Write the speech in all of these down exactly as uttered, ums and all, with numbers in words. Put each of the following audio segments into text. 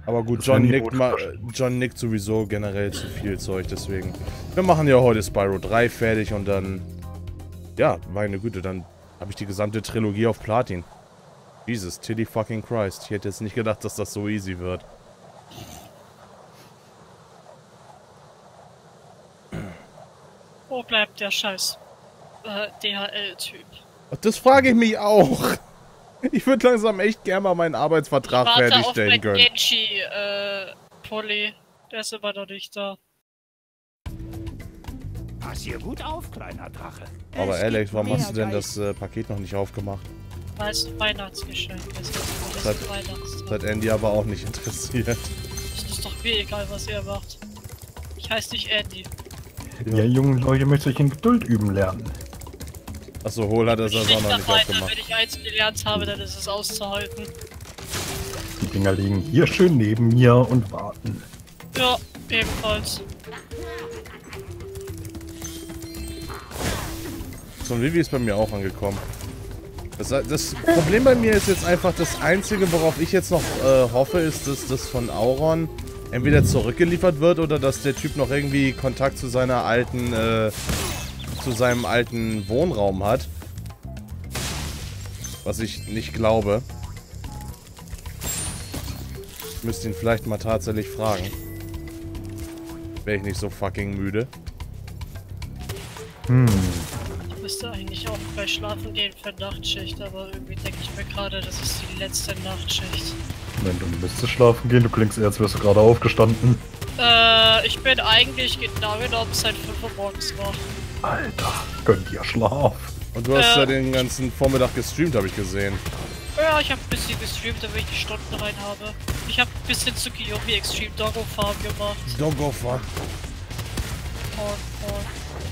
Aber gut, John nickt, mal, John nickt sowieso generell zu viel Zeug, deswegen. Wir machen ja heute Spyro drei fertig und dann... Ja, meine Güte, dann habe ich die gesamte Trilogie auf Platin. Jesus, Tilly fucking Christ. Ich hätte jetzt nicht gedacht, dass das so easy wird. Wo bleibt der scheiß äh, D H L-Typ? Das frage ich mich auch. Ich würde langsam echt gerne mal meinen Arbeitsvertrag ich warte fertigstellen auf können. Genji, äh, Polly. Der ist immer noch nicht da. Pass hier gut auf, kleiner Drache. Aber Alex, warum hast du denn das äh, Paket noch nicht aufgemacht? Weil es ein Weihnachtsgeschenk ist. Das hat, das hat Andy aber auch nicht interessiert. Das ist doch mir egal, was ihr macht. Ich heiße nicht Andy. Ja, ja, jungen Leute möchte ich in Geduld üben lernen. Achso, Hol hat das also auch noch nicht aufgemacht. Wenn ich eins gelernt habe, dann ist es auszuhalten. Die Dinger liegen hier schön neben mir und warten. Ja, ebenfalls. So ein Vivi ist bei mir auch angekommen. Das, das Problem bei mir ist jetzt einfach, das Einzige, worauf ich jetzt noch äh, hoffe, ist, dass das von Auron entweder zurückgeliefert wird oder dass der Typ noch irgendwie Kontakt zu seiner alten, äh, zu seinem alten Wohnraum hat. Was ich nicht glaube. Ich müsste ihn vielleicht mal tatsächlich fragen. Wäre ich nicht so fucking müde. Hm. Ich müsste eigentlich auch bei Schlafen gehen für Nachtschicht, aber irgendwie denke ich mir gerade, das ist die letzte Nachtschicht. Wenn du müsstest schlafen gehen, du klingst eher, als wärst du gerade aufgestanden. Äh, ich bin eigentlich genau genommen seit fünf Uhr morgens wach. Alter, gönn dir Schlaf. Und du hast äh, ja den ganzen Vormittag gestreamt, habe ich gesehen. Ja, ich habe ein bisschen gestreamt, damit ich die Stunden rein habe. Ich habe ein bisschen Tsukiyomi Extreme Doggo Farm gemacht. Doggo Farm? Porn, Porn.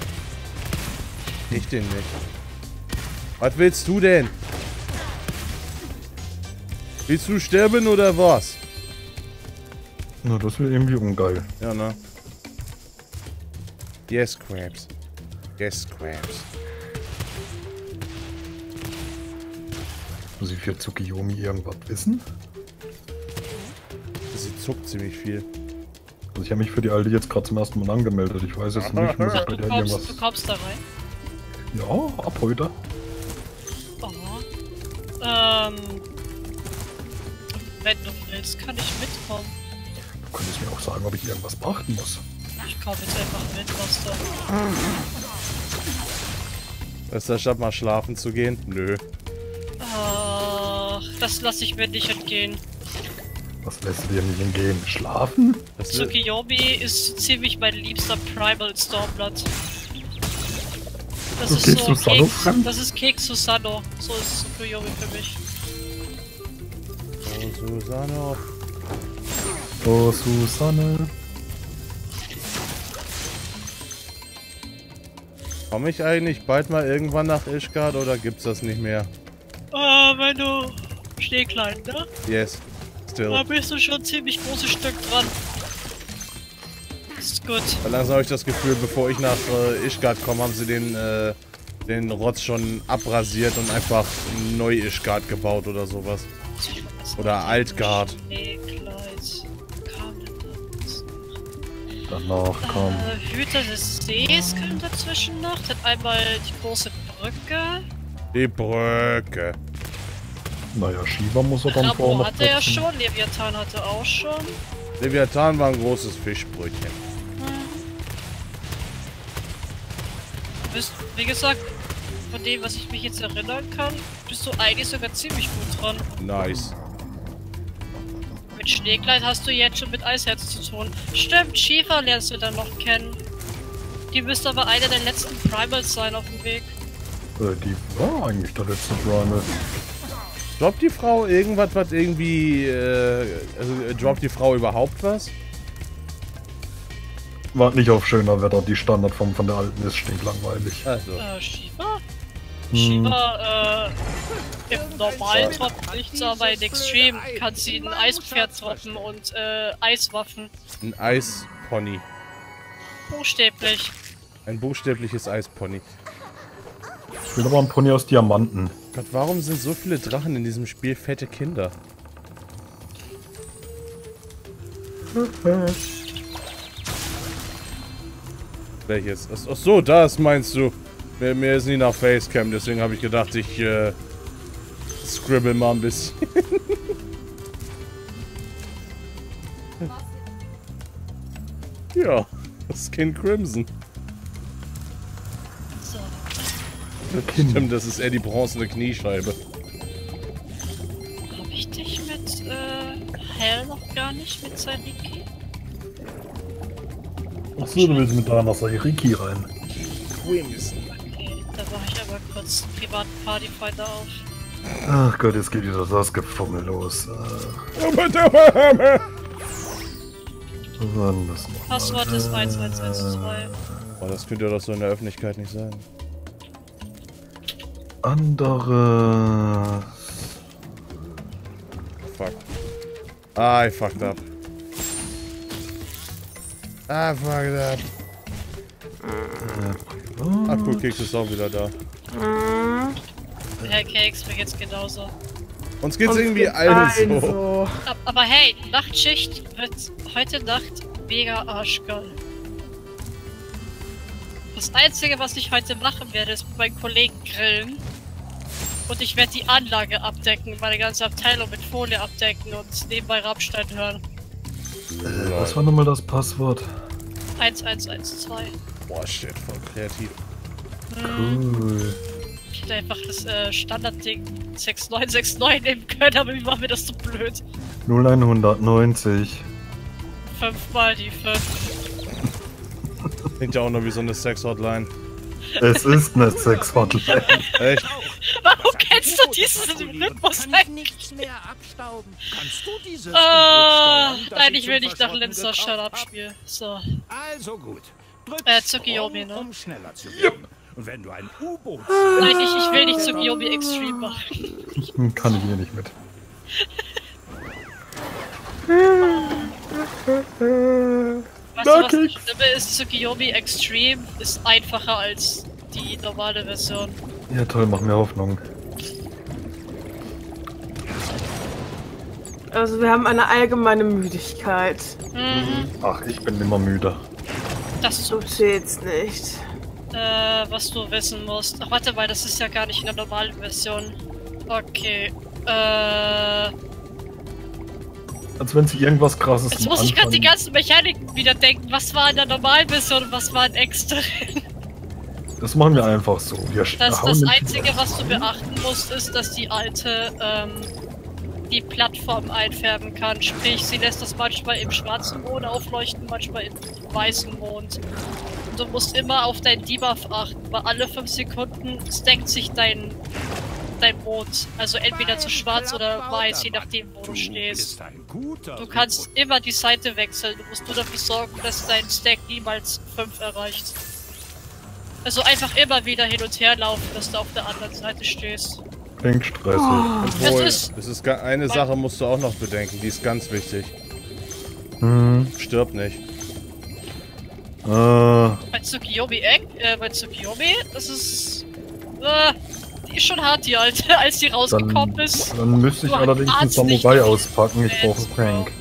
Ich den nicht. Was willst du denn? Willst du sterben oder was? Na, das wäre irgendwie ungeil. Ja, ne? Yes, Crabs. Yes, Crabs. Muss ich für Tsukiyomi irgendwas wissen? Sie zuckt ziemlich viel. Also ich habe mich für die Alte jetzt gerade zum ersten Mal angemeldet. Ich weiß jetzt nicht, muss ich bei Du der kommst, irgendwas... du kommst da rein? Ja, ab heute. Aha. Ähm... Wenn du willst, kann ich mitkommen. Du könntest mir auch sagen, ob ich irgendwas beachten muss. Ich komm jetzt einfach mit, was da... Ist der statt mal schlafen zu gehen? Nö. Ach, das lasse ich mir nicht entgehen. Was lässt du dir nicht entgehen? Schlafen? Tsukiyomi ist so ziemlich mein liebster Primal Stormblood. Das Du ist gehst so Susano Keks, fremd? das ist Keks Susano. So ist Tsukiyomi für mich. Oh, Susano. Oh, Susanne. Komme ich eigentlich bald mal irgendwann nach Ishgard oder gibt's das nicht mehr? Ah, wenn du Schneeklein, ne? Yes. Still. Da bist du schon ein ziemlich großes Stück dran. Ist gut. Langsam habe ich das Gefühl, bevor ich nach äh, Ishgard komme, haben sie den, äh, den Rotz schon abrasiert und einfach neu Ishgard gebaut oder sowas. Oder Altgard. Schneekleid. Kam denn da was? Danach kam... Äh, Hüter des Sees kam dazwischen noch. Dann einmal die große Brücke. Die Brücke. Naja, Shiva muss er dann Rabo vorne hatte er putzen. schon, Leviathan hatte auch schon. Leviathan war ein großes Fischbrötchen. Hm. Du bist, wie gesagt, von dem, was ich mich jetzt erinnern kann, bist du eigentlich sogar ziemlich gut dran. Nice. Mit Schneekleid hast du jetzt schon mit Eisherz zu tun. Stimmt, Shiva lernst du dann noch kennen. Die müsste aber einer der letzten Primals sein auf dem Weg. Äh, die war eigentlich der letzte Primal. Droppt die Frau irgendwas, was irgendwie, äh, also äh, droppt die Frau überhaupt was? War nicht auf schöner Wetter, die Standardform von der alten ist stinklangweilig. Also. Äh, Shiva? Hm. Shiva, äh, im normalen droppt nichts, aber in Extreme kann sie ein Eispferd droppen und, äh, Eiswaffen. Ein Eispony. Buchstäblich. Ein buchstäbliches Eispony. Ich will aber einen Pony aus Diamanten. Gott, warum sind so viele Drachen in diesem Spiel fette Kinder? Welches? Ach so, das meinst du. Mir, mir ist nie nach Facecam, deswegen habe ich gedacht, ich äh, scribble mal ein bisschen. Ja, Skin Crimson. So. Stimmt, das ist eher die bronzene Kniescheibe. Hab ich dich mit äh, Hell noch gar nicht mit Saiki? Achso, du willst mit deiner Sairiki rein. Crimson. Okay, da mache ich aber kurz einen privaten Partyfighter auf. Ach Gott, jetzt geht wieder das Gefummel los. Ach, was war denn das noch? Passwort ist eins eins eins zwei. Oh, das könnte doch so in der Öffentlichkeit nicht sein. Andere. Fuck. Ah, I fucked up. Ah, fucked up. Ach cool, Keks ist auch wieder da. Herr Cakes, mir geht's genauso. Uns geht's irgendwie allen so. so. Ab- Aber hey, Nachtschicht wird heute Nacht mega arschgeil. Das Einzige, was ich heute machen werde, ist mit meinen Kollegen grillen. Und ich werde die Anlage abdecken, meine ganze Abteilung mit Folie abdecken und nebenbei Rammstein hören. Äh, was war nochmal das Passwort? eins eins eins zwei. Boah, shit, voll kreativ. Cool. Ich hätte einfach das äh, Standardding sechs neun sechs neun nehmen können, aber wie war mir das so blöd? null einhundertneunzig. Fünfmal die fünf. Klingt ja auch nur wie so eine Sex-Hotline. Es ist eine Sex-Hotline. Echt? Warum kennst du diesen Rhythmus Kann ich nichts mehr abstauben. Kannst du dieses Ah, Unglück steuern, das nein, ich ich will zum nicht nach Verschrotten Linzer gekauft Shut hab? Up Spiel. So. Also gut. Drück Äh, Tsukiyomi, Sprung, ne? um schneller zu gehen. Und wenn du ein U-Boot... Nein, ich, ich will nicht Tsukiyomi Extreme machen. Kann ich hier nicht mit. Weißt du, was das Schlimme ist? Tsukiyomi Extreme ist einfacher als die normale Version. Ja toll, mach mir Hoffnung. Also wir haben eine allgemeine Müdigkeit. Mhm. Ach, ich bin immer müde. Das So so, zählt's nicht. äh, was du wissen musst. Ach, warte mal, das ist ja gar nicht in der normalen Version. Okay, äh... Als wenn sie irgendwas krasses Jetzt am muss ich gerade die Anfang- ganzen Mechaniken wieder denken. Was war in der normalen Version und was war in extra? Das machen wir einfach so. Wir Das, hauen das den Einzige, Typen was du rein. beachten musst, ist, dass die alte ähm, die Plattform einfärben kann. Sprich, sie lässt das manchmal im schwarzen Mond aufleuchten, manchmal im weißen Mond. Und du musst immer auf deinen Debuff achten, weil alle fünf Sekunden stackt sich dein, dein Mond. Also entweder zu schwarz oder weiß, je nachdem, wo du stehst. Ist ein guter Du kannst immer die Seite wechseln. Du musst nur dafür sorgen, dass dein Stack niemals fünf erreicht. Also einfach immer wieder hin und her laufen, dass du auf der anderen Seite stehst. Klingt stressig. Obwohl, Es ist- es ist ga- eine Sache musst du auch noch bedenken, die ist ganz wichtig. Hm. Stirb nicht. Äh, Bei Tsukiyomi Egg, äh, bei Tsukiyomi, das ist, äh, die ist schon hart, die alte, als die rausgekommen dann, ist. dann müsste ich Du allerdings einen ahnst nicht, Samurai wie viel auspacken. Ich brauche Fans, Frank.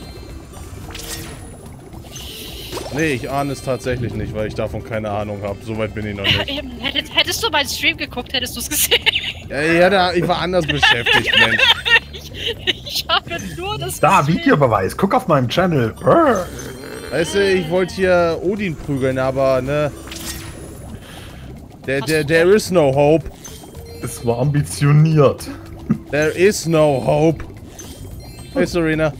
Nee, ich ahne es tatsächlich nicht, weil ich davon keine Ahnung habe. Soweit bin ich noch Ja, nicht. eben, hättest, hättest du meinen Stream geguckt, hättest du es gesehen. Ja, ja, da, ich war anders beschäftigt, Mensch. ich, ich habe nur das Da, gesehen. Videobeweis. Guck auf meinem Channel. Brr. Weißt du, ich wollte hier Odin prügeln, aber ne. There, there, there is no hope. Es war ambitioniert. There is no hope. Hey Serena.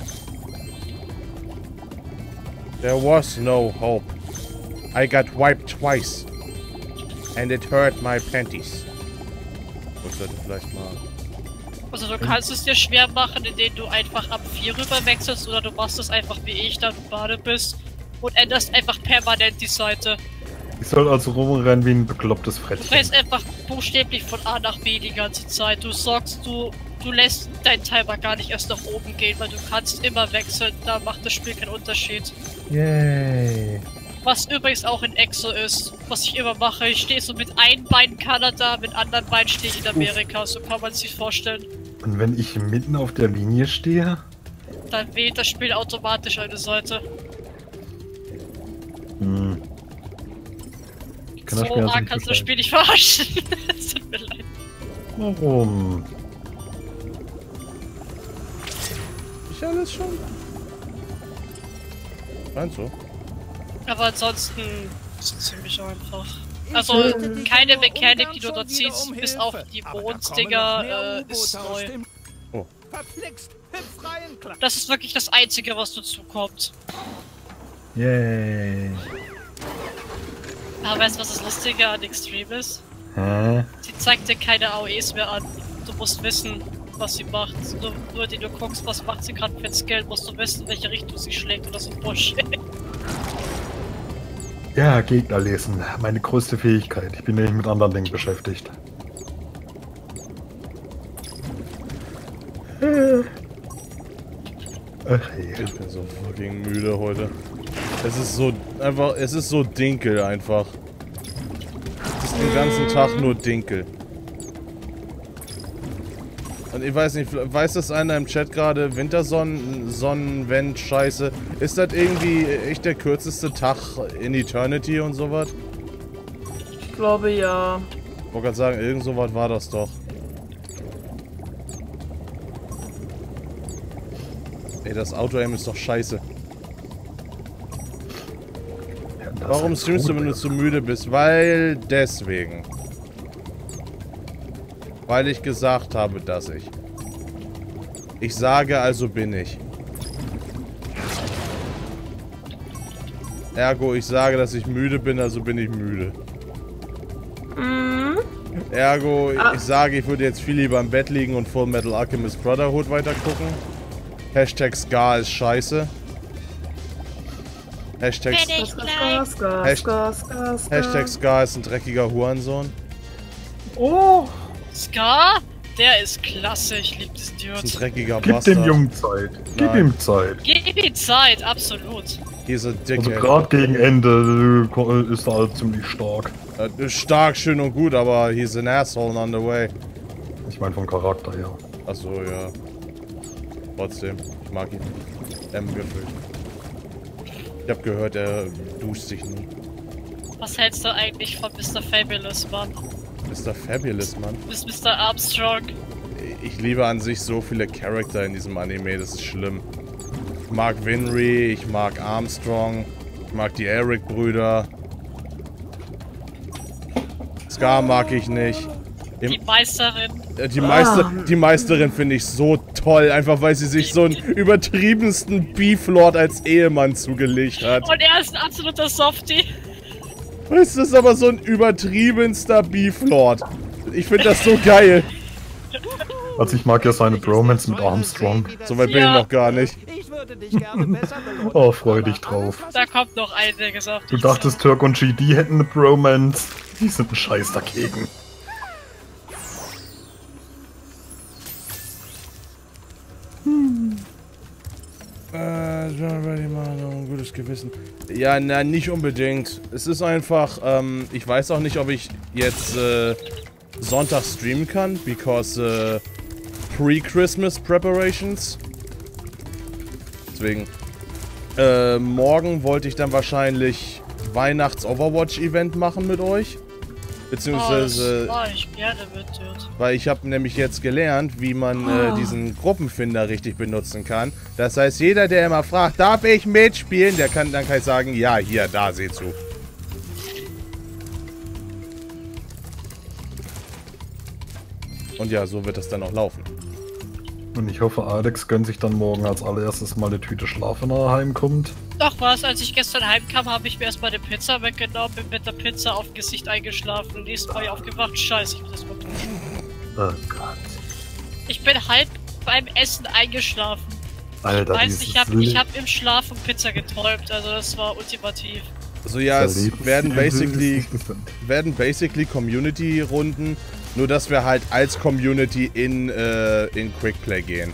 There was no hope. I got wiped twice. And it hurt my panties. Ich sollte vielleicht mal. Also du kannst es dir schwer machen, indem du einfach ab vier rüber wechselst, oder du machst es einfach wie ich, da du Bade bist und änderst einfach permanent die Seite. Ich soll also rumrennen wie ein beklopptes Du Frettchen. drehst einfach buchstäblich von A nach B die ganze Zeit. Du sorgst, du, du lässt deinen Timer gar nicht erst nach oben gehen, weil du kannst immer wechseln, da macht das Spiel keinen Unterschied. Yay. Was übrigens auch in Exo ist, was ich immer mache. Ich stehe so mit einem Bein in Kanada, mit anderen Beinen stehe ich in Amerika, so kann man sich vorstellen. Und wenn ich mitten auf der Linie stehe? dann wählt das Spiel automatisch eine Seite. Hm. Ich kann das So Spiel also arg nicht kannst du das verstehen. Spiel nicht verarschen. Es tut mir leid. Warum? Ich alles schon? Meinst du? Aber ansonsten ist es ziemlich einfach. Also keine Mechanik, die du dort ziehst, bis auf die Monddinger, äh, ist neu. Oh. Verflixt, hüpf rein, klar. Das ist wirklich das Einzige, was dazu kommt. Yay. Aber weißt du, was das Lustige an Extreme ist? Hä? Sie zeigt dir keine A O Es mehr an. Du musst wissen, was sie macht. Nur, nur die du guckst, was macht sie gerade für ein Skill, musst du wissen, in welche Richtung sie schlägt oder so Bullshit. Ja, Gegner lesen. Meine größte Fähigkeit. Ich bin nämlich mit anderen Dingen beschäftigt. Ach je. Ich bin so fucking müde heute. Es ist so einfach, es ist so dinkel einfach. Es ist den ganzen Tag nur dinkel. Und ich weiß nicht, weiß das einer im Chat gerade, Wintersonnen, Sonnenwend, Scheiße. Ist das irgendwie echt der kürzeste Tag in Eternity und sowas? Ich glaube ja. Ich wollte gerade sagen, irgend sowas war das doch. Ey, das Auto-Aim ist doch scheiße. Ja, das Warum ist streamst du, gut, wenn du Alter. zu müde bist? Weil deswegen. Weil ich gesagt habe, dass ich. Ich sage, also bin ich. Ergo, ich sage, dass ich müde bin, also bin ich müde. Mhm. Ergo, Ah. ich sage, ich würde jetzt viel lieber im Bett liegen und Full Metal Alchemist Brotherhood weitergucken. Hashtag Scar ist scheiße. Hashtag, Gas, Gas, Gas, Hasht- Gas, Gas, Hashtag Gas. Scar ist ein dreckiger Hurensohn. Oh! Scar? Der ist klasse, ich lieb diesen Ist ein Dude. dreckiger Gib Bastard. dem Jungen Zeit. Gib Nein. ihm Zeit. Gib ihm Zeit, absolut. He's a Also dickhead. gerade gegen Ende äh, ist er halt ziemlich stark. Äh, ist stark, schön und gut, aber he's an asshole on the way. Ich meine vom Charakter her. Achso, ja. Trotzdem, ich mag ihn. M gefüllt. Ich hab gehört, er duscht sich nie. Was hältst du eigentlich von Mister Fabulous, Mann? Mister Fabulous, Mann. Du bist Mister Armstrong. Ich liebe an sich so viele Charakter in diesem Anime, das ist schlimm. Ich mag Winry, ich mag Armstrong, ich mag die Eric-Brüder. Scar mag ich nicht. Die Meisterin. Äh, Die, Meister, die Meisterin finde ich so toll, einfach weil sie sich so einen übertriebensten Beeflord als Ehemann zugelegt hat. Und er ist ein absoluter Softie. Es ist aber so ein übertriebenster Beeflord. Ich finde das so geil. Also ich mag ja seine Bromance mit Armstrong. So weit bin Ja. ich noch gar nicht. Ich würde dich gerne besser belohnen. Oh, freu dich drauf. Da kommt noch einiges auf Du dich dachtest, zu. Turk und G D hätten eine Bromance. Die sind ein Scheiß dagegen. Äh, ready, Mann, ein gutes Gewissen. Ja, na, nicht unbedingt. Es ist einfach, ähm, ich weiß auch nicht, ob ich jetzt, äh, Sonntag streamen kann, because, äh, pre-Christmas preparations. Deswegen. Äh, morgen wollte ich dann wahrscheinlich Weihnachts-Overwatch-Event machen mit euch. Beziehungsweise, Oh, das ich gerne mit, Dude. weil ich habe nämlich jetzt gelernt, wie man äh, diesen Gruppenfinder richtig benutzen kann. Das heißt, jeder, der immer fragt, darf ich mitspielen, der kann dann kann ich sagen, ja, hier, da, seh zu. Und ja, so wird das dann auch laufen. Und ich hoffe, Alex gönnt sich dann morgen als allererstes mal eine Tüte Schlaf, wenn er heimkommt. Doch was, als ich gestern heimkam, habe ich mir erstmal eine Pizza weggenommen, bin mit der Pizza auf dem Gesicht eingeschlafen und nächstes Mal aufgewacht. Scheiße, ich muss das mal duschen. Oh Gott. Ich bin halb beim Essen eingeschlafen. Alter, Weißt, dieses ich habe ich Le- hab im Schlaf von Pizza geträumt, also das war ultimativ. Also ja, es Erleben. werden basically, Das ist- werden basically Community-Runden, nur dass wir halt als Community in, äh, in Quickplay gehen.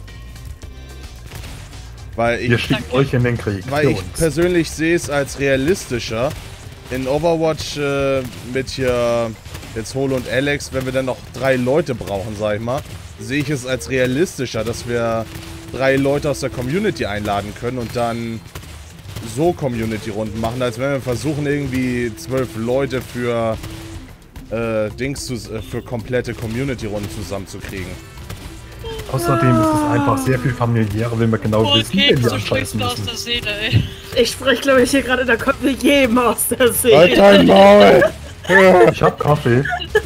Weil ich, Ihr schickt euch in den Krieg. weil für ich uns. persönlich sehe es als realistischer. In Overwatch äh, mit hier jetzt Holo und Alex, wenn wir dann noch drei Leute brauchen, sag ich mal, sehe ich es als realistischer, dass wir drei Leute aus der Community einladen können und dann so Community-Runden machen, als wenn wir versuchen, irgendwie zwölf Leute für äh, Dings zu, äh, für komplette Community-Runden zusammenzukriegen. Außerdem ist es einfach sehr viel familiärer, wenn wir genau wissen, Okay, wen wir du sprichst anscheißen mir aus müssen. der Seele, ey. Ich spreche, glaube ich, hier gerade, da kommt mir jedem aus der Halt Seele. dein Maul! Ich hab Kaffee.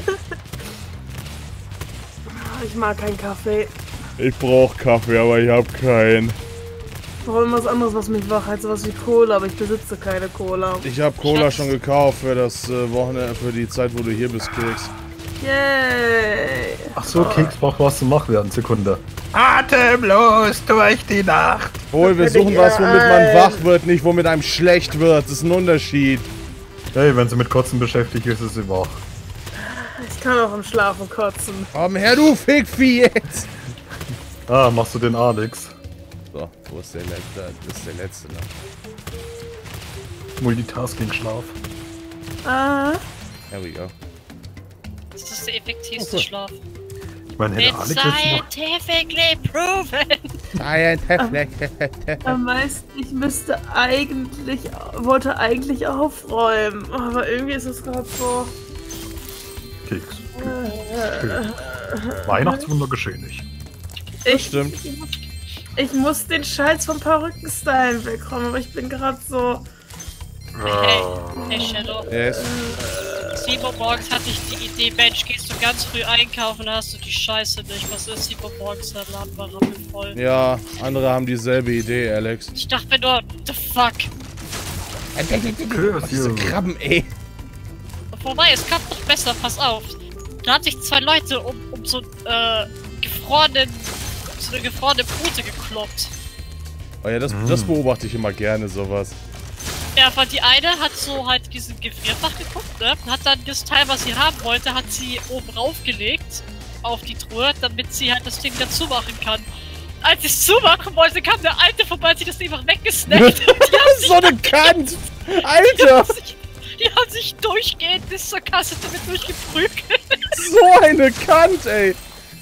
Ich mag keinen Kaffee. Ich brauch Kaffee, aber ich hab keinen. Ich brauche immer was anderes, was mich wach hält, sowas wie Cola, aber ich besitze keine Cola. Ich hab Cola schon gekauft für das äh, Wochenende, für die Zeit, wo du hier bist, Keks. Yay! Ach so, Keks braucht was zum Wachwerden. Sekunde. Atemlos durch die Nacht. Hol, wir bin suchen ich was, womit man ein. wach wird, nicht womit einem schlecht wird. Das ist ein Unterschied. Hey, wenn sie mit Kotzen beschäftigt ist, ist sie wach. Ich kann auch im Schlafen kotzen. Komm her, du Fickvieh jetzt! Ah, machst du den Alex? So, wo ist der letzte? Das ist der letzte, ne? Multitasking-Schlaf. Ah, There we go. Das ist der effektivste Schlaf. Ich meine, hätte It's Alex jetzt noch... scientifically proven. am meisten, ich müsste eigentlich, wollte eigentlich aufräumen, aber irgendwie ist es gerade so. Keks. Schön. Weihnachtswunder geschehen nicht. Ich, stimmt. Ich, muss- ich muss den Scheiß vom Perückenstyle bekommen, aber ich bin gerade so. Hey, hey Shadow. Yes. sieben Uhr morgens hatte ich die Idee, Mensch, gehst du ganz früh einkaufen, dann hast du die Scheiße nicht. Was ist sieben Uhr morgens, der Laden war rappelvoll. Ja, andere haben dieselbe Idee, Alex. Ich dachte mir nur, the fuck. Diese Krabben, ey. Vorbei, es kam noch besser, pass auf. Da hat sich zwei Leute um, um so äh, gefrorenen, so eine gefrorene Pute gekloppt. Oh ja, das, das beobachte ich immer gerne, sowas. Ja, aber die eine hat so halt diesen Gefrierfach geguckt, ne? Hat dann das Teil, was sie haben wollte, hat sie oben raufgelegt auf die Truhe, damit sie halt das Ding wieder zumachen kann. Als ich es zumachen wollte, kam der Alte vorbei, hat sie das Ding einfach weggesnackt. So eine Kant! Alter! sich, die haben sich durchgehend bis zur Kasse damit durchgeprügelt. So eine Kant, ey!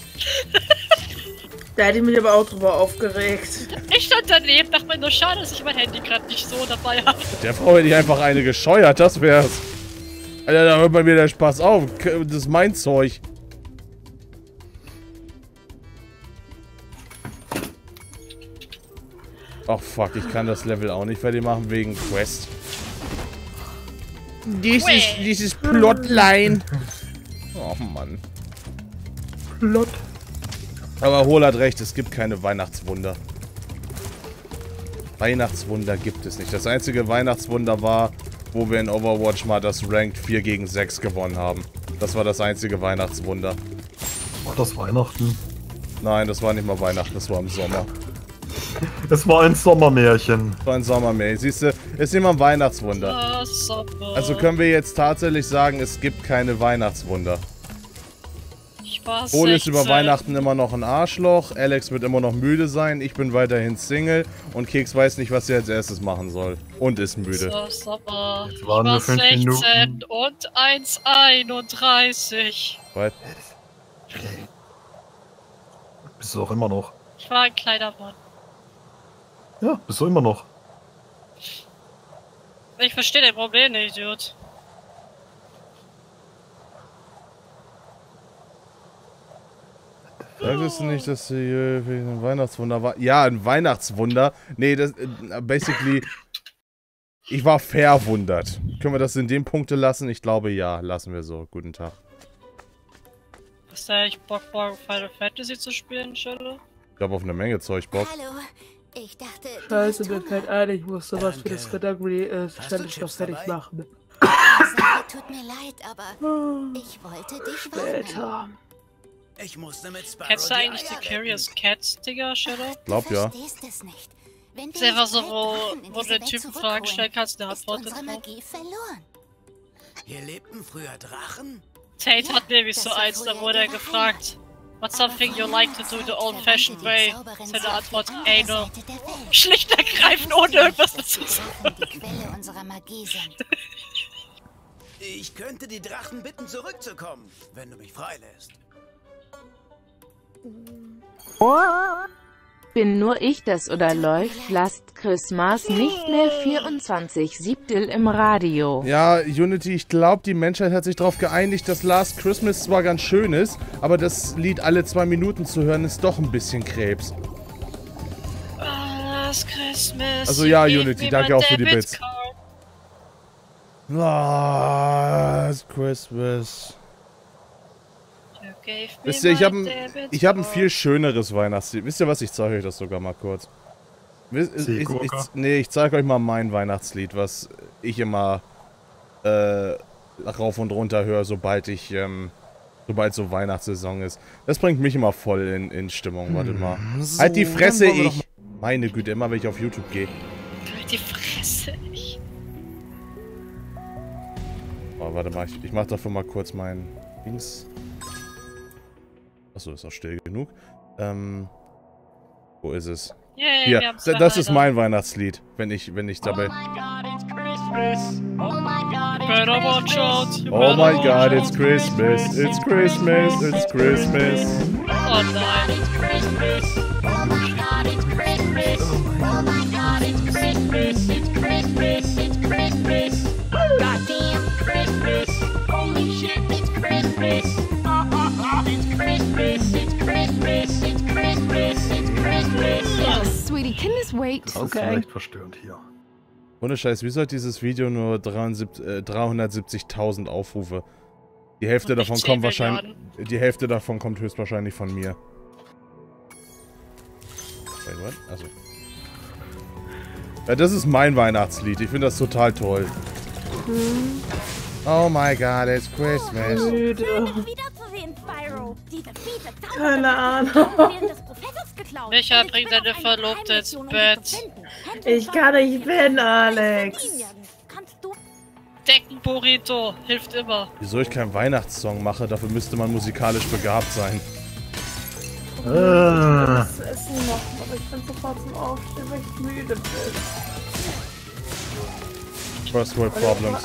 Da hätte ich mich aber auch drüber aufgeregt. Ich stand daneben, dachte mir nur schade, dass ich mein Handy gerade nicht so dabei habe. Der Frau hätte ich einfach eine gescheuert, das wär's. Alter, da hört bei mir der Spaß auf. Das ist mein Zeug. Ach fuck, ich kann das Level auch nicht fertig machen wegen Quest. Dieses, dieses Plotline. Oh Mann. Plot. Aber Hol hat recht, es gibt keine Weihnachtswunder. Weihnachtswunder gibt es nicht. Das einzige Weihnachtswunder war, wo wir in Overwatch mal das Ranked vier gegen sechs gewonnen haben. Das war das einzige Weihnachtswunder. War das Weihnachten? Nein, das war nicht mal Weihnachten, das war im Sommer. Es war ein Sommermärchen. Das war ein Sommermärchen. Siehst du, ist nicht mal ein Weihnachtswunder. Ah, super. Also können wir jetzt tatsächlich sagen, es gibt keine Weihnachtswunder. Ich war Hol ist über sechzehn. Weihnachten immer noch ein Arschloch, Alex wird immer noch müde sein, ich bin weiterhin Single und Keks weiß nicht, was er als erstes machen soll. Und ist müde. So, super. Jetzt Ich waren war wir fünf sechzehn Minuten. und eins einunddreißig. Weit. Bist du auch immer noch? Ich war ein kleiner Mann. Ja, bist du immer noch. Ich verstehe dein Problem nicht, Idiot. Sagtest du nicht, dass sie äh, ein Weihnachtswunder war? Ja, ein Weihnachtswunder. Nee, das, äh, basically, ich war verwundert. Können wir das in dem Punkte lassen? Ich glaube, ja. Lassen wir so. Guten Tag. Hast du eigentlich Bock, morgen Final Fantasy zu spielen, Shadow? Ich habe auf eine Menge Zeug Bock. Hallo. Ich dachte, du Scheiße, hast mir Hunger. fällt ein, ich muss sowas für Danke. das Redagri äh, Hast du ständig noch Chips fertig dabei? machen. Die Sache tut mir leid, aber ich wollte dich warnen. Später. Ich musste mit Sparrow Kennst du die eigentlich die Eier Curious retten. Cats, Digga, Shadow? Glaub Du ja. verstehst es nicht. Wenn Das wir ist einfach nicht so, drei wo, Drachen in wo du diese den Welt Typen Fragen zurückholen, stellen kannst, der ist antwortet unsere drauf. Magie verloren. Hier lebten früher Drachen? Tate Ja, hat nämlich das so war eins, da früher wurde er ihre gefragt. What's Aber something vor you like to einiger do the Zeit old-fashioned verwandte die way? Zauberin Seine sich Antwort, auf die ey, andere no. Seite der Welt. Schlicht und ergreifend, ohne irgendwas dazu zu sagen. Drachen die Quelle unserer Magie sind. Ich könnte die Drachen bitten, zurückzukommen, wenn du mich freilässt. bin nur ich das oder läuft Last Christmas nicht mehr vierundzwanzig Siebtel im Radio? Ja, Unity, ich glaube, die Menschheit hat sich darauf geeinigt, dass Last Christmas zwar ganz schön ist, aber das Lied alle zwei Minuten zu hören, ist doch ein bisschen Krebs. Last Christmas. Also ja, Unity, danke auch für die Bits. Last Christmas. Wisst ihr, ich habe ein, ich hab ein viel schöneres Weihnachtslied. Wisst ihr was, ich zeige euch das sogar mal kurz. Ich, ich, ich, nee, ich zeige euch mal mein Weihnachtslied, was ich immer äh, rauf und runter höre, sobald ich, ähm, sobald so Weihnachtssaison ist. Das bringt mich immer voll in, in Stimmung, warte mal. So, halt die Fresse, ich! Meine Güte, immer wenn ich auf YouTube gehe. Halt die Fresse, ich! Oh, warte mal, ich, ich mach dafür mal kurz meinen Dings. Achso, ist auch still genug. Ähm, wo ist es? Yay, hier, wir haben's das ist mein Weihnachtslied, wenn ich, wenn ich dabei... Oh Better watch out. Oh my God, it's Christmas, it's Christmas, it's Christmas. Oh nein. It's Christmas. Oh my God, it's Christmas. Oh my God, it's Christmas. It's Christmas. It's Christmas. Goddamn Christmas. Holy shit, it's Christmas. It's Christmas, it's Christmas, it's Christmas, it's Christmas. Oh, sweetie, can this wait? Das ist vielleicht verstörend hier. Ohne Scheiß, wieso hat dieses Video nur dreihundertsiebzigtausend Aufrufe? Die Hälfte davon kommt wahrscheinlich... Die Hälfte davon kommt höchstwahrscheinlich von mir. Wait, what? Also. Ja, das ist mein Weihnachtslied. Ich finde das total toll. Hm. Oh my God, it's Christmas. Müde. Keine Ahnung. Micha, bring deine Verlobte ins Bett. Ich kann nicht pennen, Alex. Deckenburrito hilft immer. Wieso ich keinen Weihnachtssong mache, dafür müsste man musikalisch begabt sein. Ich will das Essen machen, aber ich bin sofort zum Aufstehen, weil ich müde bin. First World Problems.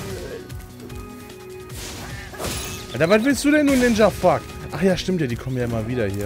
Alter, was willst du denn nun, Ninja Fuck? Ach ja, stimmt ja, die kommen ja immer wieder hier.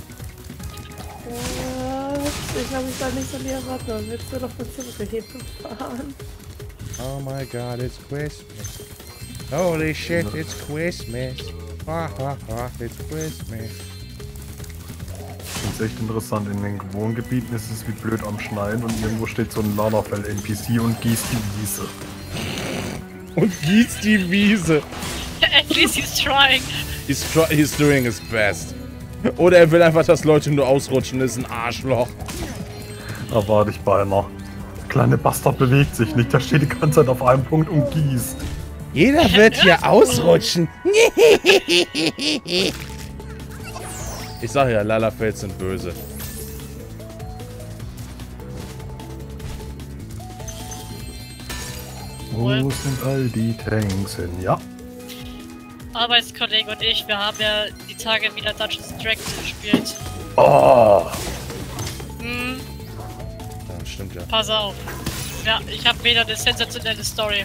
Äh, ich habe mich da nicht so näher erwartet. Willst du doch mit Zimmerheben fahren? Oh my God, it's Christmas. Holy shit, it's Christmas. Ha ha ha, it's Christmas. Das ist echt interessant. In den Wohngebieten ist es wie blöd am Schneien und irgendwo steht so ein Lalafell-N P C und gießt die Wiese. Und gießt die Wiese. At least he's trying. He's, try he's doing his best. Oder er will einfach, dass Leute nur ausrutschen, ist ein Arschloch. Da war ich beinahe. Der kleine Bastard bewegt sich nicht, der steht die ganze Zeit auf einem Punkt und gießt. Jeder wird hier ausrutschen. Ich sag ja, Lalafels sind böse. Wo sind all die Tanks hin? Ja. Arbeitskollege und ich, wir haben ja die Tage wieder Dungeons and Dragons gespielt. Oh. Hm. Ja, stimmt ja. Pass auf. Ja, ich habe wieder eine sensationelle Story.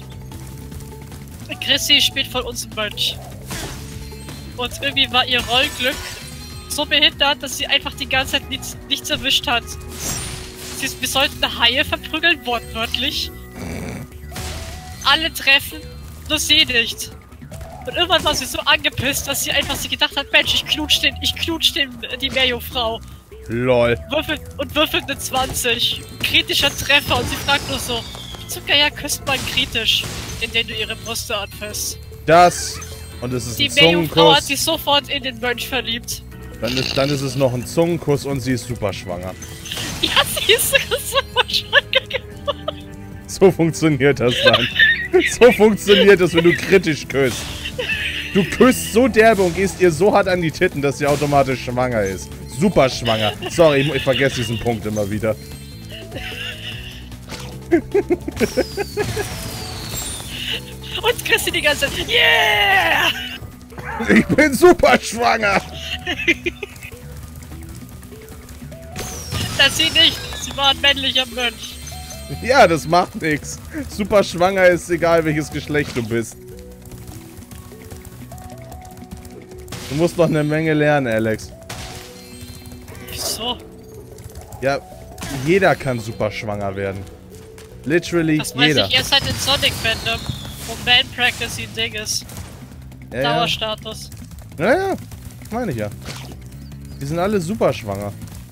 Chrissy spielt von uns ein Mönch. Und irgendwie war ihr Rollglück so behindert, dass sie einfach die ganze Zeit nichts, nichts erwischt hat. Sie ist, wir sollten eine Haie verprügeln, wortwörtlich. Alle treffen, nur sie nicht. Und irgendwann war sie so angepisst, dass sie einfach sich gedacht hat, Mensch, ich klutsch den, ich klutsch den, die Meerjungfrau. Lol. Würfel, und würfelt eine zwanzig. Kritischer Treffer und sie fragt nur so, Zuckerja küsst man kritisch, indem du ihre Brüste anfasst. Das, und es ist die ein Meerjungfrau hat Zungenkuss. sich sofort in den Mönch verliebt. Dann ist, dann ist es noch ein Zungenkuss und sie ist super schwanger. Ja, sie ist super schwanger geworden. So funktioniert das dann. So funktioniert das, wenn du kritisch küsst. Du küsst so derbe und gehst ihr so hart an die Titten, dass sie automatisch schwanger ist. Super schwanger. Sorry, ich, ich vergesse diesen Punkt immer wieder. Und Chrissy die ganze Zeit, yeah! Ich bin super schwanger. Das sie nicht. Sie war ein männlicher Mönch. Ja, das macht nix. Super schwanger ist egal, welches Geschlecht du bist. Du musst noch eine Menge lernen, Alex. Wieso? Ja, jeder kann super schwanger werden. Literally Das weiß jeder. ich erst seit den Sonic Fandom, wo Man Practice ein Ding ist. Ja, ja. Dauerstatus. Ja, ja. Meine ich ja. Die sind alle super schwanger.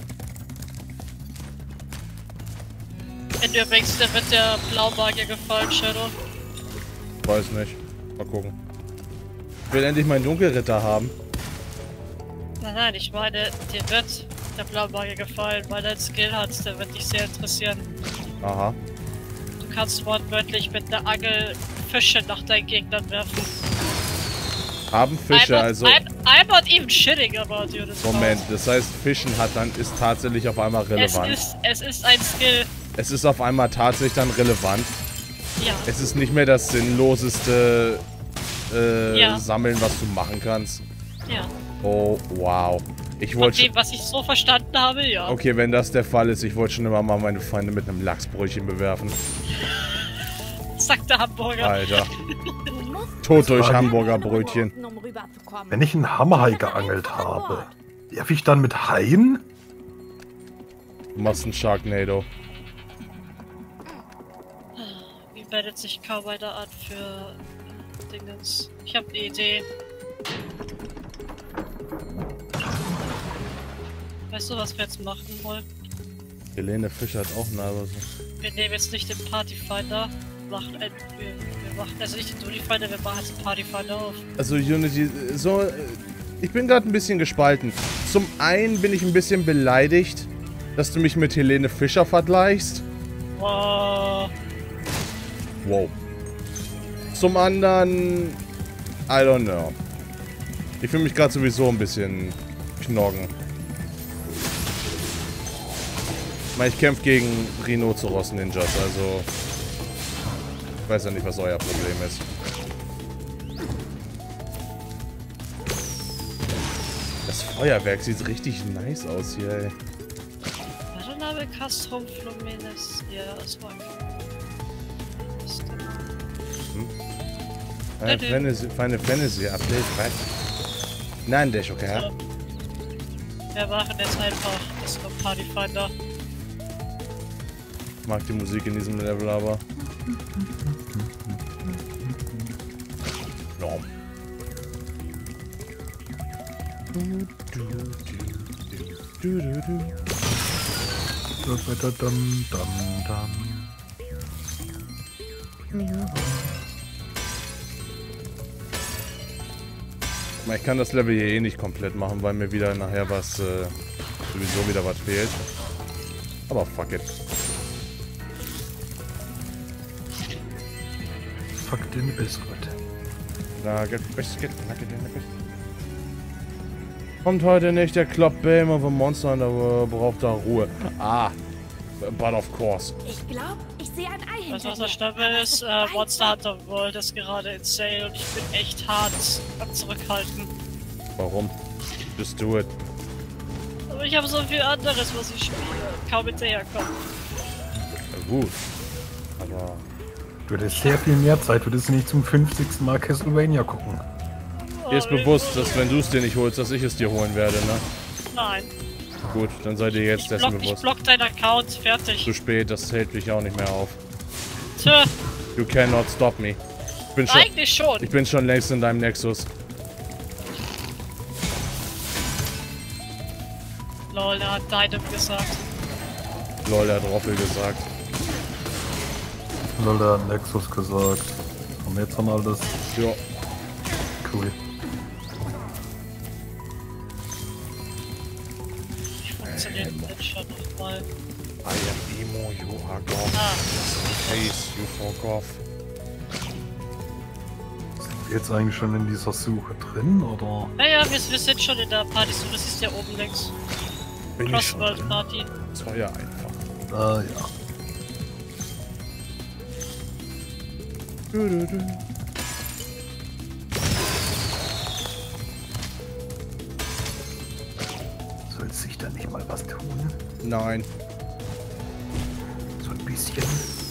Wenn du übrigens, der wird der Blaumagier gefallen, Shadow. Weiß nicht. Mal gucken. Ich will endlich meinen Dunkelritter haben. Nein, nein, ich meine, dir wird der Blaumagier gefallen, weil er ein Skill hat, der wird dich sehr interessieren. Aha. Du kannst wortwörtlich mit einer Angel Fische nach deinen Gegnern werfen. Haben Fische, I'm not, also... I'm, I'm not even shitting about you. Das Moment, das heißt, Fischen hat dann ist tatsächlich auf einmal es relevant. ist, es ist ein Skill. Es ist auf einmal tatsächlich dann relevant. Ja. Es ist nicht mehr das sinnloseste äh, Ja. Sammeln, was du machen kannst. Ja. Oh, wow. Ich Von wollte dem, was ich so verstanden habe, ja. Okay, wenn das der Fall ist, ich wollte schon immer mal meine Feinde mit einem Lachsbrötchen bewerfen. Sagt der Hamburger. Alter. Tot durch Hamburger Brötchen. Wenn ich einen Hammerhai geangelt habe, werfe ich dann mit Haien? Du machst einen Sharknado. Wie meldet sich Cowboy da an für Dingens? Ich habe eine Idee. Weißt du, was wir jetzt machen wollen? Helene Fischer hat auch eine, aber so. Wir nehmen jetzt nicht den Partyfinder, machen ein, wir, wir machen, also nicht den Unifinder, wir machen jetzt den Partyfinder auf. Also Unity, so, äh, ich bin gerade ein bisschen gespalten. Zum einen bin ich ein bisschen beleidigt, dass du mich mit Helene Fischer vergleichst. Wow. Wow. Zum anderen, I don't know. Ich fühle mich gerade sowieso ein bisschen knoggen. Ich meine, ich kämpfe gegen Rhinoceros-Ninjas, also... Ich weiß ja nicht, was euer Problem ist. Das Feuerwerk sieht richtig nice aus hier, ey. Name Castrum Fluminis. Ja, das war Final Fantasy, Final Fantasy Update, right? Nein, der ist okay. So. Wir machen jetzt einfach das Partyfinder. Ich mag die Musik in diesem Level aber. No. Ich kann das Level hier eh nicht komplett machen, weil mir wieder nachher was, äh, sowieso wieder was fehlt. Aber fuck it. Fuck den Biscuit. Nugget Biscuit, Nugget in the Biscuit. Kommt heute nicht, der Club Bame of a Monster und der braucht da Ruhe. Ah, but of course. Ich glaube, ich sehe ein Ei hinter Was was dir. der Staffel ist, äh, Monster Hunter World ist gerade in Sale und ich bin echt hart am Zurückhalten. Warum? Just do it. Aber ich habe so viel anderes, was ich spiele. Kaum hinterherkommen. Na gut. Aber... Du hättest sehr viel mehr Zeit, würdest du nicht zum fünfzigsten Mal Castlevania gucken. Dir ist bewusst, dass wenn du es dir nicht holst, dass ich es dir holen werde, ne? Nein. Gut, dann seid ihr jetzt Ich dessen block, ich bewusst. block deinen Account, fertig. Zu spät, das hält mich auch nicht mehr auf. Tja, You cannot stop me. Ich bin schon, eigentlich schon. ich bin schon längst in deinem Nexus. Lol, er hat deinem gesagt. Lol, der hat Roffel gesagt. Lol, der hat Nexus gesagt. Und jetzt haben wir alles. Ja. Cool. Ich funktioniere jetzt schon nochmal. I am Emo, you are goth. Ah, Face, you fuck off. Sind wir jetzt eigentlich schon in dieser Suche drin, oder? naja, wir, wir sind schon in der Party, so das ist ja oben links. Bin ich schon Crossworld drin? Party. Das war ja einfach. Ah, ja. Du, du, du. Soll sich da nicht mal was tun? Nein. So ein bisschen.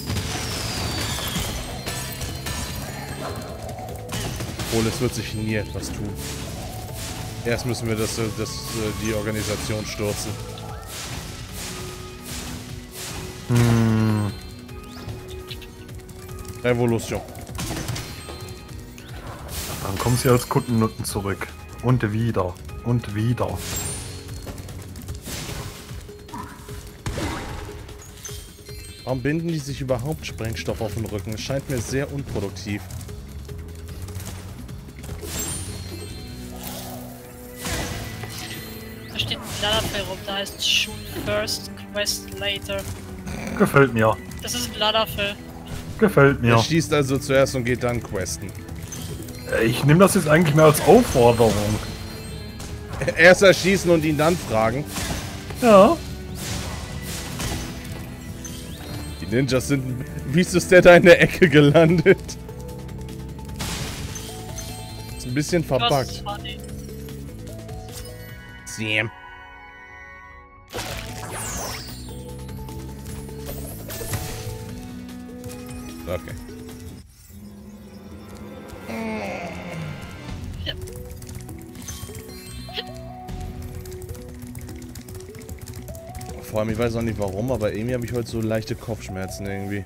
Obwohl, es wird sich nie etwas tun. Erst müssen wir das, äh, das, äh, die Organisation stürzen. Revolution. Dann kommen sie als Kundennutten zurück. Und wieder. Und wieder. Warum binden die sich überhaupt Sprengstoff auf den Rücken? Es scheint mir sehr unproduktiv. Da steht ein Ladderfell rum, da heißt Shoot First, Quest Later. Gefällt mir. Das ist ein Ladderfell. Gefällt mir. Er schießt also zuerst und geht dann questen. Ich nehme das jetzt eigentlich mehr als Aufforderung. Erst erschießen und ihn dann fragen. Ja. Die Ninjas sind... Wieso ist der da in der Ecke gelandet? Ist ein bisschen verbuggt. Sam. Okay. Ja. Vor allem, ich weiß auch nicht warum, aber irgendwie habe ich heute so leichte Kopfschmerzen irgendwie.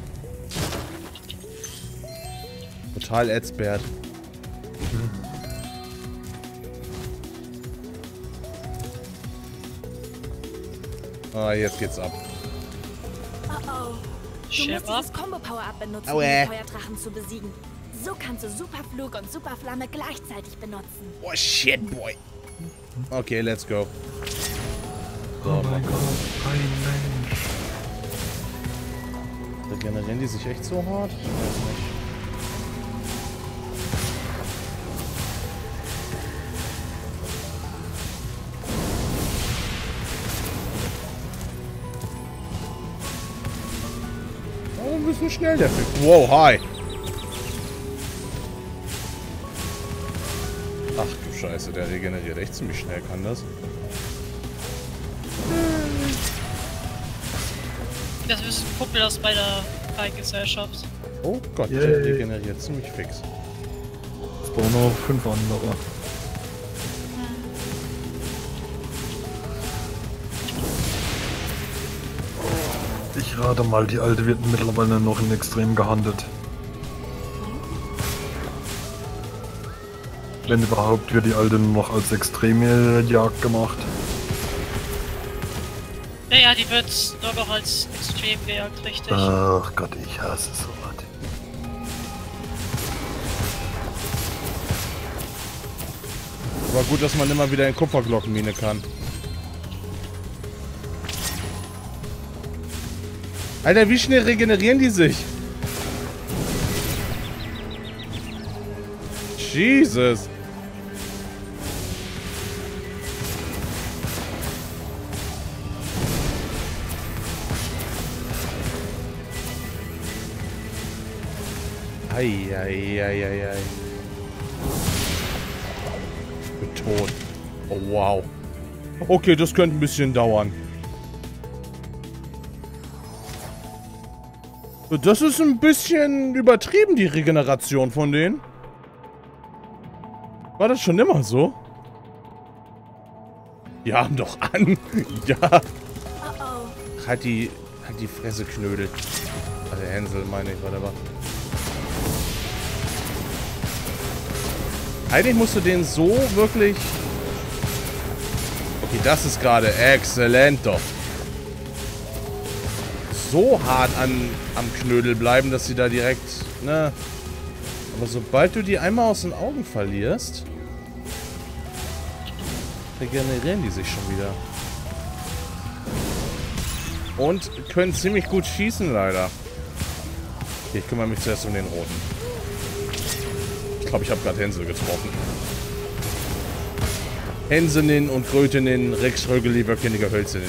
Total ätzbert. Ah, jetzt geht's ab. Oh oh. Du musst Shepard? dieses Combo-Power-Up benutzen, Aue. um den Feuerdrachen zu besiegen. So kannst du Superflug und Superflamme gleichzeitig benutzen. Oh shit, boy. Okay, let's go. So, Oh mein Gott, ein Mensch. regenerieren die sich echt so hart? Ich weiß nicht. Oh, ein bisschen schnell der Fick. Wow, hi. Ach du Scheiße, der regeneriert echt ziemlich schnell, kann das? Das ist ein Kumpel aus meiner Gesellschaft. Oh Gott, Yay. der regeneriert ziemlich fix. Es brauchen noch fünf andere. Ich rate mal, die alte wird mittlerweile noch in Extrem gehandelt. Wenn überhaupt, wird die alte nur noch als extreme Jagd gemacht. Naja, die wird nur noch als extrem gejagt, richtig. Ach Gott, ich hasse sowas. Aber gut, dass man immer wieder in Kupferglockenmine kann. Alter, wie schnell regenerieren die sich? Jesus. Eieieiei. Ich bin tot. Oh, wow. Okay, das könnte ein bisschen dauern. Das ist ein bisschen übertrieben, die Regeneration von denen. War das schon immer so? Ja, doch an. Ja. Oh oh. Halt die, halt die Fresse, Knödel. Also Hänsel, meine ich, warte mal. Eigentlich musst du den so wirklich... Okay, das ist gerade exzellent doch. So hart an, am Knödel bleiben, dass sie da direkt... Ne? Aber sobald du die einmal aus den Augen verlierst... regenerieren die sich schon wieder. Und können ziemlich gut schießen, leider. Okay, ich kümmere mich zuerst um den Roten. Ich glaube, ich habe gerade Hänsel getroffen. Hänselinnen und Krötinnen, Rex, Rögeli, Wöckenige Hölzinnen.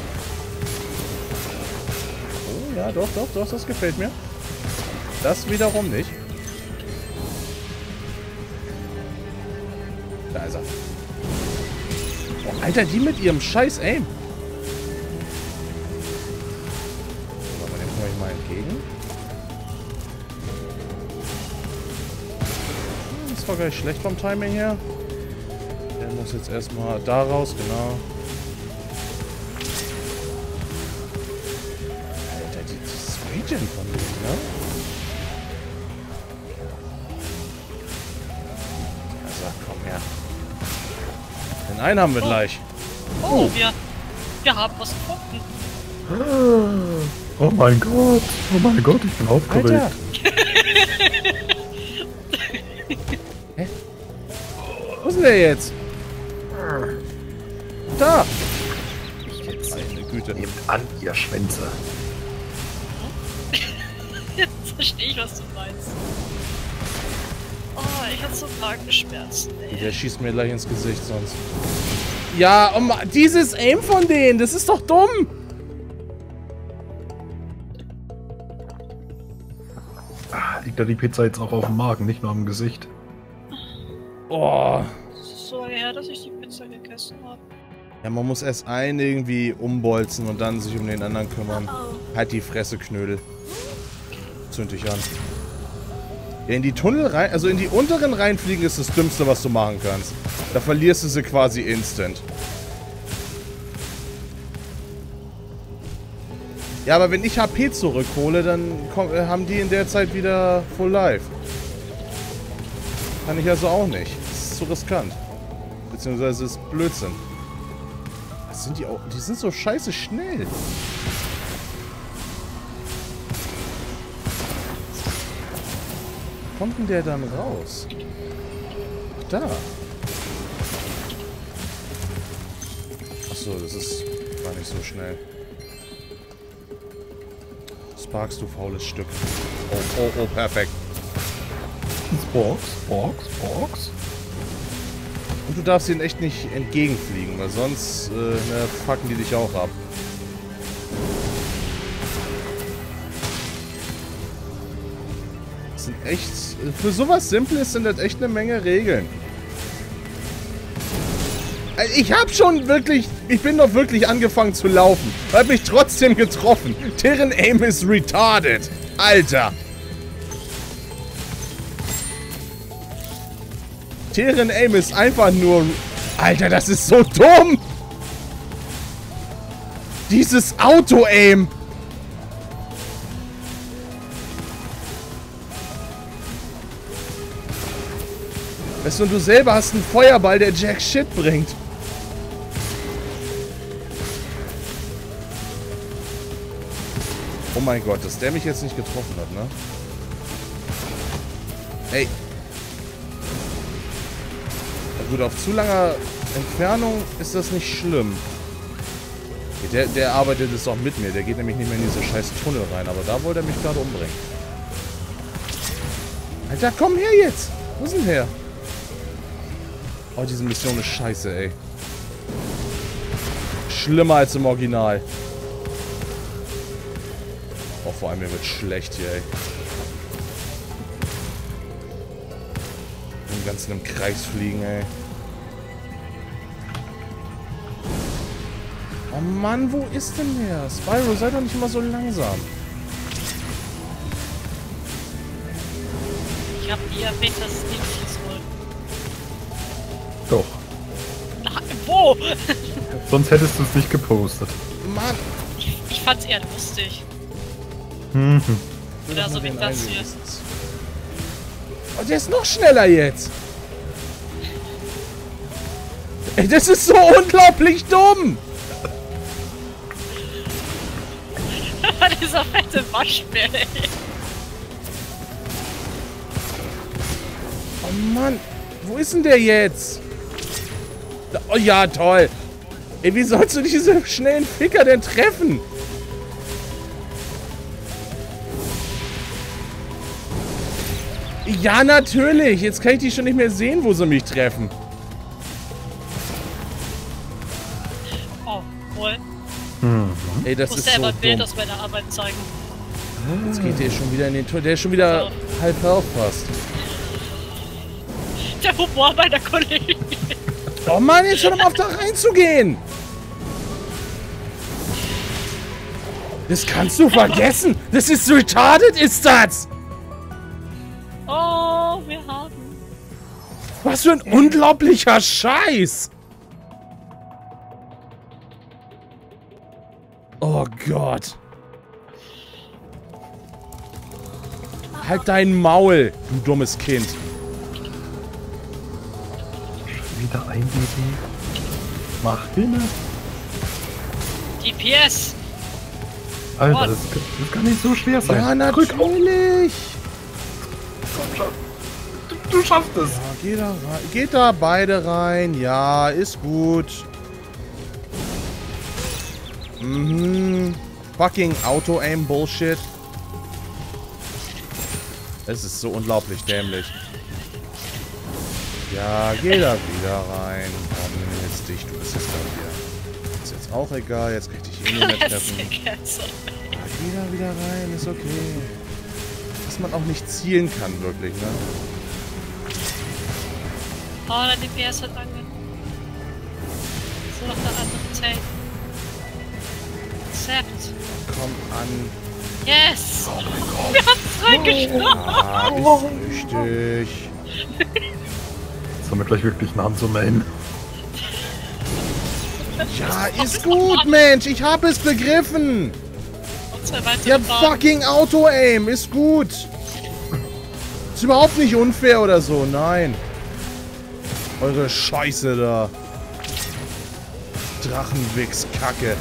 Oh ja, doch, doch, doch, das gefällt mir. Das wiederum nicht. Da ist er. Oh, Alter, die mit ihrem scheiß Aim. Aber dem komme ich mal entgegen. Das war gar nicht schlecht vom Timing her. Der muss jetzt erstmal da raus, genau. Alter, die, die Sprayen von denen, ne? Nein, haben wir gleich. Oh, wir, wir haben was gefunden. Oh mein Gott. Oh mein Gott, ich bin aufgeregt. Alter. Hä? Wo ist denn der jetzt? Da. Meine Güte. Nehmt an, ihr Schwänze. Jetzt verstehe ich, was du meinst. Oh, ich hab so Magenschmerzen, ey. Der schießt mir gleich ins Gesicht sonst. Ja, um, dieses Aim von denen, das ist doch dumm. Ah, liegt da die Pizza jetzt auch auf dem Magen, nicht nur am Gesicht? Oh. Es ist so lange her, dass ich die Pizza gegessen habe. Ja, man muss erst einen irgendwie umbolzen und dann sich um den anderen kümmern. Halt die Fresse, Knödel. Zünd dich an. Ja, in die Tunnel rein, also in die unteren reinfliegen ist das Dümmste, was du machen kannst. Da verlierst du sie quasi instant. Ja, aber wenn ich H P zurückhole, dann komm, äh, haben die in der Zeit wieder Full Life. Kann ich also auch nicht. Das ist zu riskant. Beziehungsweise ist Blödsinn. Was sind die auch? Die sind so scheiße schnell. Wo kommt denn der dann raus? Da. Achso, das ist gar nicht so schnell. Sparks, du faules Stück. Oh, oh, oh, perfekt. Sporks, Sporks, Sporks. Und du darfst ihnen echt nicht entgegenfliegen, weil sonst äh, ne, fucken die dich auch ab. Das sind echt... Für sowas Simples sind das echt eine Menge Regeln. Ich hab schon wirklich... Ich bin doch wirklich angefangen zu laufen. Hab mich trotzdem getroffen. Terran Aim ist retarded. Alter. Terran Aim ist einfach nur... Alter, das ist so dumm. Dieses Auto-Aim. Weißt du, und du selber hast einen Feuerball, der Jack Shit bringt. Oh mein Gott, dass der mich jetzt nicht getroffen hat, ne? Ey. Na gut, auf zu langer Entfernung ist das nicht schlimm. Der, der arbeitet es auch mit mir. Der geht nämlich nicht mehr in diese scheiß Tunnel rein. Aber da wollte er mich gerade umbringen. Alter, komm her jetzt! Wo ist denn her? Oh, diese Mission ist scheiße, ey. Schlimmer als im Original. Oh, vor allem mir wird schlecht hier, ey. Im Ganzen im Kreis fliegen, ey. Oh Mann, wo ist denn der? Spyro, sei doch nicht immer so langsam. Ich hab nie erwähnt, dass es nicht soll. Doch. Na, wo? Sonst hättest du es nicht gepostet. Mann. Ich, ich fand's eher lustig. Mhm. Oder so wie das hier. Oh, der ist noch schneller jetzt. Ey, das ist so unglaublich dumm. Dieser fette Waschbär, ey. Oh Mann. Wo ist denn der jetzt? Da, oh ja, toll. Ey, wie sollst du diese schnellen Ficker denn treffen? Ja, natürlich. Jetzt kann ich die schon nicht mehr sehen, wo sie mich treffen. Oh, wohl. Mhm. Ey, das Ich muss ist selber so ein Bild dumm. aus meiner Arbeit zeigen. Jetzt geht der schon wieder in den Tor. Der ist schon wieder So. halb health fast. Der Humor meiner Kollegen. Oh Mann, jetzt hör doch mal auf da reinzugehen. Das kannst du vergessen. Das ist retarded, ist das. Oh, wir haben. Was für ein unglaublicher Scheiß. Oh Gott. Halt dein Maul, du dummes Kind. Wieder ein B B. Mach hin. D P S. Alter, das, das kann nicht so schwer sein. Ja, natürlich. Komm schon. Du, du schaffst es. Ja, geht da rein. Geht da beide rein. Ja, ist gut. Mhm. Fucking Auto-Aim-Bullshit. Es ist so unglaublich dämlich. Ja, geh da wieder rein. Komm, jetzt dich. Du bist jetzt bei mir. Ist jetzt auch egal. Jetzt kann ich dich eh nicht mehr treffen. Ja, geh da wieder rein. Ist okay. Dass man auch nicht zielen kann, wirklich, ne? Oh, der D P S hat ange... So noch der andere Tank. Accept. Komm an. Yes! Oh mein Gott. Wir haben's reingeschlagen! Ah, ist richtig. Jetzt haben wir gleich wirklich einen Hand zu Main. Ja, ist gut, Mensch. Ich habe es begriffen. Ja, fucking Auto-Aim. Ist gut. Ist überhaupt nicht unfair oder so. Nein. Eure Scheiße da. Drachenwichs-Kacke.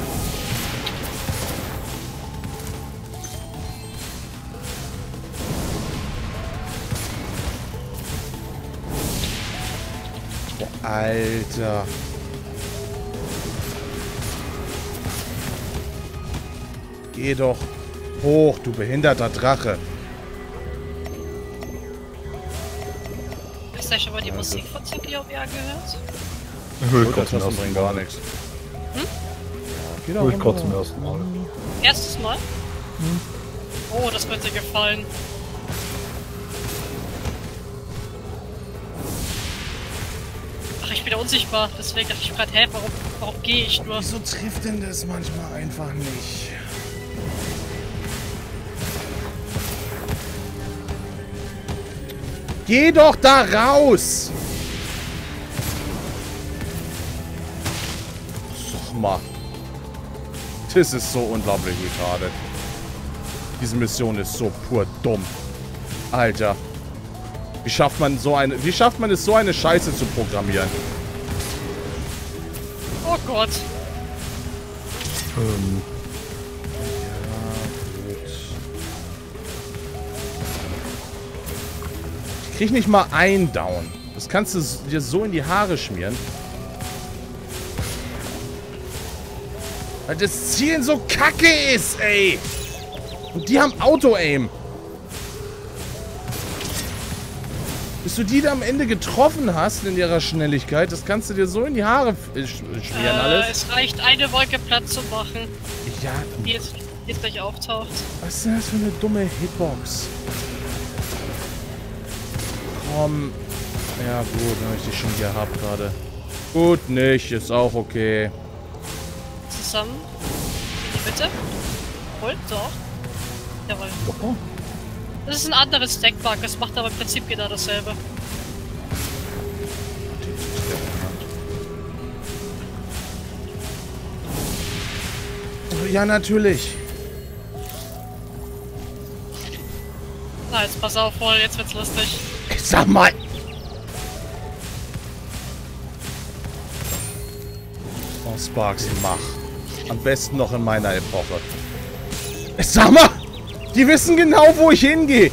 Alter. Geh doch hoch, du behinderter Drache. Hast du schon mal die also. Musik von C P O B angehört? Ich will oh, kurz das bringt gar nichts. Hm? Ja, will ich kurz zum ersten Mal. Erstes Mal? Hm. Oh, das wird dir gefallen. Ach, ich bin ja unsichtbar, deswegen dachte ich gerade, hä, warum, warum gehe ich nur? Wieso trifft denn das manchmal einfach nicht? Geh doch da raus! Sag mal. Das ist so unglaublich retarded. Diese Mission ist so pur dumm. Alter. Wie schafft man so eine... Wie schafft man es, so eine Scheiße zu programmieren? Oh Gott. Ähm. Ja, gut. Ich krieg nicht mal einen Down. Das kannst du dir so in die Haare schmieren. Weil das Zielen so kacke ist, ey. Und die haben Auto-Aim. Bis du die da am Ende getroffen hast in ihrer Schnelligkeit, das kannst du dir so in die Haare schmieren, äh, alles. Es reicht, eine Wolke platt zu machen. Ja. Die jetzt, die jetzt gleich auftaucht. Was ist denn das für eine dumme Hitbox? Komm. Ja gut, dann habe ich die schon gehabt gerade. Gut, nicht. Ist auch okay. Zusammen. In die Mitte. Holt doch. Jawohl. Oh. Das ist ein anderes Stackbug, das macht aber im Prinzip genau dasselbe. Ja, natürlich. Na, jetzt pass auf, voll, jetzt wird's lustig. Ich sag mal. Oh, Sparks, mach. Am besten noch in meiner Epoche. Ich sag mal. Die wissen genau, wo ich hingehe.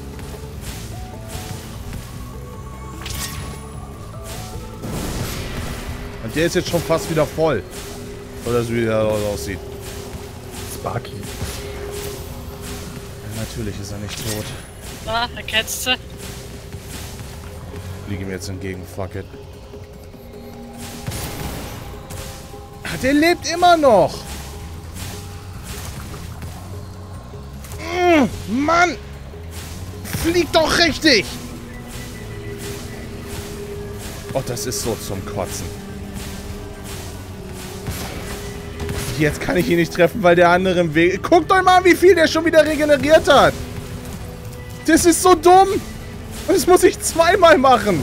Und der ist jetzt schon fast wieder voll. Oder so wie der aussieht. Sparky. Ja, natürlich ist er nicht tot. Ah, erkennst du? Fliege ihm jetzt entgegen, fuck it. Ah, der lebt immer noch. Mann! Flieg doch richtig! Oh, das ist so zum Kotzen. Jetzt kann ich ihn nicht treffen, weil der andere im Weg... Guckt euch mal an, wie viel der schon wieder regeneriert hat! Das ist so dumm! Und das muss ich zweimal machen!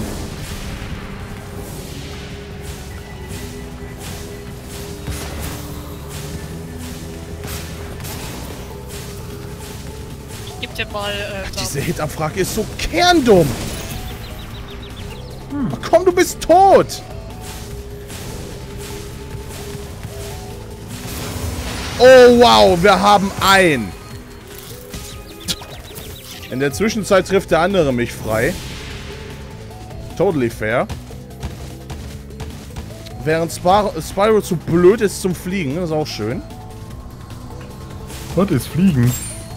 Dir mal, äh, diese Hit-Abfrage ist so kerndumm. Hm. Komm, du bist tot. Oh, wow, wir haben ein. In der Zwischenzeit trifft der andere mich frei. Totally fair. Während Spyro, Spyro zu blöd ist zum Fliegen. Das ist auch schön. Was ist Fliegen?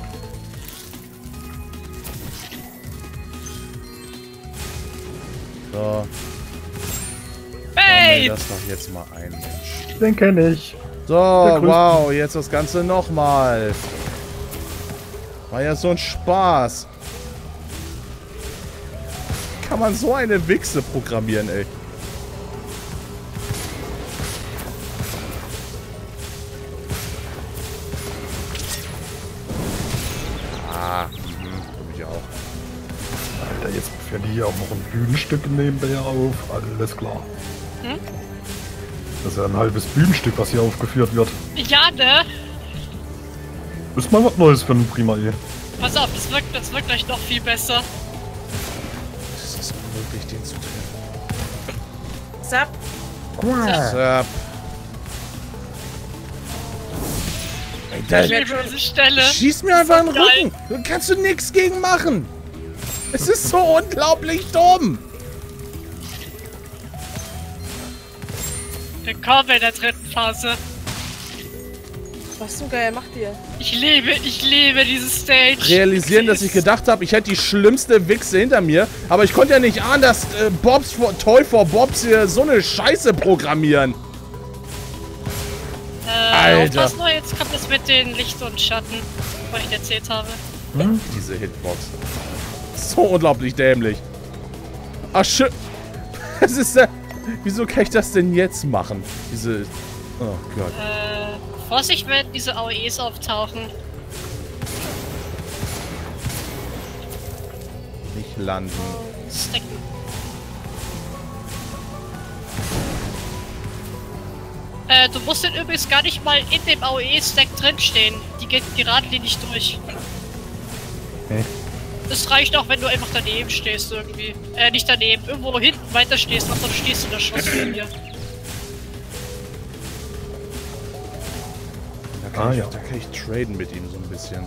So. Hey! Das doch jetzt mal ein, Mensch. Den kenne ich. So, wow, jetzt das Ganze nochmal. War ja so ein Spaß. Kann man so eine Wichse programmieren, ey. Ah, mhm, komm ich auch. Alter, jetzt fährt hier auch noch ein Bühnenstück nebenbei auf. Alles klar. Hm? Das ist ja ein halbes Bühnenstück, was hier aufgeführt wird. Ja, ne? Ist mal was Neues für einen Prima E. Pass auf, das wirkt, das wirkt gleich noch viel besser. Das ist unmöglich, den zu treffen. Zap. Zap. Ey, der, Ich liebe diese Stelle. schieß mir einfach in den Geil. Rücken. Da kannst du nichts gegen machen. Es ist so unglaublich dumm. Willkommen in der dritten Phase. Was so geil macht ihr? Ich liebe, ich liebe diese Stage. Realisieren, Sie dass ich ist- gedacht habe, ich hätte die schlimmste Wichse hinter mir. Aber ich konnte ja nicht ahnen, dass äh, Bobs for, Toy for Bobs hier so eine Scheiße programmieren. Äh, Alter. aufpassen, nur, jetzt kommt es mit den Licht und Schatten, was ich erzählt habe. Diese Hitbox. So unglaublich dämlich. Ach, shit. Was ist da? Wieso kann ich das denn jetzt machen? Diese... Oh Gott. Äh, Vorsicht, wenn diese A O Es auftauchen. Nicht landen. Stacken. Äh, du musst denn übrigens gar nicht mal in dem A O E-Stack drinstehen. Die geht geradlinig durch. Hä? Es reicht auch, wenn du einfach daneben stehst irgendwie. Äh, nicht daneben, irgendwo hinten weiter stehst, aber du stehst in der Schusslinie. Da kann, Ah, ich, ja. da kann ich traden mit ihm so ein bisschen.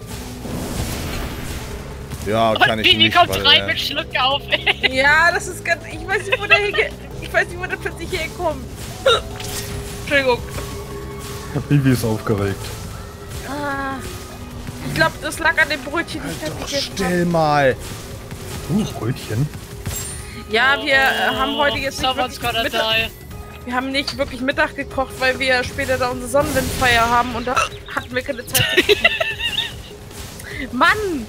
Ja, Und kann ich Bibi nicht, kommt weil, rein äh, mit Schluck auf. Ja, das ist ganz. Ich weiß nicht, wo der hinge. Ich weiß nicht, wo der plötzlich herkommt. Entschuldigung. Bibi ist aufgeregt. Ah. Ich glaube, das lag an dem Brötchen, die ich Doch, gerade gegessen still mal. Uh, Brötchen. habe. Ja, wir äh, haben heute jetzt nicht Someone's wirklich gonna Mittag, die. wir haben nicht wirklich Mittag gekocht, weil wir später da unsere Sonnenwindfeier haben und da hatten wir keine Zeit. Mann!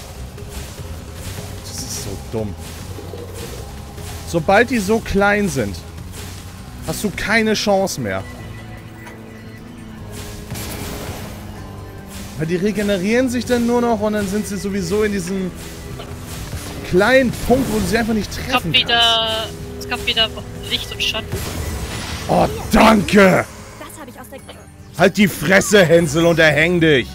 Das ist so dumm. Sobald die so klein sind, hast du keine Chance mehr. Weil die regenerieren sich dann nur noch und dann sind sie sowieso in diesem kleinen Punkt, wo du sie einfach nicht Es treffen kommt kannst. wieder. Es kommt wieder Licht und Schatten. Oh, danke! Das habe ich aus der... Halt die Fresse, Hänsel, und erhäng dich!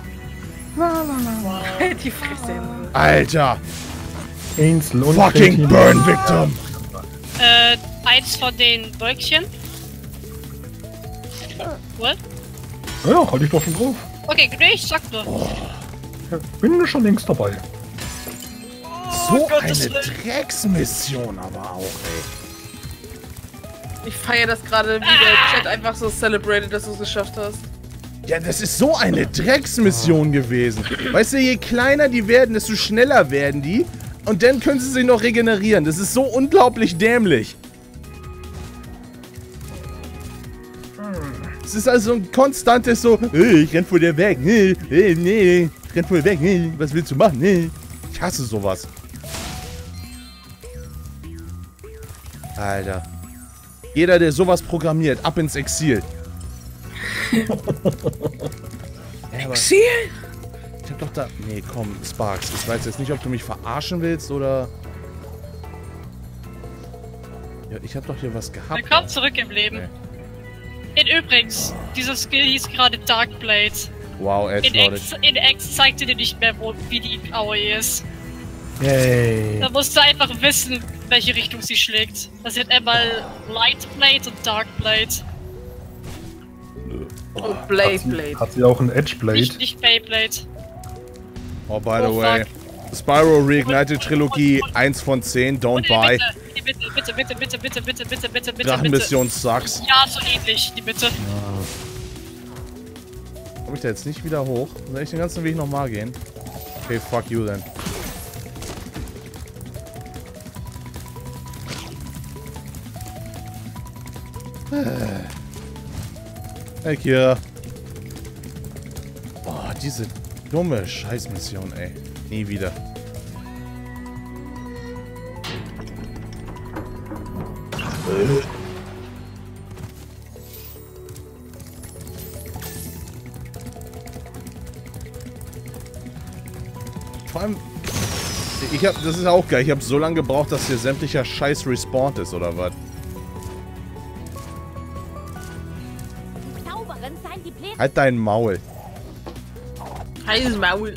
Die Fresse. Alter! Ainsel und Fucking Katie. Burn Victim! Äh, eins von den Wölkchen. What? Ja, halt ich doch schon drauf. Okay, nee, ich sag nur. Oh. Bin schon längst dabei. So Gottes eine Willen. Drecksmission aber auch, ey. Ich feiere das gerade, wie der Chat einfach so celebrated, dass du es geschafft hast. Ja, das ist so eine Drecksmission gewesen. Weißt du, je kleiner die werden, desto schneller werden die. Und dann können sie sich noch regenerieren. Das ist so unglaublich dämlich. Es ist also ein konstantes so, hey, ich renn vor dir weg, nee, nee, nee, ich renn vor dir weg, nee, was willst du machen, nee. Ich hasse sowas. Alter. Jeder, der sowas programmiert, ab ins Exil. Ja, aber Exil? ich hab doch da... Nee, komm, Sparks. Ich weiß jetzt nicht, ob du mich verarschen willst oder... Ja, ich hab doch hier was gehabt. Willkommen zurück im Leben. Nee. In übrigens, dieser Skill hieß gerade Darkblade. Wow, Edge In X, Knowledge. in X zeigte dir nicht mehr, wo, wie die A O E ist. Yay. Da musst du einfach wissen, welche Richtung sie schlägt. Das sind einmal Lightblade und Darkblade. Nö. Oh, Blade, Hat sie, Blade. hat sie auch ein Edge Blade? Nicht, nicht Beyblade. Oh, by the Oh, way. Spyro Reignited Trilogie, eins von zehn, don't Die buy. Mitte, die Mitte, Mitte, Mitte, Mitte, Mitte, Mitte, Mitte, Mitte, Mitte. Drachenmission sucks. Ja, so ähnlich, die Mitte. Komm ich da jetzt nicht wieder hoch? Soll ich den ganzen Weg nochmal gehen? Okay, fuck you then. Weg hier. Boah, diese dumme Scheißmission, ey. Nie wieder. Vor allem, ich hab, das ist auch geil, ich habe so lange gebraucht, dass hier sämtlicher Scheiß respawned ist, oder was? Halt dein Maul. Heißes Maul.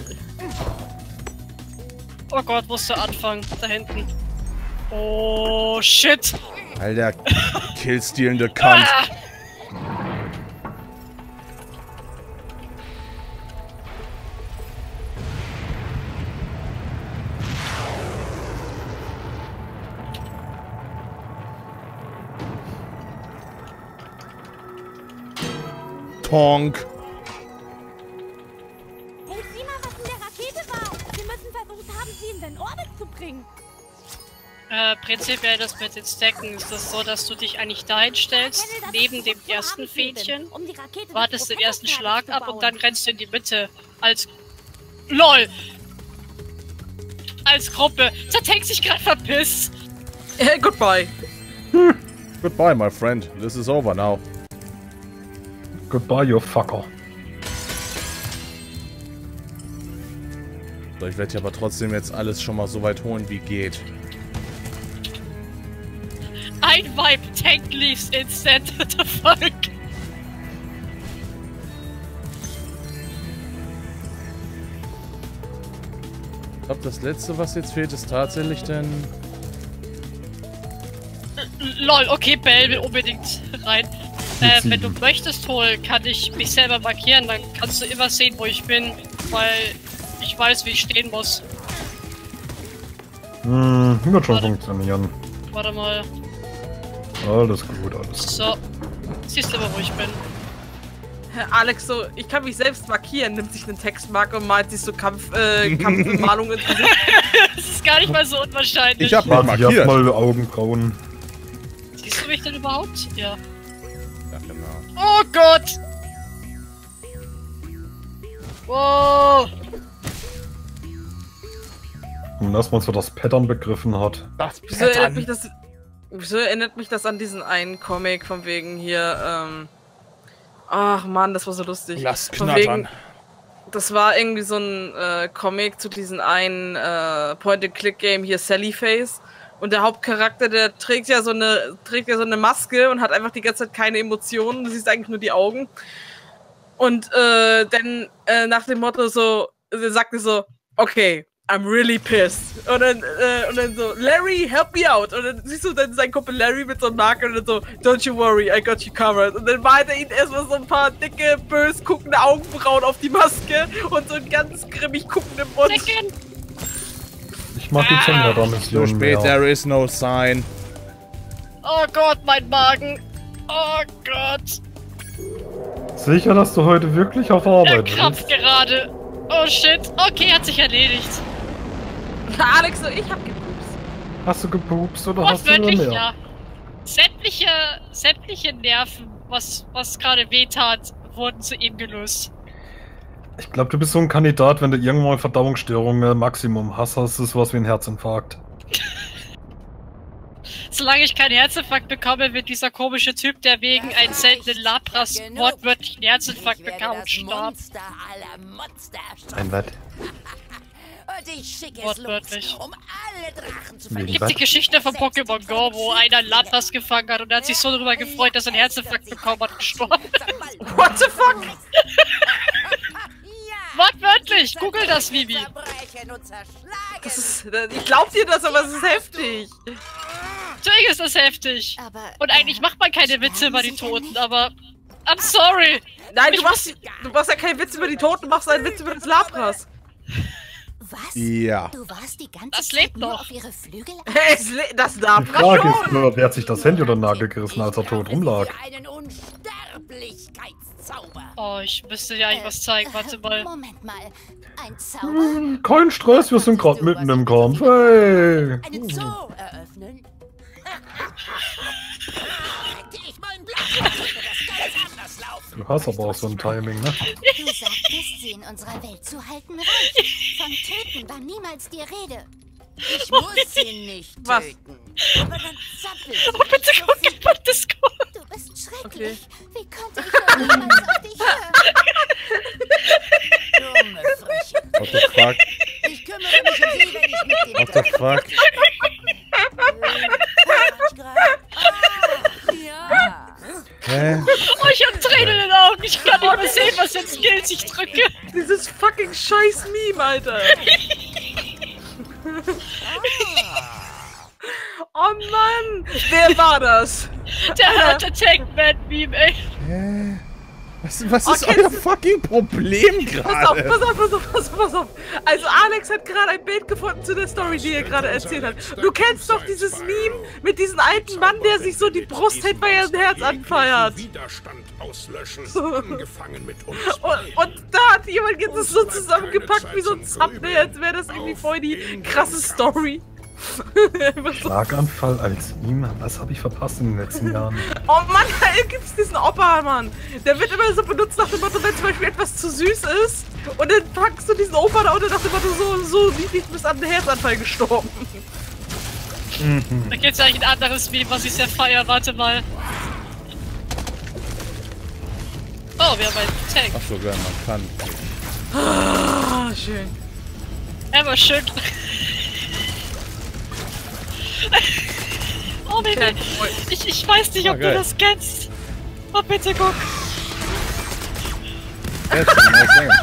Oh Gott, musst du anfangen? Da hinten. Oh, shit. Alter, killstealende Kant. Ah! Tonk. Hey, sieh mal, was in der Rakete war. Wir müssen versucht haben, sie in den Orbit zu bringen. Äh, prinzipiell das mit den Stacken ist das so, dass du dich eigentlich dahin stellst, neben dem ersten Fädchen, Um die Rakete wartest des den ersten Propellerkreises Schlag zu ab und bauen. dann rennst du in die Mitte. Als... LOL! Als Gruppe. Das Tank sich gerade verpisst. Hey, goodbye. Goodbye, my friend. This is over now. Goodbye, you fucker. So, ich werde hier aber trotzdem jetzt alles schon mal so weit holen, wie geht. Ein Vibe, Tank leaves instant. What the fuck? Ich glaube, das letzte, was jetzt fehlt, ist tatsächlich dann... LOL, okay, Bell will unbedingt rein. Äh, sieben. wenn du möchtest, Hol, kann ich mich selber markieren, dann kannst du immer sehen, wo ich bin, weil ich weiß, wie ich stehen muss. Hm, wird schon Warte. funktionieren. Warte mal. Alles gut, alles gut. So. Siehst du aber, wo ich bin. Alex so, ich kann mich selbst markieren, nimmt sich einen Textmarker und malt sich so Kampf, äh, Kampfmalung ins Gesicht. Das ist gar nicht mal so unwahrscheinlich. Ich hab mich Warte, ich markiert. erstmal Augenbrauen. Siehst du mich denn überhaupt? Ja. Ja, genau. Oh Gott! Wow! Und dass man so das Pattern begriffen hat. Das Wieso erinnert mich das, wieso erinnert mich das an diesen einen Comic von wegen hier, ähm... Ach man, das war so lustig. Lass Von knattern. wegen, das war irgendwie so ein äh, Comic zu diesem einen äh, Point-and-Click-Game hier, Sallyface. Und der Hauptcharakter, der trägt ja so eine trägt ja so eine Maske und hat einfach die ganze Zeit keine Emotionen. Du siehst eigentlich nur die Augen. Und äh, dann äh, nach dem Motto so, er sagte so, okay, I'm really pissed. Und dann, äh, und dann so, Larry, help me out. Und dann siehst du dann seinen Kumpel Larry mit so einem Marker und dann so, don't you worry, I got you covered. Und dann malt er ihn erstmal so ein paar dicke, bös guckende Augenbrauen auf die Maske und so einen ganz grimmig guckenden Mund. Second. Ich mach jetzt schon wieder Too Mission spät, mehr. there is no sign. Oh Gott, mein Magen. Oh Gott. Sicher, dass du heute wirklich auf Er Arbeit krampft bist? gerade. Oh shit. Okay, hat sich erledigt. Alex so, ich hab gepupst. Hast du gepupst oder hast du Wortwörtlich, mehr? ja. Sämtliche, sämtliche Nerven, was, was gerade wehtat, wurden zu ihm gelöst. Ich glaube, du bist so ein Kandidat, wenn du irgendwann Verdauungsstörungen äh, Maximum hast, hast du sowas wie ein Herzinfarkt. Solange ich keinen Herzinfarkt bekomme, wird dieser komische Typ, der wegen einem seltenen Lapras wortwörtlich einen Herzinfarkt bekam und starb. Ein was? Und ich schicke es Wortwörtlich. los, um alle Drachen zu Wie vernichten. Gibt die Geschichte von Pokémon Go, wo einer Lapras gefangen hat und er hat sich so darüber gefreut, dass er einen Herzinfarkt bekommen hat und gestorben ist. What the fuck? Wortwörtlich! Google das, Vivi! Das ist, ich glaub dir das, aber es ist heftig. Natürlich ist das heftig. Aber Und eigentlich macht man keine Witze über die Toten, aber I'm sorry. Nein, du machst, du machst ja keinen Witz über die Toten, du machst einen Witz über das Labras. Was? Ja. Du warst die ganze Das Zeit lebt nur noch. auf ihre Flügel? Es le- Das Die Labras Frage schon. ist nur, wer hat sich das Handy unter den Nagel gerissen, als er tot rumlag? Einen Unsterblichkeitszauber. Oh, ich müsste dir eigentlich was zeigen. Warte mal. Moment mal. Ein Zauber? Hm, kein Stress, wir sind gerade mitten im Kampf. Hey! Einen Zoo eröffnen? Hätte ich meinen Platz, würde das ganz anders laufen. Du hast aber auch so ein Timing, ne? Du sagtest, sie in unserer Welt zu halten reicht. Von Töten war niemals die Rede. Ich muss ihn nicht Was? töten. Aber dann zappel ich. Oh, bitte guck in mein Discord. Du bist schrecklich. Wie konnte ich nur niemals auf dich hören? Dumme Frösche. What the fuck? Ich kümmere mich um sie, wenn ich mit dem What the fuck? Ja. Hä? Oh, ich hab Tränen in den Augen. Ich kann nicht mehr sehen, was jetzt gilt. Ich drücke. Dieses fucking scheiß Meme, Alter. Oh Mann! Wer war das? Der hat der Tank-Man-Meme, ey. Hä? Was, was ist Okay, euer das- fucking Problem Pass auf, gerade? pass auf, pass auf, pass auf, pass auf. Also Alex hat gerade ein Bild gefunden zu der Story, die er gerade erzählt hat. Du kennst doch dieses Meme mit diesem alten Mann, der sich so die Brust hält, weil er ein Herz anfeiert. Widerstand auslöschen, angefangen mit uns. Und, und da hat jemand jetzt das so zusammengepackt wie so ein Thumbnail, als wäre das irgendwie voll die krasse Story. Einfach so. Schlaganfall als ihm? Was habe ich verpasst in den letzten Jahren? Oh Mann, da gibt's diesen Opa, Mann. Der wird immer so benutzt nach dem Motto, wenn zum Beispiel etwas zu süß ist. Und dann packst du diesen Opa da unter nach dem Motto, so, so niedlich, du bist an einem Herzanfall gestorben. Da gibt's eigentlich ein anderes Meme, was ich sehr feier. Warte mal. Oh, wir haben einen Tank. Ach sogar, man kann. Ah, schön. Er war schön. Oh, Baby. Okay. Ich, ich weiß nicht, Ah, ob geil. du das kennst. Oh, bitte guck. Jetzt, mal sehen.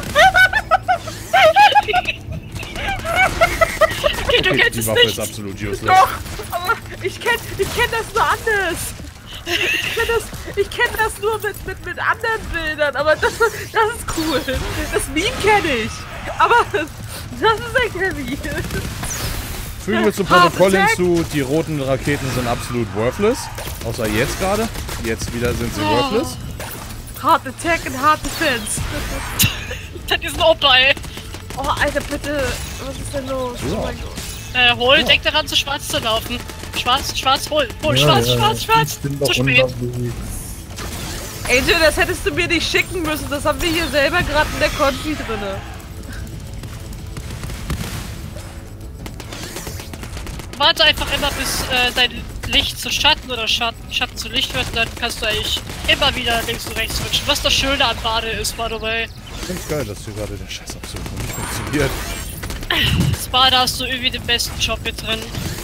Okay, du Okay, kennst die es Waffe ist nicht. absolut useless. Doch, aber ich kenn, ich kenn das nur anders. Ich kenn das, ich kenn das nur mit, mit, mit anderen Bildern, aber das, das ist cool. Das Meme kenne ich. Aber das ist echt heavy. Fügen wir zum Protokoll hinzu, die roten Raketen sind absolut worthless. Außer jetzt gerade. Jetzt wieder sind sie worthless. Hard Attack und Hard Defense. Das ist ein Opa, ey. Oh, Alter, bitte. Was ist denn los? Ja. Oh mein Gott. Äh, hol, denk daran, zu schwarz zu laufen. Schwarz, schwarz, hol. Hol, Ja, schwarz, ja, schwarz, schwarz. Ich bin doch Zu spät. unterwegs. Angel, das hättest du mir nicht schicken müssen. Das haben wir hier selber gerade in der Konfi drinne. Warte einfach immer, bis äh, dein Licht zu Schatten oder Schatten, Schatten zu Licht wird, und dann kannst du eigentlich immer wieder links und rechts switchen. Was das Schöne an Bade ist, by the way. Echt geil, dass hier gerade der Scheiß absolut nicht funktioniert. Das Bade hast du irgendwie den besten Job hier drin.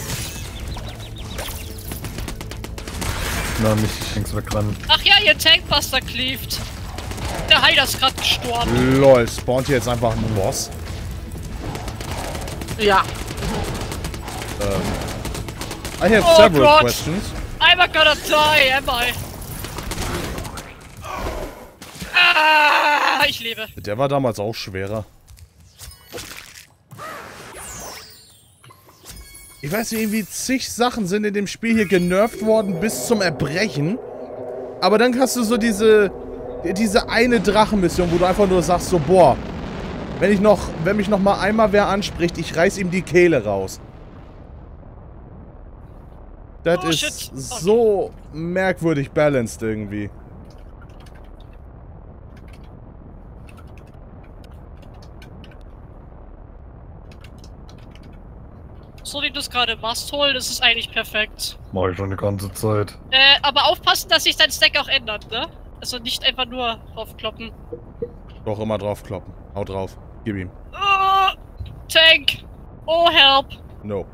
Na, nicht links wegrennen. Ach ja, ihr Tankbuster cleaved. Der Heiler ist gerade gestorben. Lol, spawnt hier jetzt einfach ein Boss? Ja. I have Oh several Gott. questions. I'm not gonna die, am I? Ah, ich lebe. Der war damals auch schwerer. Ich weiß nicht, irgendwie zig Sachen sind in dem Spiel hier genervt worden bis zum Erbrechen. Aber dann hast du so diese, diese eine Drachenmission, wo du einfach nur sagst so, boah, wenn ich noch, wenn mich noch mal einmal wer anspricht, ich reiß ihm die Kehle raus. Das Oh, ist shit. Okay. so merkwürdig balanced irgendwie. So wie du es gerade machst, hol, das ist eigentlich perfekt. Mach ich schon die ganze Zeit. Äh, aber aufpassen, dass sich dein Stack auch ändert, ne? Also nicht einfach nur draufkloppen. Doch immer draufkloppen. Hau drauf. Gib ihm. Oh, Tank! Oh, help! No.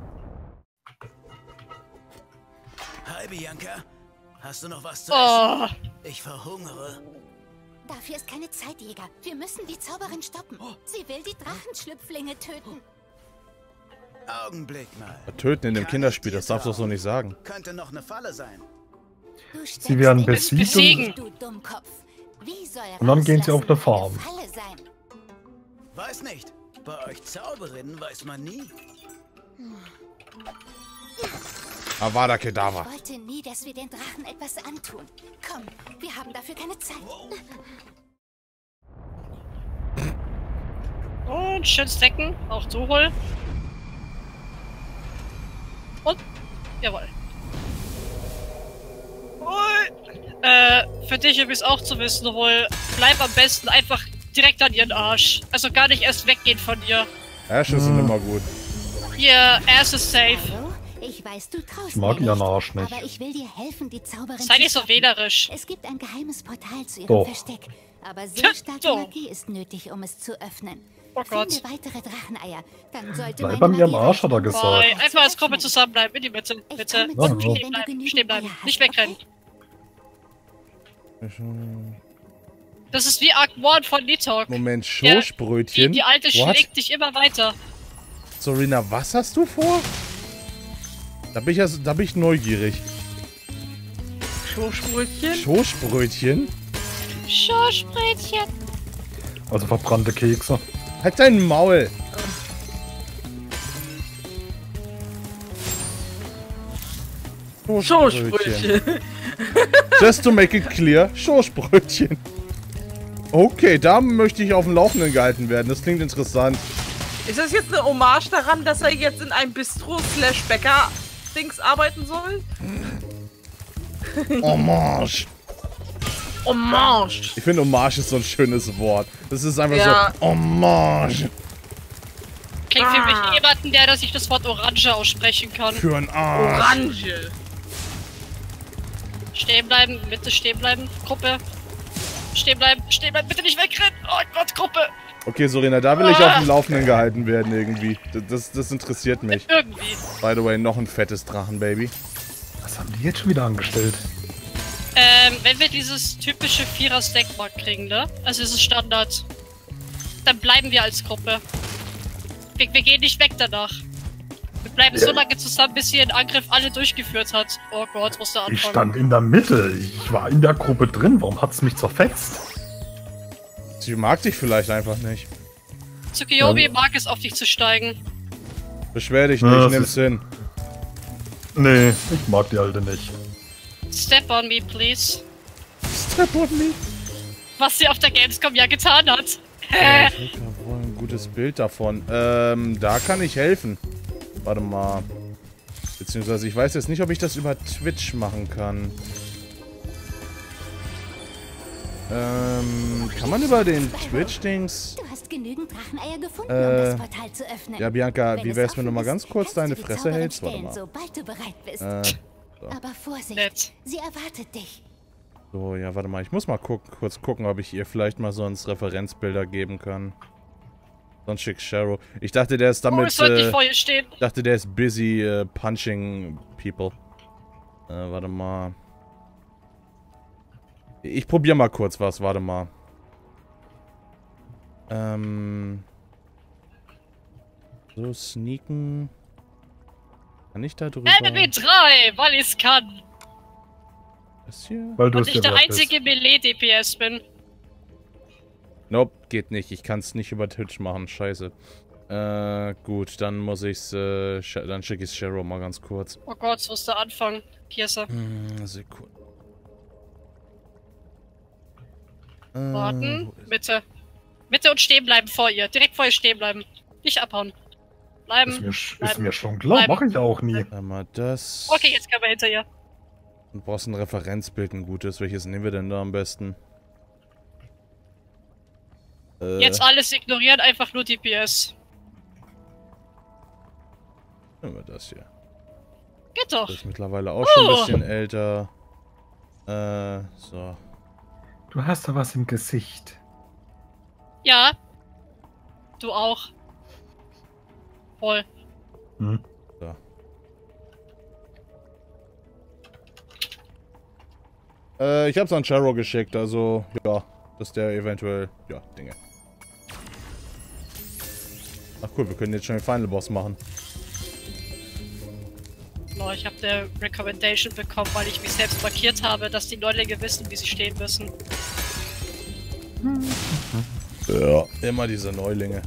Hi, Bianca. Hast du noch was zu Oh, essen? Ich verhungere. Dafür ist keine Zeit, Jäger. Wir müssen die Zauberin stoppen. Sie will die Drachenschlüpflinge töten. Augenblick mal. Töten in dem Kann Kinderspiel, ich dir das darfst du so trauen? nicht sagen. Könnte noch eine Falle sein. Du Sie werden steckst besiegt nicht und- drin, du Dummkopf. Wie soll Und dann gehen sie auf eine Rauslassen Farm. eine Falle sein? Weiß nicht. Bei euch Zauberinnen weiß man nie. Avada Kedavra. Ich wollte nie, dass wir den Drachen etwas antun. Komm, wir haben dafür keine Zeit. Und schön stacken. Auch du hol. Und. Jawohl. Hol. Äh, für dich übrigens auch zu wissen, hol. Bleib am besten einfach direkt an ihren Arsch. Also gar nicht erst weggehen von ihr. Ärsche sind immer gut. Ihr Ass ist safe. Hallo? Ich weiß, du traust Ich mag mir ihren nicht, Arsch nicht. aber ich will dir helfen, die Zauberin Sei nicht zu so stoppen. wählerisch. Es gibt ein geheimes Portal zu ihrem Doch. Versteck. Aber sehr Tja, starke doch. Magie ist nötig, um es zu öffnen. Oh Gott. Finde weitere Dracheneier. Dann sollte Bleib meine an ihrem Magie Arsch, hat er reichen, um gesagt. Bye. Einfach als Gruppe zusammenbleiben. In die Mitte. Ich Bitte. komme Ja, zu ja. dir, Stehen wenn du bleiben. genügend Stehen bleiben. Eier hast, Nicht wegrennen. okay? Das ist wie Arc One von Nitok. Moment, Ja, Die, Schoßbrötchen? die alte What? schlägt dich immer weiter. Sorina, was hast du vor? Da bin ich, ja, da bin ich neugierig. Schoßbrötchen. Schoßbrötchen? Schoßbrötchen. Also verbrannte Kekse. Halt dein Maul! Schoßbrötchen. Just to make it clear, Schoßbrötchen. Okay, da möchte ich auf dem Laufenden gehalten werden. Das klingt interessant. Ist das jetzt eine Hommage daran, dass er jetzt in einem Bistro-slash-Bäcker-Dings arbeiten soll? Hommage. Hommage. Ich finde, Hommage ist so ein schönes Wort. Das ist einfach Ja. so, Hommage. Klingt für mich Ah. jemanden, der, dass ich das Wort Orange aussprechen kann. Für ein Arsch. Orange. Stehen bleiben, Mitte stehen bleiben, Gruppe. Stehen bleiben, stehen bleiben, bitte nicht wegrennen. Oh Gott, Gruppe. Okay, Sorina, da will ich auf dem Laufenden gehalten werden irgendwie. Das, das, das interessiert mich. Irgendwie. By the way, noch ein fettes Drachenbaby. Was haben die jetzt schon wieder angestellt? Ähm, wenn wir dieses typische Vierer-Stack-Mark kriegen, ne? Also dieses Standard. Dann bleiben wir als Gruppe. Wir, wir gehen nicht weg danach. Wir bleiben so lange zusammen, bis sie den Angriff alle durchgeführt hat. Oh Gott, muss der Ich anfangen. stand in der Mitte. Ich war in der Gruppe drin. Warum hat's mich zerfetzt? Sie mag dich vielleicht einfach nicht. Tsukiyomi Ja. mag es, auf dich zu steigen. Beschwer dich Ja, nicht, das nimm's ist- hin. Nee, ich mag die alte nicht. Step on me, please. Step on me. Was sie auf der Gamescom ja getan hat. Ja, ich hab wohl ein gutes Bild davon. Ähm, da kann ich helfen. Warte mal. Beziehungsweise, ich weiß jetzt nicht, ob ich das über Twitch machen kann. Ähm, kann man über den Twitch-Dings... Du hast genügend Dracheneier gefunden, Äh, um das Portal zu öffnen. Ja, Bianca, Wenn wie es wär's, wenn du offen mal ist, ganz kurz kannst du deine die Fresse Zauberin hältst? Warte stellen, mal. Sobald du bereit bist. Äh, Aber Vorsicht, Nett. sie erwartet dich. so, ja, warte mal. Ich muss mal guck, kurz gucken, ob ich ihr vielleicht mal sonst Referenzbilder geben kann. Sonst schick Sharo. Ich dachte, der ist Oh, damit... es sollte nicht Äh, vor ihr stehen. ich dachte, der ist busy äh, punching people. Äh, warte mal. Ich probier mal kurz was, warte mal. Ähm... So, sneaken... Kann ich da drüber... M W drei, weil ich's kann. Das hier? Weil du Und es ich dir der wert bist. einzige Melee-D P S bin. Nope, geht nicht. Ich kann es nicht über Twitch machen. Scheiße. Äh, gut, dann muss ich's, äh, sch dann schicke ich's Sharo mal ganz kurz. Oh Gott, wo ist der Anfang? Hier ist er. Hm, Sekunde. Äh, Warten. wo ist- Mitte. Mitte und stehen bleiben vor ihr. Direkt vor ihr stehen bleiben. Nicht abhauen. Bleiben. Ist mir, sch- ist bleiben. mir schon klar, Bleiben. mache ich auch nie. Einmal das. Okay, jetzt können wir hinter ihr. Du brauchst ein Referenzbild, ein gutes. Welches nehmen wir denn da am besten? Äh, Jetzt alles ignorieren, einfach nur D P S. nehmen wir das hier. Geht doch. Das ist mittlerweile auch schon ein Oh. bisschen älter. Äh, so. Du hast da was im Gesicht. Ja. Du auch. Voll. Hm? Äh, ich hab's an Sharo geschickt, also, ja, dass der eventuell, ja, Dinge. Ach cool, wir können jetzt schon den Final Boss machen. Oh, ich habe eine Recommendation bekommen, weil ich mich selbst markiert habe, dass die Neulinge wissen, wie sie stehen müssen. Ja, immer diese Neulinge.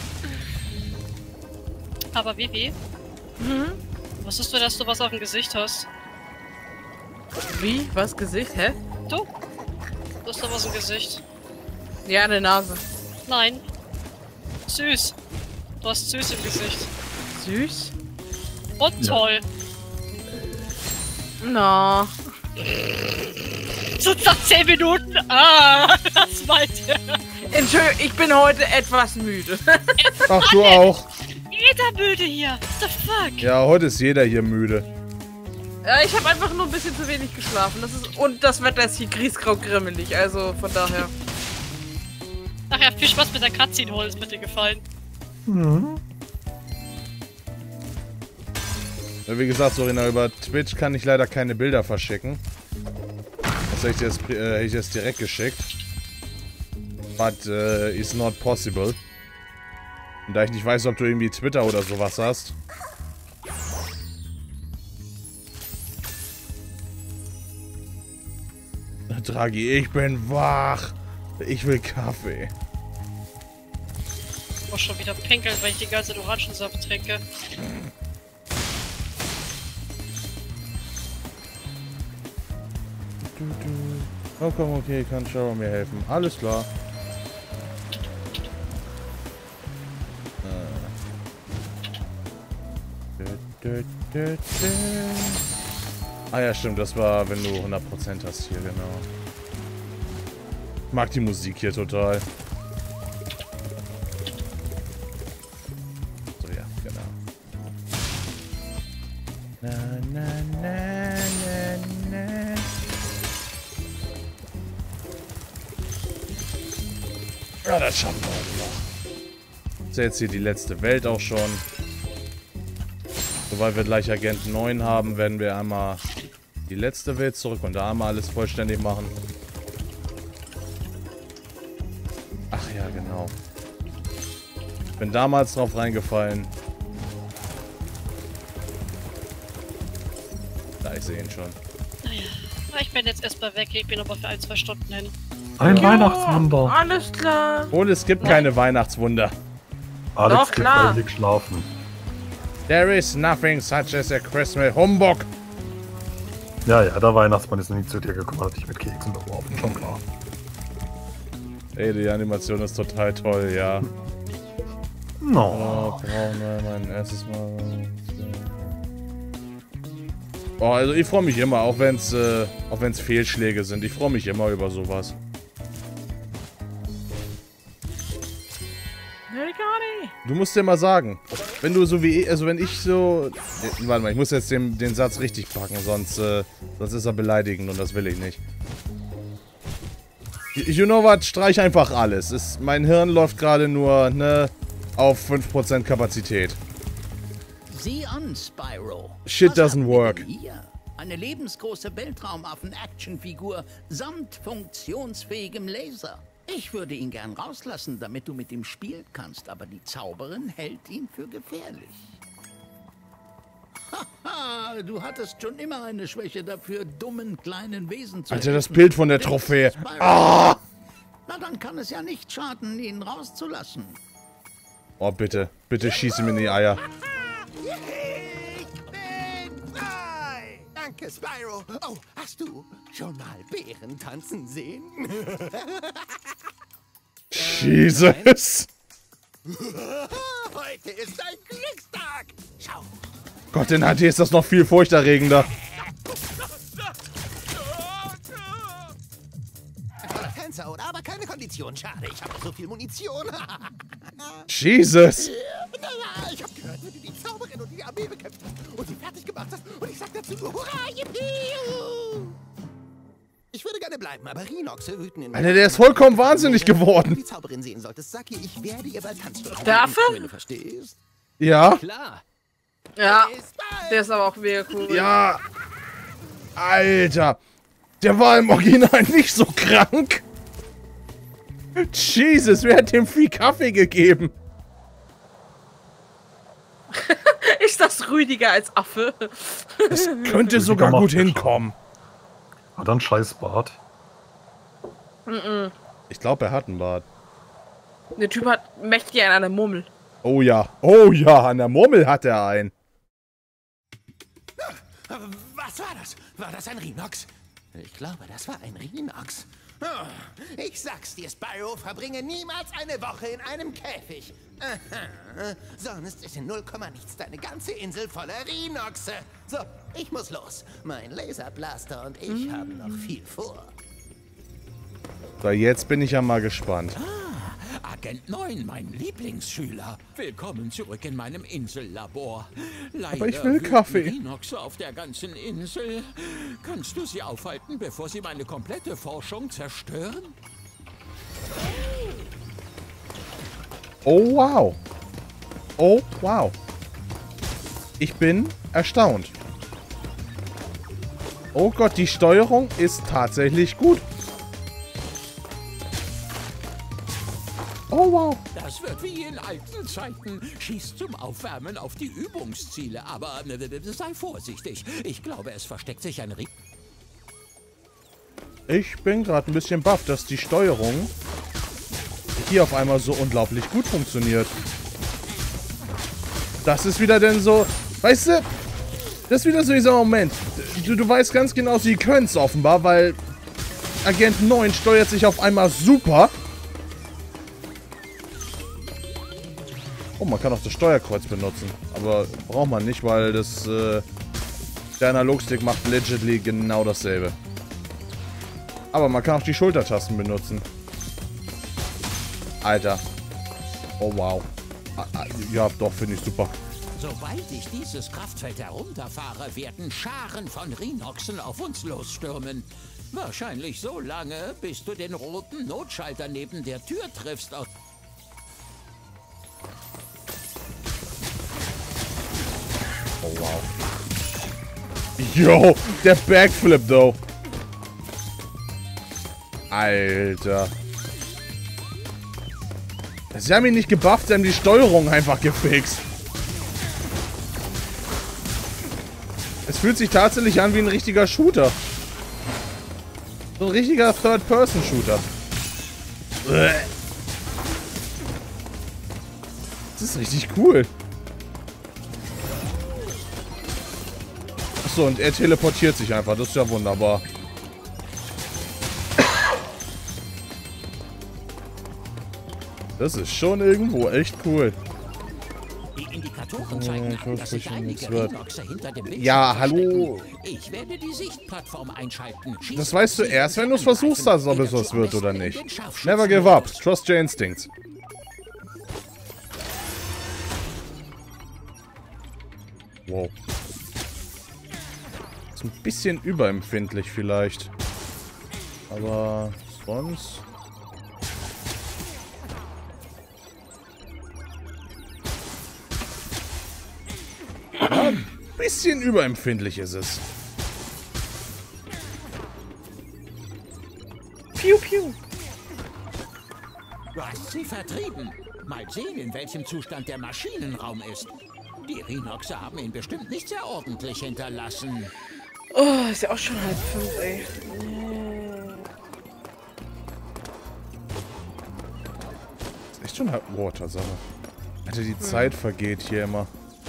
Aber Vivi, Mhm. wusstest du, dass du was auf dem Gesicht hast? Wie? Was? Gesicht? Hä? Du? Du hast doch was im Gesicht. Ja, eine Nase. Nein. Süß. Du hast süß im Gesicht. Süß? Und toll. Na. So nach zehn Minuten. Ah, das meint ihr. Entschuldigung, ich bin heute etwas müde. Ach, du auch. Jeder müde hier. What the fuck? Ja, heute ist jeder hier müde. Ja, ich habe einfach nur ein bisschen zu wenig geschlafen. Das ist, und das Wetter ist hier griesgrau grimmelig, also von daher. Ach ja, viel Spaß mit der Cutscene holen, ist mir dir gefallen. Mhm. Ja, wie gesagt, Sorina, über Twitch kann ich leider keine Bilder verschicken. Das hätte ich dir jetzt, äh, hätte ich jetzt direkt geschickt. But uh, it's not possible. Und da ich nicht weiß, ob du irgendwie Twitter oder sowas hast. Draghi, ich bin wach. Ich will Kaffee. Ich muss schon wieder pinkeln, weil ich die ganze Orangensaft trinke. Oh komm, okay, kann Shara mir helfen. Alles klar. Ah ja, stimmt, das war, wenn du hundert Prozent hast hier, genau. Ich mag die Musik hier total. So, ja, genau. Na, na, na, na, na. Ja, das schaffen wir heute noch. Das ist jetzt hier die letzte Welt auch schon. Sobald wir gleich Agent neun haben, werden wir einmal die letzte Welt zurück und da einmal alles vollständig machen. Ach ja, genau. Bin damals drauf reingefallen. Da, ich sehe ihn schon. Naja, ich bin jetzt erstmal weg. Ich bin aber für ein, zwei Stunden hin. Ein Ja, Weihnachtswunder. Alles klar. Und es gibt keine Weihnachtswunder. Alex Doch, geht klar. freiwillig schlafen. There is nothing such as a Christmas Humbug. Ja, ja, der Weihnachtsmann ist noch nie zu dir gekommen, hat dich mit Keksen beworfen, schon klar. Ey, die Animation ist total toll, ja. No. Oh, brauchen wir mein erstes Mal. Oh, also ich freue mich immer, auch wenn es äh, auch wenn es Fehlschläge sind. Ich freue mich immer über sowas. Du musst dir mal sagen, wenn du so wie ich, also wenn ich so... Äh, warte mal, ich muss jetzt den, den Satz richtig packen, sonst, äh, sonst ist er beleidigend und das will ich nicht. You know what? Streich einfach alles. Ist, mein Hirn läuft gerade nur, ne, auf fünf Prozent Kapazität. Sieh an, Spyro. Shit Was doesn't haben wir work. denn hier? Eine lebensgroße Weltraumaffen-Actionfigur samt funktionsfähigem Laser. Ich würde ihn gern rauslassen, damit du mit ihm spielen kannst, aber die Zauberin hält ihn für gefährlich. Haha, du hattest schon immer eine Schwäche dafür, dummen kleinen Wesen zu Alter, das helfen. Bild von der Trophäe. Ah! Na, dann kann es ja nicht schaden, ihn rauszulassen. Oh, bitte. Bitte schieß ihm in die Eier. Ich bin frei! Danke, Spyro. Oh, hast du schon mal Bären tanzen sehen? Jesus. Heute ist ein Glückstag. Schau. Gott, in H D ist das noch viel furchterregender. Ein toller Tänzer, oder? Aber keine Kondition. Schade, ich habe so viel Munition. Jesus. Naja, ich habe gehört, wie du die Zauberin und die Armee bekämpft hast und sie fertig gemacht hast. Und ich sag dazu nur Hurra, yippie! Ich würde gerne bleiben, aber Rhinoxe wüten in... Alter, der ist vollkommen wahnsinnig geworden. Wenn du die Zauberin sehen solltest, sag ihr, ich werde ihr bald tanzen. Darf er? Wenn du verstehst. Ja. Klar. Ja, Bis bald. der ist aber auch mega cool. Ja. Alter. Der war im Original nicht so krank. Jesus, wer hat dem Vieh Kaffee gegeben? Ist das Rüdiger als Affe? Das könnte sogar gut hinkommen. Hat er einen Scheißbart? Mm-mm. Ich glaube, er hat einen Bart. Der Typ hat mächtig einen an der Murmel. Oh ja. Oh ja, an der Murmel hat er einen. Was war das? War das ein Rhinox? Ich glaube, das war ein Rhinox. Oh, ich sag's dir, Spyro, verbringe niemals eine Woche in einem Käfig. Aha. Sonst ist in null Komma nichts deine ganze Insel voller Rhinoxe. So, ich muss los. Mein Laserblaster und ich mm. haben noch viel vor. So, jetzt bin ich ja mal gespannt. Ah, Agent neun, mein Lieblingsschüler. Willkommen zurück in meinem Insellabor. Leider Aber ich will Kaffee. Rhinoxe auf der ganzen Insel. Kannst du sie aufhalten, bevor sie meine komplette Forschung zerstören? Oh, wow. Oh, wow. Ich bin erstaunt. Oh Gott, die Steuerung ist tatsächlich gut. Oh, wow. Das wird wie in alten Zeiten. Schieß zum Aufwärmen auf die Übungsziele. Aber sei vorsichtig. Ich glaube, es versteckt sich ein... Rie Ich bin gerade ein bisschen baff, dass die Steuerung hier auf einmal so unglaublich gut funktioniert. Das ist wieder denn so... Weißt du, das ist wieder so dieser Moment. Du, du weißt ganz genau, sie können es offenbar, weil Agent neun steuert sich auf einmal super. Oh, man kann auch das Steuerkreuz benutzen. Aber braucht man nicht, weil das äh, der Analogstick macht legitly genau dasselbe. Aber man kann auch die Schultertasten benutzen. Alter. Oh, wow. Ja, doch, finde ich super. Sobald ich dieses Kraftfeld herunterfahre, werden Scharen von Rhinoxen auf uns losstürmen. Wahrscheinlich so lange, bis du den roten Notschalter neben der Tür triffst. Oh, wow. Yo, der Backflip, though. Alter. Sie haben ihn nicht gebufft, sie haben die Steuerung einfach gefixt. Es fühlt sich tatsächlich an wie ein richtiger Shooter. So ein richtiger Third-Person-Shooter. Das ist richtig cool. Achso, und er teleportiert sich einfach. Das ist ja wunderbar. Das ist schon irgendwo echt cool. Die Indikatoren zeigen an, dass sich einige Rhinoxe hinter dem Bildschirm Ja, hallo. Ich werde die Sichtplattform einschalten. Schieß Das weißt du erst, wenn du es versuchst hast, ob es was wird oder nicht. Never give up. Trust your instincts. Wow. Ist ein bisschen überempfindlich vielleicht. Aber sonst... Ja, ein bisschen überempfindlich ist es. Piu, piu. Du hast sie vertrieben. Mal sehen, in welchem Zustand der Maschinenraum ist. Die Rhinoxe haben ihn bestimmt nicht sehr ordentlich hinterlassen. Oh, ist ja auch schon halb fünf, ey. Ist echt schon halb... Oh, Tatsache. Alter, die Zeit vergeht hier immer.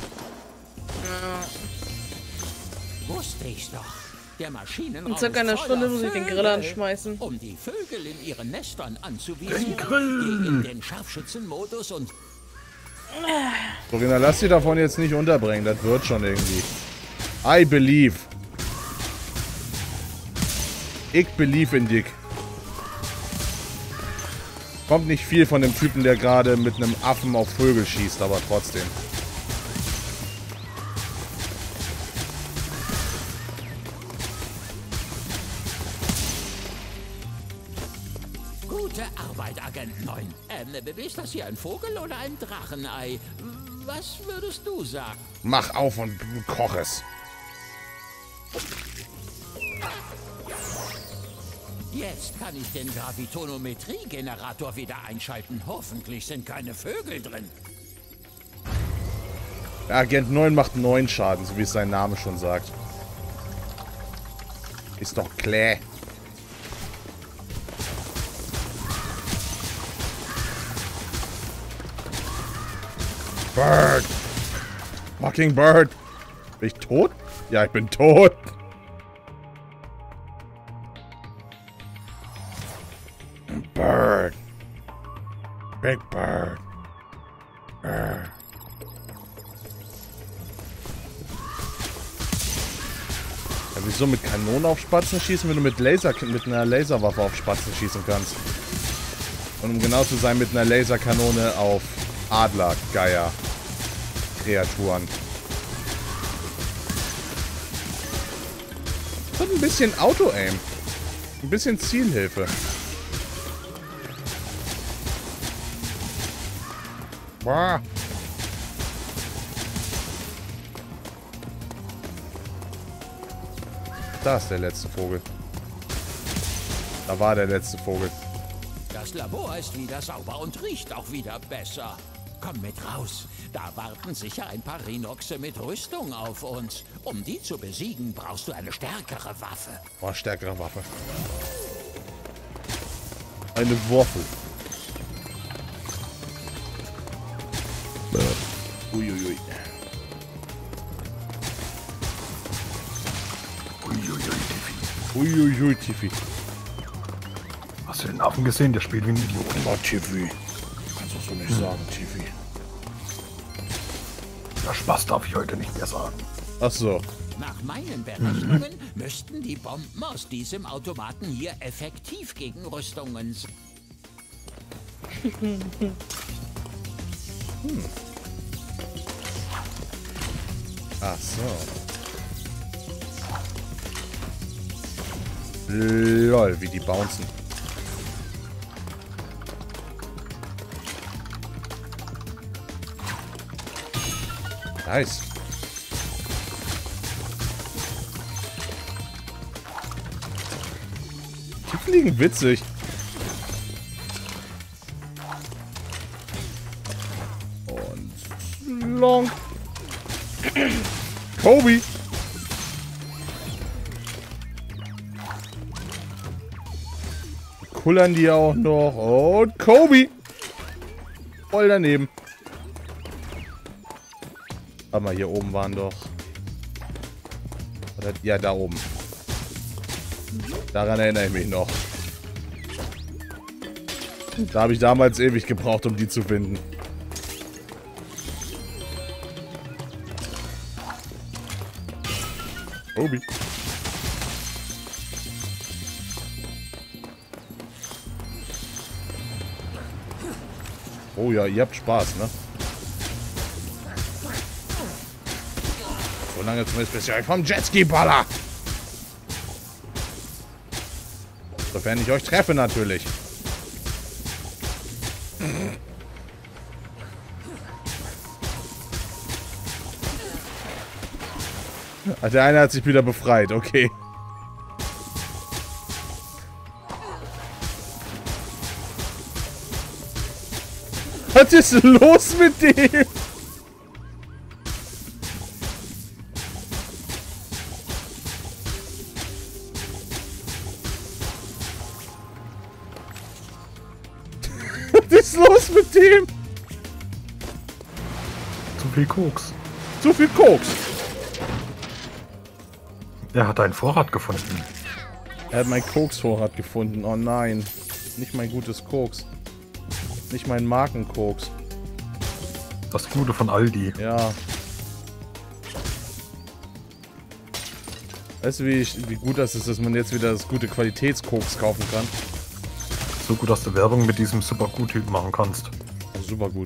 Wusste ich doch. Der Maschinenraum in circa einer Stunde muss ich den Grill anschmeißen. Um die Vögel in ihren Nestern anzuwiesen, geh in den Scharfschützenmodus und... Sorina, lass sie davon jetzt nicht unterbringen. Das wird schon irgendwie. I believe. Ich believe in dich. Kommt nicht viel von dem Typen, der gerade mit einem Affen auf Vögel schießt, aber trotzdem. Gute Arbeit, Agent neun. Ähm, ist das hier ein Vogel oder ein Drachenei? Was würdest du sagen? Mach auf und koch es. Jetzt kann ich den Gravitonometrie-Generator wieder einschalten. Hoffentlich sind keine Vögel drin. Der Agent neun macht neun Schaden, so wie es sein Name schon sagt. Ist doch klar. Bird. Fucking Bird. Bin ich tot? Ja, ich bin tot. Bird. Big Bird. Bird. Ja, wieso mit Kanonen auf Spatzen schießen, wenn du mit Laser mit einer Laserwaffe auf Spatzen schießen kannst? Und um genau zu sein, mit einer Laserkanone auf Adler, Geier, Kreaturen. Das hat ein bisschen Auto-Aim. Ein bisschen Zielhilfe. Boah. Da ist der letzte Vogel. Da war der letzte Vogel. Das Labor ist wieder sauber und riecht auch wieder besser. Komm mit raus. Da warten sicher ein paar Rhinoxe mit Rüstung auf uns. Um die zu besiegen, brauchst du eine stärkere Waffe. Boah, stärkere Waffe. Eine Wurfel. Uiuiui. Uiuiui, Tiffy. Uiuiui, Tiffy. Hast du den Affen gesehen? Der spielt wie ein Idiot. Oh, Tiffy. Kannst du so nicht hm. sagen, Tiffy. Ja, Spaß darf ich heute nicht mehr sagen. Ach so. Nach meinen Berechnungen müssten die Bomben aus diesem Automaten hier effektiv gegen Rüstungen sein. Hm. Ach so. Lol, wie die bouncen. Nice. Die fliegen witzig. Und long. Kobe. Kullern die auch noch. Und Kobe. Voll daneben. Warte mal, hier oben waren doch... Oder, ja, da oben. Daran erinnere ich mich noch. Da habe ich damals ewig gebraucht, um die zu finden. Obi. Oh ja, ihr habt Spaß, ne? So lange zumindest, bis ihr euch vom Jetski baller. Sofern ich euch treffe, natürlich. Ach, der eine hat sich wieder befreit, okay. Was ist los mit dem? Was ist los mit dem? Zu viel Koks. Zu viel Koks. Er hat einen Vorrat gefunden. Er hat meinen Koks-Vorrat gefunden. Oh nein. Nicht mein gutes Koks. Nicht mein Markenkoks. Das Gute von Aldi. Ja. Weißt du, wie, ich, wie gut das ist, dass man jetzt wieder das gute Qualitätskoks kaufen kann? So gut, dass du Werbung mit diesem super gut machen kannst. Also super gut.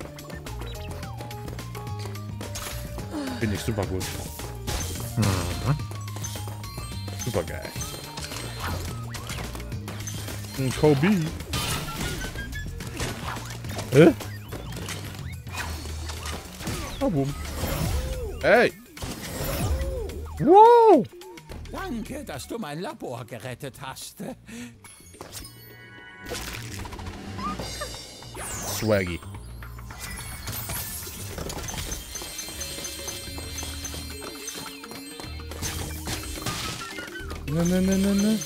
Finde ich super gut. Mhm. Super geil. Ein Kobe. Hä? Oh, boom. Hey! Wow! Danke, dass du mein Labor gerettet hast. Swaggy. Ne, ne, ne, ne, ne.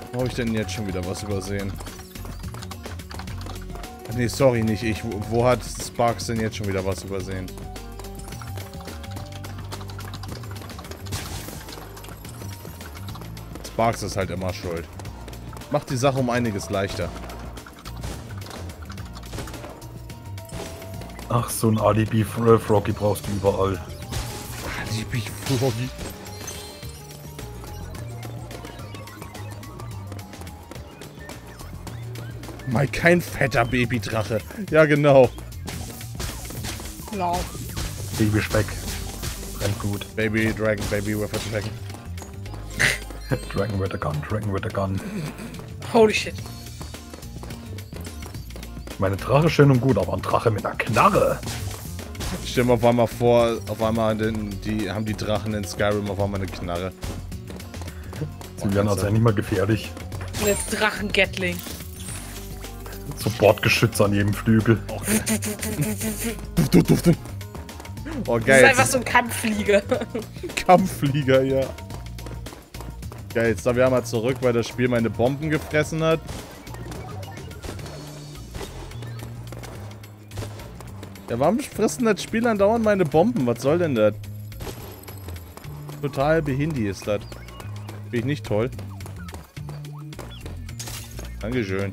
Wo habe ich denn jetzt schon wieder was übersehen? Ach nee, sorry, nicht ich. Wo, wo hat Sparks denn jetzt schon wieder was übersehen? Sparks ist halt immer schuld. Macht die Sache um einiges leichter. Ach, so ein Alibi-Froggy brauchst du überall. Alibi-Froggy? Mal kein fetter Babydrache. Ja, genau. Genau. Babyspeck. Brennt gut. Baby Dragon, Baby with a Dragon. Dragon with a gun, Dragon with a gun. Holy shit. Meine Drache schön und gut, aber ein Drache mit einer Knarre. Ich stell mir auf einmal vor, auf einmal den, die, haben die Drachen in Skyrim auf einmal eine Knarre. Sie werden also nicht mal gefährlich. Und jetzt Drachen-Gatling. So Bordgeschütze an jedem Flügel. Oh, geil. Das ist einfach so ein Kampfflieger. Kampfflieger, ja. Geil, jetzt da wir mal zurück, weil das Spiel meine Bomben gefressen hat. Ja, warum fressen das Spiel andauernd meine Bomben? Was soll denn das? Total behindi ist das. Bin ich nicht toll. Dankeschön.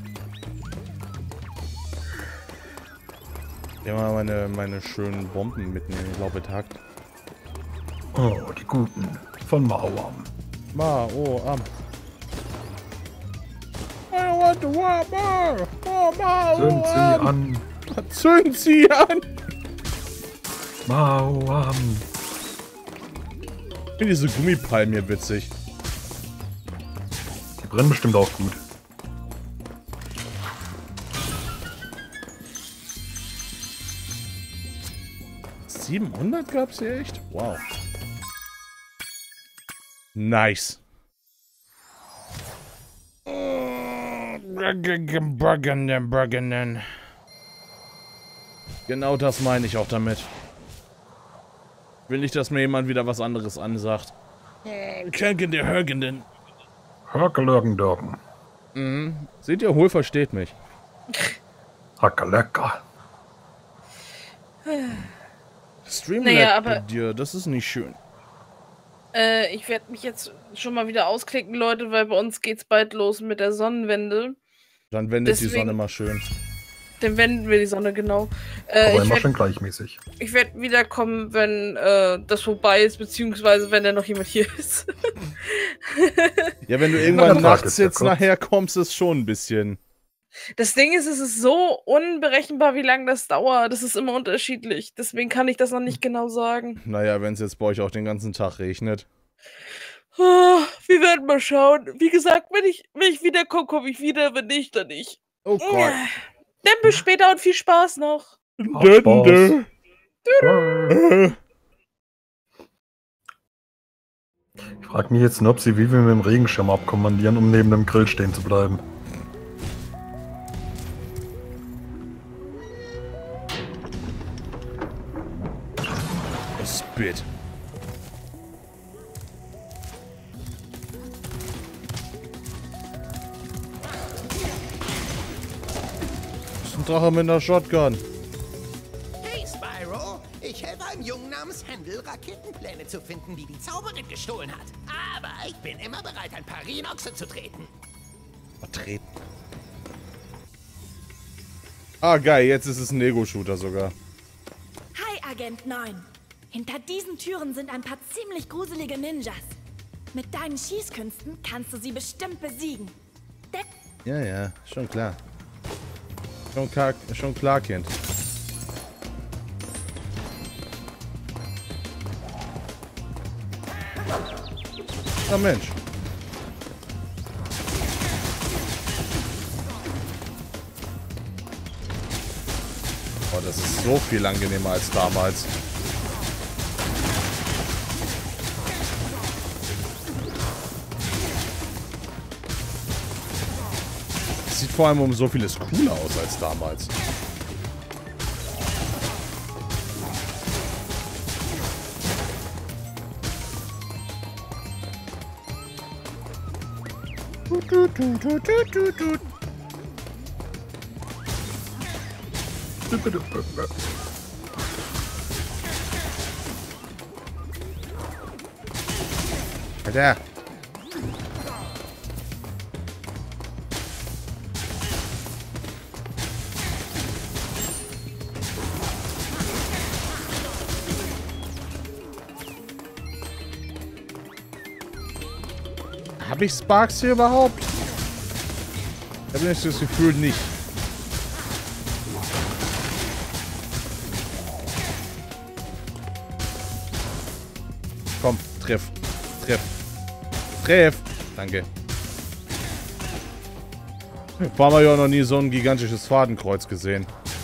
Ja, mal meine, meine schönen Bomben mitnehmen. Ich glaube, Tag. Oh, die guten. Von Mauam. Ma, oh, am. I want to walk more. Oh, ma, oh, Zünd sie an. Zünd sie an. Mauam. Ich finde diese Gummipalmen hier witzig. Die brennen bestimmt auch gut. siebenhundert gab's hier echt? Wow. Nice. Genau das meine ich auch damit. Will nicht, dass mir jemand wieder was anderes ansagt. Kelgende Hörgenden. Hörgelörgendörgen. Mhm. Seht ihr, Hohl versteht mich. Hackerlecker. Streamlab Naja, aber- bei dir, das ist nicht schön. Äh, ich werde mich jetzt schon mal wieder ausklicken, Leute, weil bei uns geht's bald los mit der Sonnenwende. Dann wendet die Deswegen- Sonne mal schön. Dann wenden wir die Sonne, genau. Äh, Aber ich immer werd- schön gleichmäßig. Ich werde wiederkommen, wenn äh, das vorbei ist, beziehungsweise wenn da noch jemand hier ist. Ja, wenn du irgendwann Ja, nachts ist ja jetzt kurz. nachher kommst, ist schon ein bisschen. Das Ding ist, es ist so unberechenbar, wie lange das dauert. Das ist immer unterschiedlich. Deswegen kann ich das noch nicht genau sagen. Naja, wenn es jetzt bei euch auch den ganzen Tag regnet. Ah, wir werden mal schauen. Wie gesagt, wenn ich, wenn ich wiederkomme, komme ich wieder. Wenn nicht, dann nicht. Oh Gott. Dann bis später und viel Spaß noch. Hab Spaß. Ich frage mich jetzt nur, ob sie wie wir mit dem Regenschirm abkommandieren, um neben dem Grill stehen zu bleiben. Spit. Das ist ein Drache mit einer Shotgun. Hey Spyro, ich helfe einem Jungen namens Händel, Raketenpläne zu finden, die die Zauberin gestohlen hat. Aber ich bin immer bereit, ein paar Rhinoxe zu treten. Vertreten. Ah, geil, jetzt ist es ein Ego-Shooter sogar. Hi, Agent neun. Hinter diesen Türen sind ein paar ziemlich gruselige Ninjas. Mit deinen Schießkünsten kannst du sie bestimmt besiegen. Der Ja, ja, schon klar. Schon klar, schon klar, Kind. Na Mensch. Oh, das ist so viel angenehmer als damals. Es sieht vor allem um so vieles cooler aus als damals. Du, du, du, du, du, du. Alter. Habe ich Sparks hier überhaupt? Da habe ich das Gefühl nicht. Komm, triff. Triff. Triff. Danke. Vor allem habe ich auch noch nie so ein gigantisches Fadenkreuz gesehen.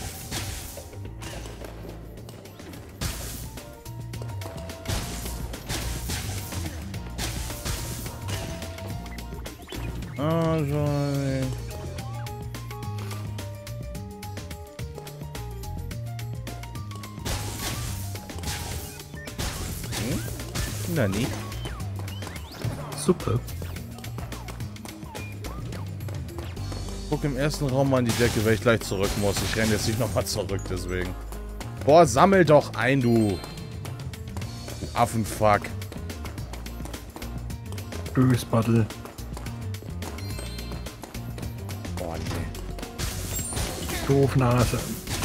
Also, hm? Na nie. Super. Guck im ersten Raum mal an die Decke, weil ich gleich zurück muss. Ich renne jetzt nicht nochmal zurück, deswegen. Boah, sammel doch ein, du. Du Affenfuck. Bösbaddel. Boah, nee. Doofnase.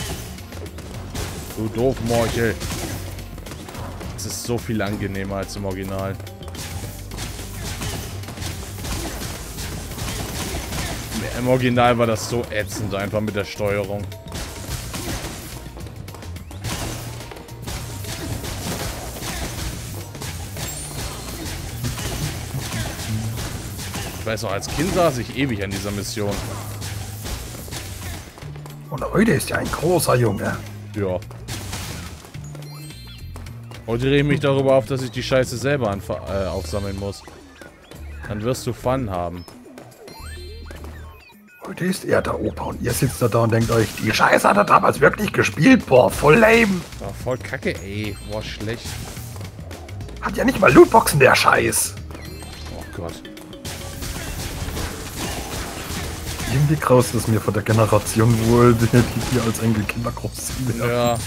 Du Doofmorchel. Es ist so viel angenehmer als im Original. Im Original war das so ätzend einfach mit der Steuerung. Ich weiß noch, als Kind saß ich ewig an dieser Mission. Und heute ist ja ein großer Junge. Ja. Heute rede ich mich darüber auf, dass ich die Scheiße selber äh, aufsammeln muss. Dann wirst du Fun haben. Heute ist er der Opa und ihr sitzt da, da und denkt euch, die Scheiße hat er damals wirklich gespielt. Boah, voll lame. War voll kacke, ey. Boah, schlecht. Hat ja nicht mal Lootboxen, der Scheiß. Oh Gott. Irgendwie graust es mir von der Generation wohl, die hier als Enkelkinder groß sind. Ja.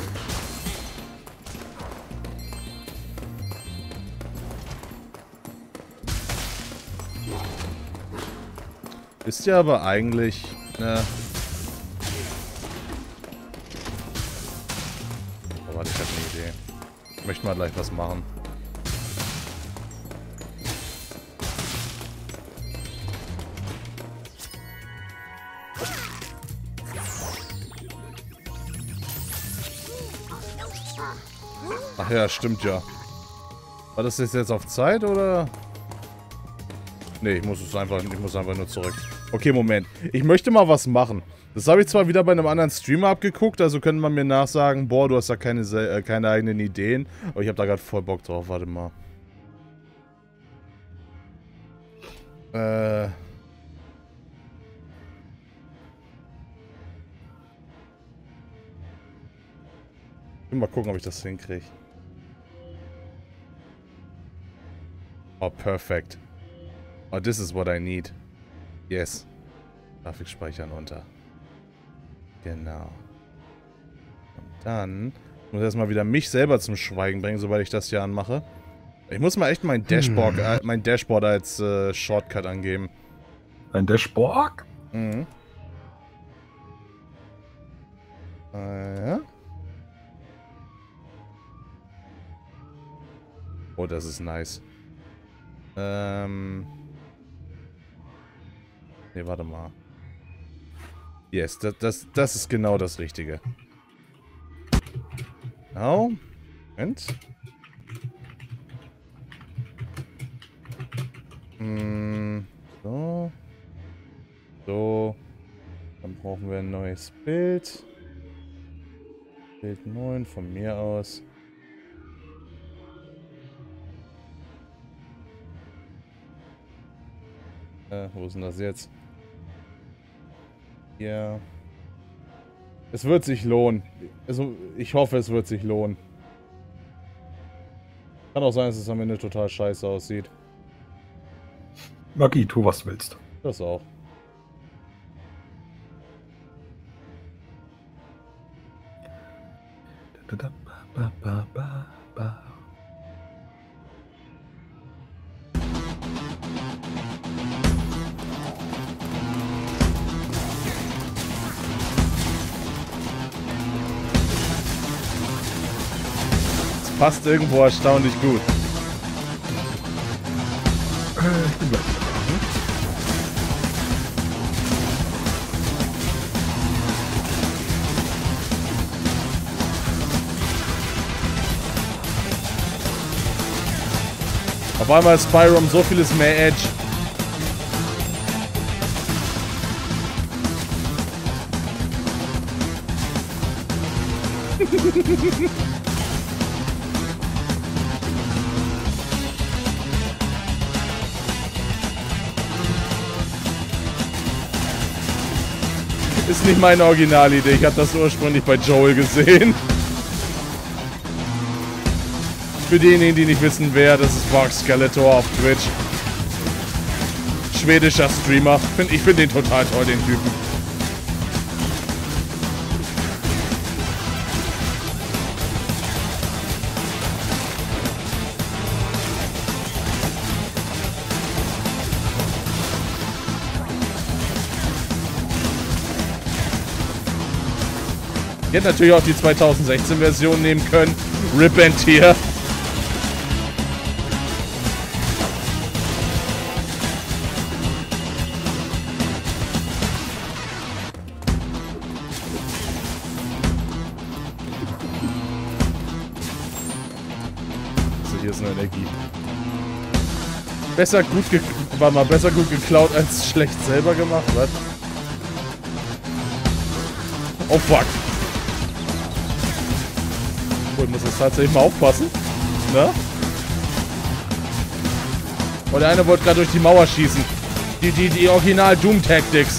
Ist ja aber eigentlich, ne? Oh, warte, ich habe eine Idee. Ich möchte mal gleich was machen. Ach ja, stimmt ja. War das jetzt auf Zeit, oder? Nee, ich muss es einfach, ich muss einfach nur zurück. Okay, Moment. Ich möchte mal was machen. Das habe ich zwar wieder bei einem anderen Streamer abgeguckt, also könnte man mir nachsagen, boah, du hast da keine, äh, keine eigenen Ideen. Aber ich habe da gerade voll Bock drauf, warte mal. Äh... Ich will mal gucken, ob ich das hinkriege. Oh, perfekt. Oh, this is what I need. Yes. Grafik speichern unter. Genau. Und dann ich muss erstmal wieder mich selber zum Schweigen bringen, sobald ich das hier anmache. Ich muss mal echt mein Dashboard, hm. äh, mein Dashboard als äh, Shortcut angeben. Ein Dashboard? Mhm. Äh, ja. Oh, das ist nice. Ähm... Ne, warte mal. Yes, das, das, das ist genau das Richtige. Genau. Moment. Hm, so. So. Dann brauchen wir ein neues Bild. Bild neun von mir aus. Äh, wo ist denn das jetzt? Ja. Es wird sich lohnen. Also, ich hoffe, es wird sich lohnen. Kann auch sein, dass es am Ende total scheiße aussieht. Magie, tu was du willst. Das auch. Ba, ba, ba, ba. Es passt irgendwo erstaunlich gut. Äh, ich bin gleich. Auf einmal ist Spyro so vieles mehr Edge. Ist nicht meine Originalidee, ich habe das ursprünglich bei Joel gesehen. Für diejenigen, die nicht wissen, wer, das ist Vox Skeletor auf Twitch. Schwedischer Streamer. Ich finde den total toll, den Typen. Ich hätte natürlich auch die zweitausendsechzehn Version nehmen können. Rip and Tear. So, hier ist eine Energie. Besser gut ge war mal besser gut geklaut als schlecht selber gemacht, was? Oh fuck. Oh, ich muss jetzt tatsächlich mal aufpassen. Ne? Oh, der eine wollte gerade durch die Mauer schießen. Die, die, die Original Doom Tactics.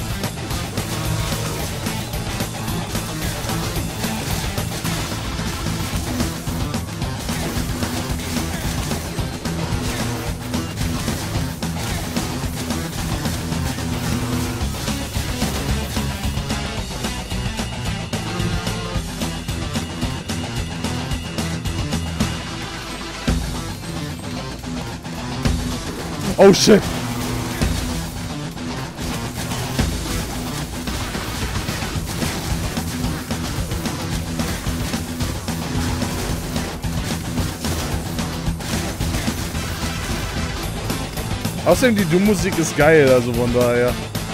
Oh shit! Außerdem die Doom-Musik ist geil, also von daher.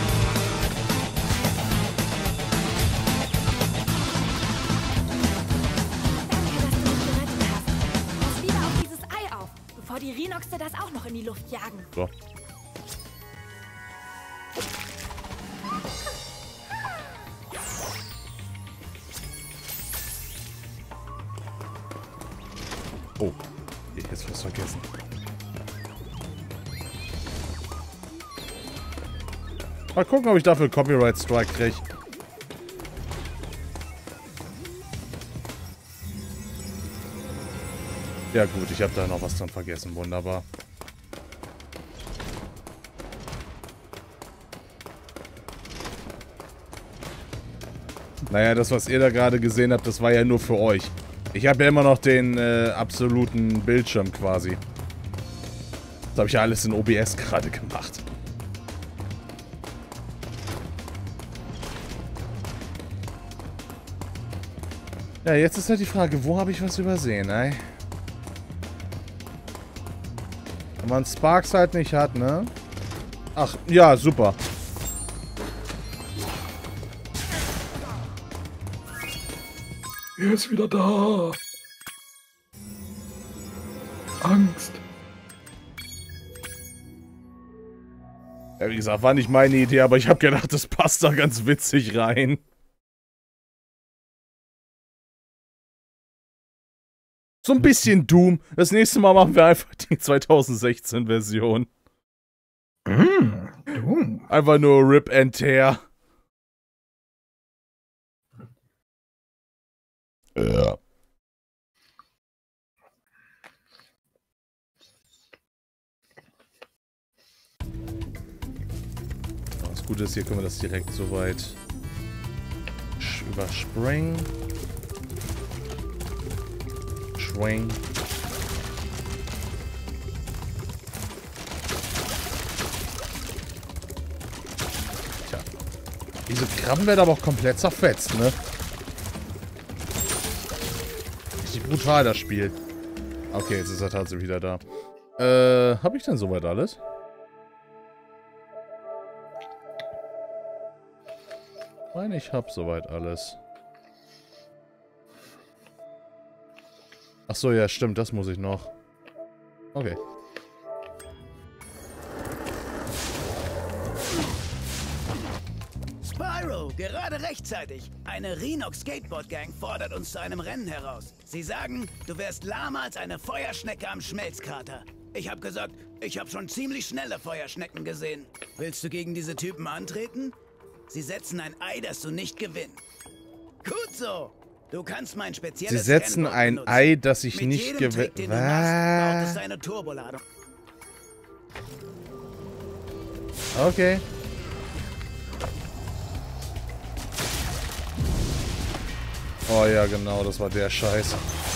Die Rhinoxe das auch noch in die Luft jagen. So. Oh, ich hätte es fast vergessen. Mal gucken, ob ich dafür Copyright Strike kriege. Ja gut, ich habe da noch was dran vergessen. Wunderbar. Naja, das, was ihr da gerade gesehen habt, das war ja nur für euch. Ich habe ja immer noch den äh, absoluten Bildschirm quasi. Das habe ich ja alles in O B S gerade gemacht. Ja, jetzt ist halt die Frage, wo habe ich was übersehen, ey? Wenn man Sparks halt nicht hat, ne? Ach, ja, super. Er ist wieder da. Angst. Ja, wie gesagt, war nicht meine Idee, aber ich habe gedacht, das passt da ganz witzig rein. So ein bisschen Doom. Das nächste Mal machen wir einfach die zweitausendsechzehn Version. Mm, Doom. Einfach nur Rip and Tear. Ja. Gute ist, hier können wir das direkt so weit überspringen. Schwing. Tja. Diese Krabben werden aber auch komplett zerfetzt, ne? Richtig brutal, das Spiel. Okay, jetzt ist er tatsächlich wieder da. Äh, hab ich denn soweit alles? Ich meine, ich hab soweit alles. Ach so, ja, stimmt, das muss ich noch. Okay. Spyro, gerade rechtzeitig. Eine Rhinox Skateboard Gang fordert uns zu einem Rennen heraus. Sie sagen, du wärst lahmer als eine Feuerschnecke am Schmelzkrater. Ich hab gesagt, ich hab schon ziemlich schnelle Feuerschnecken gesehen. Willst du gegen diese Typen antreten? Sie setzen ein Ei, das du nicht gewinnst. Gut so. Du kannst mein spezielles Sie setzen Scanboard ein benutzen. Ei, das ich Mit nicht jedem Trick, den du machst, gewinne. baut es deine Turboladung. Okay. Oh ja, genau, das war der Scheiß.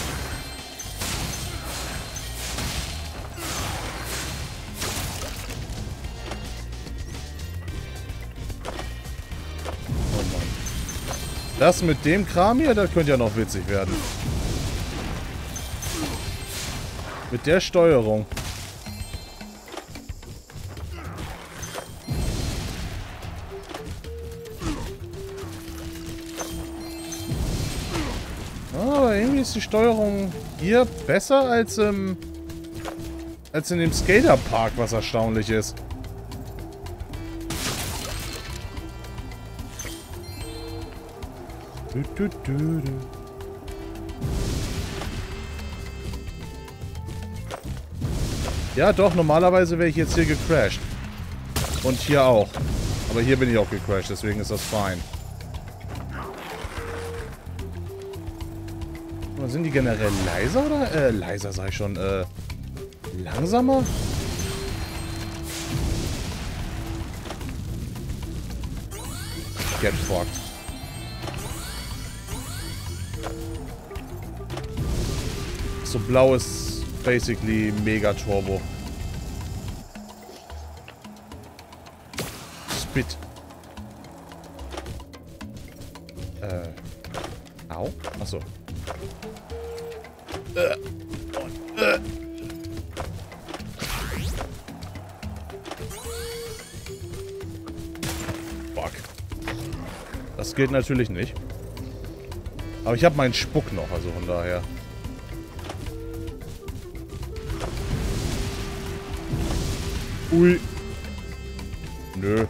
Oh Mann. Das mit dem Kram hier, das könnte ja noch witzig werden. Mit der Steuerung. Aber irgendwie ist die Steuerung hier besser als im als in dem Skaterpark, was erstaunlich ist. Du, du, du, du. Ja, doch, normalerweise wäre ich jetzt hier gecrashed. Und hier auch. Aber hier bin ich auch gecrashed, deswegen ist das fein. Sind die generell leiser oder? Äh, leiser sag ich schon. Äh, langsamer? Get fucked. So blau ist basically mega Turbo. Spit. Äh. Au? Achso. Äh. Und, äh. Fuck. Das geht natürlich nicht. Aber ich habe meinen Spuck noch, also von daher. Ui. Nö.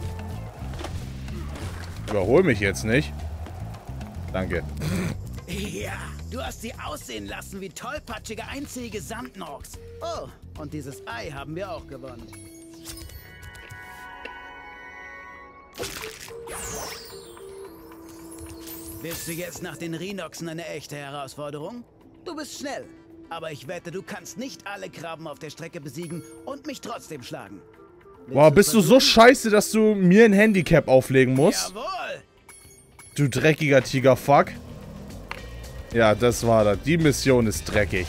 Überhol mich jetzt nicht. Danke. Ja, du hast sie aussehen lassen wie tollpatschige, einzige Sandnorks. Oh, und dieses Ei haben wir auch gewonnen. Willst du jetzt nach den Rhinoxen eine echte Herausforderung? Du bist schnell, aber ich wette, du kannst nicht alle Krabben auf der Strecke besiegen und mich trotzdem schlagen. Willst Wow, bist du so scheiße, dass du mir ein Handicap auflegen musst? Jawohl! Du dreckiger Tigerfuck. Ja, das war das. Die Mission ist dreckig.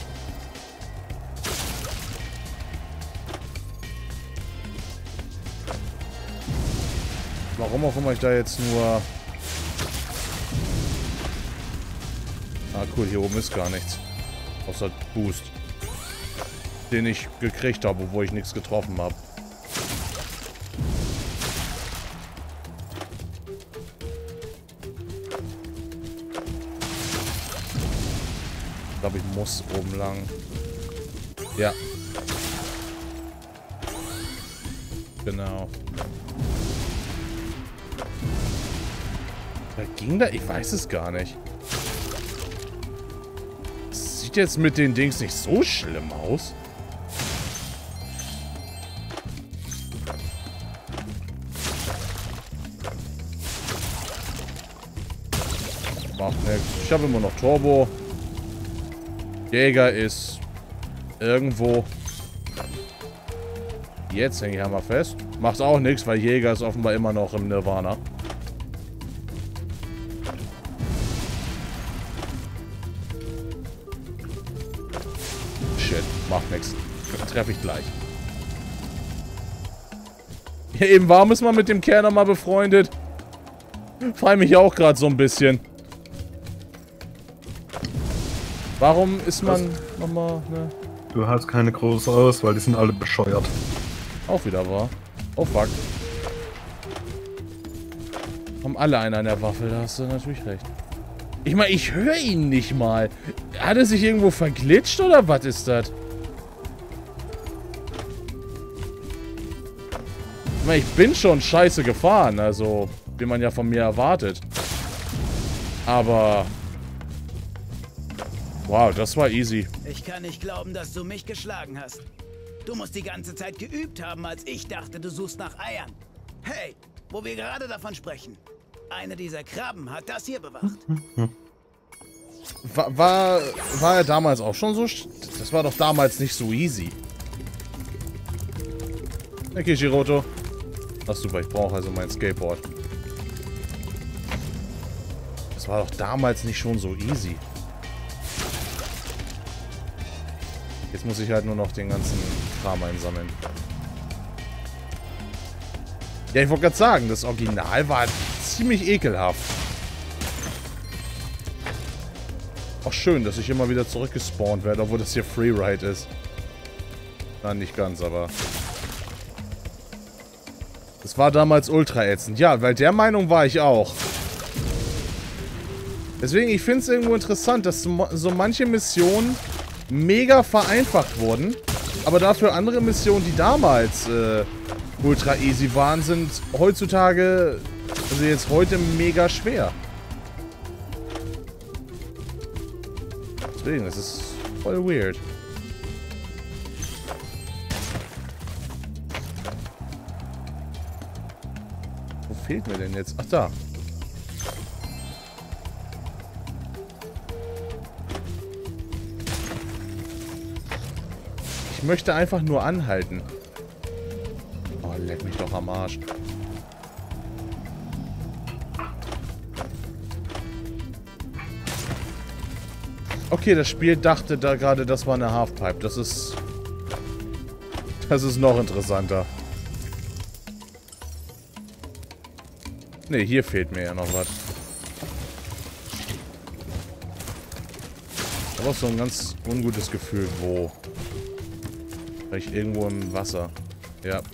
Warum auch immer ich da jetzt nur... Ah, cool, hier oben ist gar nichts. Außer Boost. Den ich gekriegt habe, obwohl ich nichts getroffen habe. Ich glaube, ich muss oben lang. Ja. Genau. Da ging da? Ich weiß es gar nicht. Das sieht jetzt mit den Dings nicht so schlimm aus. Macht nichts. Ich habe immer noch Turbo. Jäger ist irgendwo. Jetzt hänge ich einmal fest. Macht auch nichts, weil Jäger ist offenbar immer noch im Nirvana. Shit, macht nichts. Treffe ich gleich. Ja, eben warum ist man mit dem Kerl nochmal befreundet? Freue mich auch gerade so ein bisschen. Warum ist man nochmal, ne? Du hast keine große Auswahl, die sind alle bescheuert. Auch wieder wahr. Oh fuck. Haben alle einen an der Waffe, da hast du natürlich recht. Ich meine, ich höre ihn nicht mal. Hat er sich irgendwo verglitscht oder was ist das? Ich meine, ich bin schon scheiße gefahren, also wie man ja von mir erwartet. Aber... Wow, das war easy. Ich kann nicht glauben, dass du mich geschlagen hast. Du musst die ganze Zeit geübt haben, als ich dachte, du suchst nach Eiern. Hey, wo wir gerade davon sprechen. Eine dieser Krabben hat das hier bewacht. War, war, war er damals auch schon so? Das war doch damals nicht so easy. Okay, Shiroto. Ach super, ich brauche also mein Skateboard. Das war doch damals nicht schon so easy. Jetzt muss ich halt nur noch den ganzen Kram einsammeln. Ja, ich wollte gerade sagen, das Original war ziemlich ekelhaft. Auch schön, dass ich immer wieder zurückgespawnt werde, obwohl das hier Freeride ist. Nein, nicht ganz, aber... Das war damals ultra ätzend. Ja, weil der Meinung war ich auch. Deswegen, ich finde es irgendwo interessant, dass so manche Missionen mega vereinfacht wurden, aber dafür andere Missionen, die damals äh, ultra easy waren, sind heutzutage, also jetzt heute mega schwer. Deswegen, das ist voll weird. Wo fehlt mir denn jetzt? Ach, da. Ich möchte einfach nur anhalten. Oh, leck mich doch am Arsch. Okay, das Spiel dachte da gerade, das war eine Halfpipe. Das ist... Das ist noch interessanter. Ne, hier fehlt mir ja noch was. Ich habe auch so ein ganz ungutes Gefühl, wo... Vielleicht irgendwo im Wasser. Ja.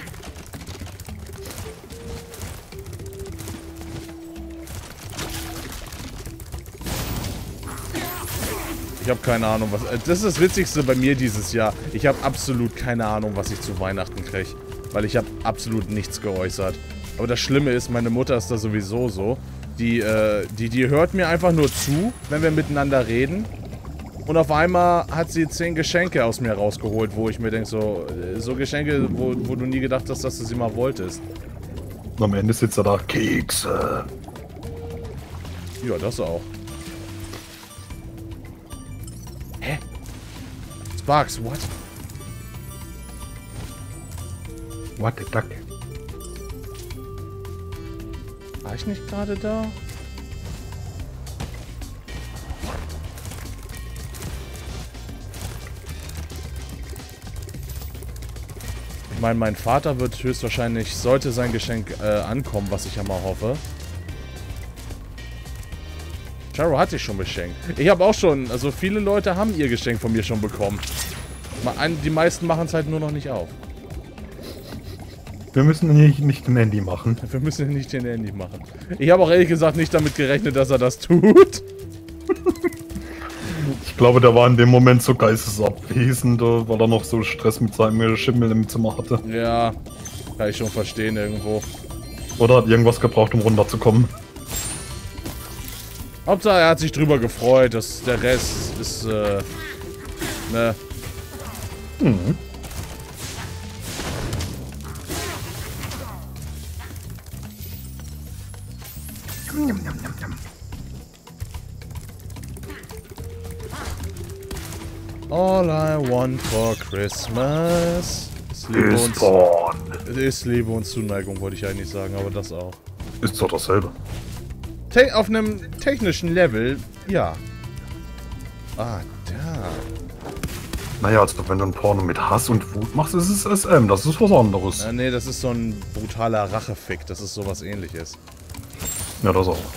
Ich habe keine Ahnung, was... Das ist das Witzigste bei mir dieses Jahr. Ich habe absolut keine Ahnung, was ich zu Weihnachten kriege. Weil ich habe absolut nichts geäußert. Aber das Schlimme ist, meine Mutter ist da sowieso so. Die, äh, die, die hört mir einfach nur zu, wenn wir miteinander reden. Und auf einmal hat sie zehn Geschenke aus mir rausgeholt, wo ich mir denke, so, so Geschenke, wo, wo du nie gedacht hast, dass du sie mal wolltest. Und am Ende sitzt er da, Kekse. Ja, das auch. Hä? Sparks, what? What the duck? War ich nicht gerade da? Ich meine, mein Vater wird höchstwahrscheinlich, sollte sein Geschenk äh, ankommen, was ich ja mal hoffe. Charo hatte ich schon beschenkt. Ich habe auch schon, also viele Leute haben ihr Geschenk von mir schon bekommen. Die meisten machen es halt nur noch nicht auf. Wir müssen nicht, nicht den Andy machen. Wir müssen nicht den Andy machen. Ich habe auch ehrlich gesagt nicht damit gerechnet, dass er das tut. Ich glaube, der war in dem Moment so geistesabwesend, weil er noch so Stress mit seinem Schimmel im Zimmer hatte. Ja, kann ich schon verstehen irgendwo. Oder hat irgendwas gebraucht, um runterzukommen. Hauptsache, er hat sich drüber gefreut, dass der Rest ist, äh, ne. Mhm. All I want for Christmas is Ist Liebe, Ist und, ist Liebe und Zuneigung, wollte ich eigentlich sagen, aber das auch. Ist doch dasselbe. Te auf einem technischen Level, ja. Ah, da. Naja, also wenn du ein Porno mit Hass und Wut machst, ist es S M. Das ist was anderes. Äh, nee, das ist so ein brutaler Rachefick. Das ist sowas Ähnliches. Ja, das auch.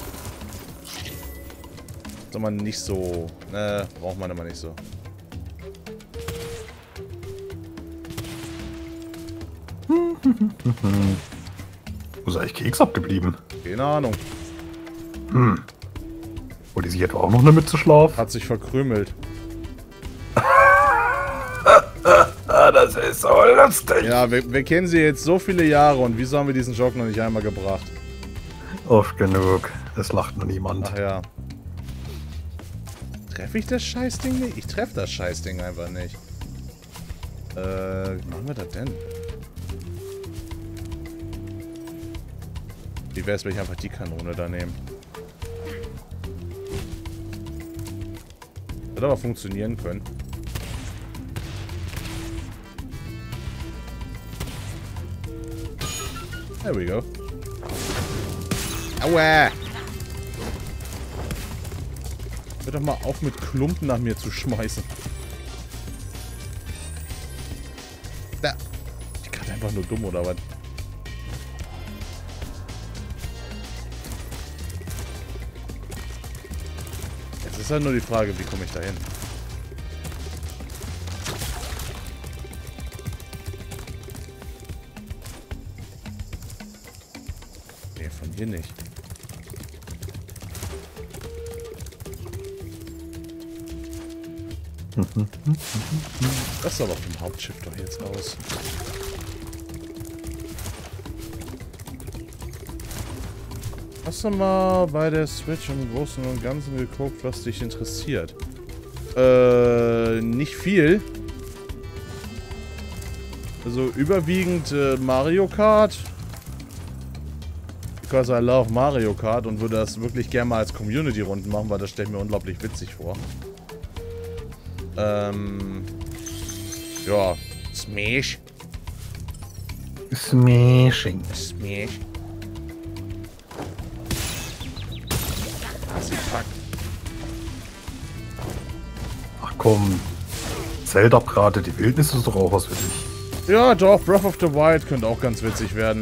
Soll man nicht so... Ne, braucht man immer nicht so. Wo ist eigentlich Keks abgeblieben? Keine Ahnung. Hm. Wollte die sich etwa auch noch eine Mütze schlafen? Hat sich verkrümelt. Das ist so lustig. Ja, wir, wir kennen sie jetzt so viele Jahre und wieso haben wir diesen Joke noch nicht einmal gebracht? Oft genug. Es lacht nur niemand. Ach ja. Treffe ich das Scheißding nicht? Ich treffe das Scheißding einfach nicht. Äh, wie machen wir das denn? Wie wäre es, wenn ich einfach die Kanone da nehme? Wird aber funktionieren können. There we go. Aua! Hör doch mal auf, mit Klumpen nach mir zu schmeißen. Da! Ich kann einfach nur dumm, oder was? Jetzt ist halt nur die Frage, wie komme ich da hin? Nee, von hier nicht. Das soll doch vom Hauptschiff doch jetzt aus. Hast du mal bei der Switch im Großen und Ganzen geguckt, was dich interessiert? Äh, nicht viel. Also überwiegend äh, Mario Kart. Because I love Mario Kart und würde das wirklich gerne mal als Community-Runden machen, weil das stelle ich mir unglaublich witzig vor. Ähm. Ja. Smash. Smashing. Smash. Fuck. Ach komm. Zelda Brate, die Wildnis ist doch auch was für dich. Ja, doch. Breath of the Wild könnte auch ganz witzig werden.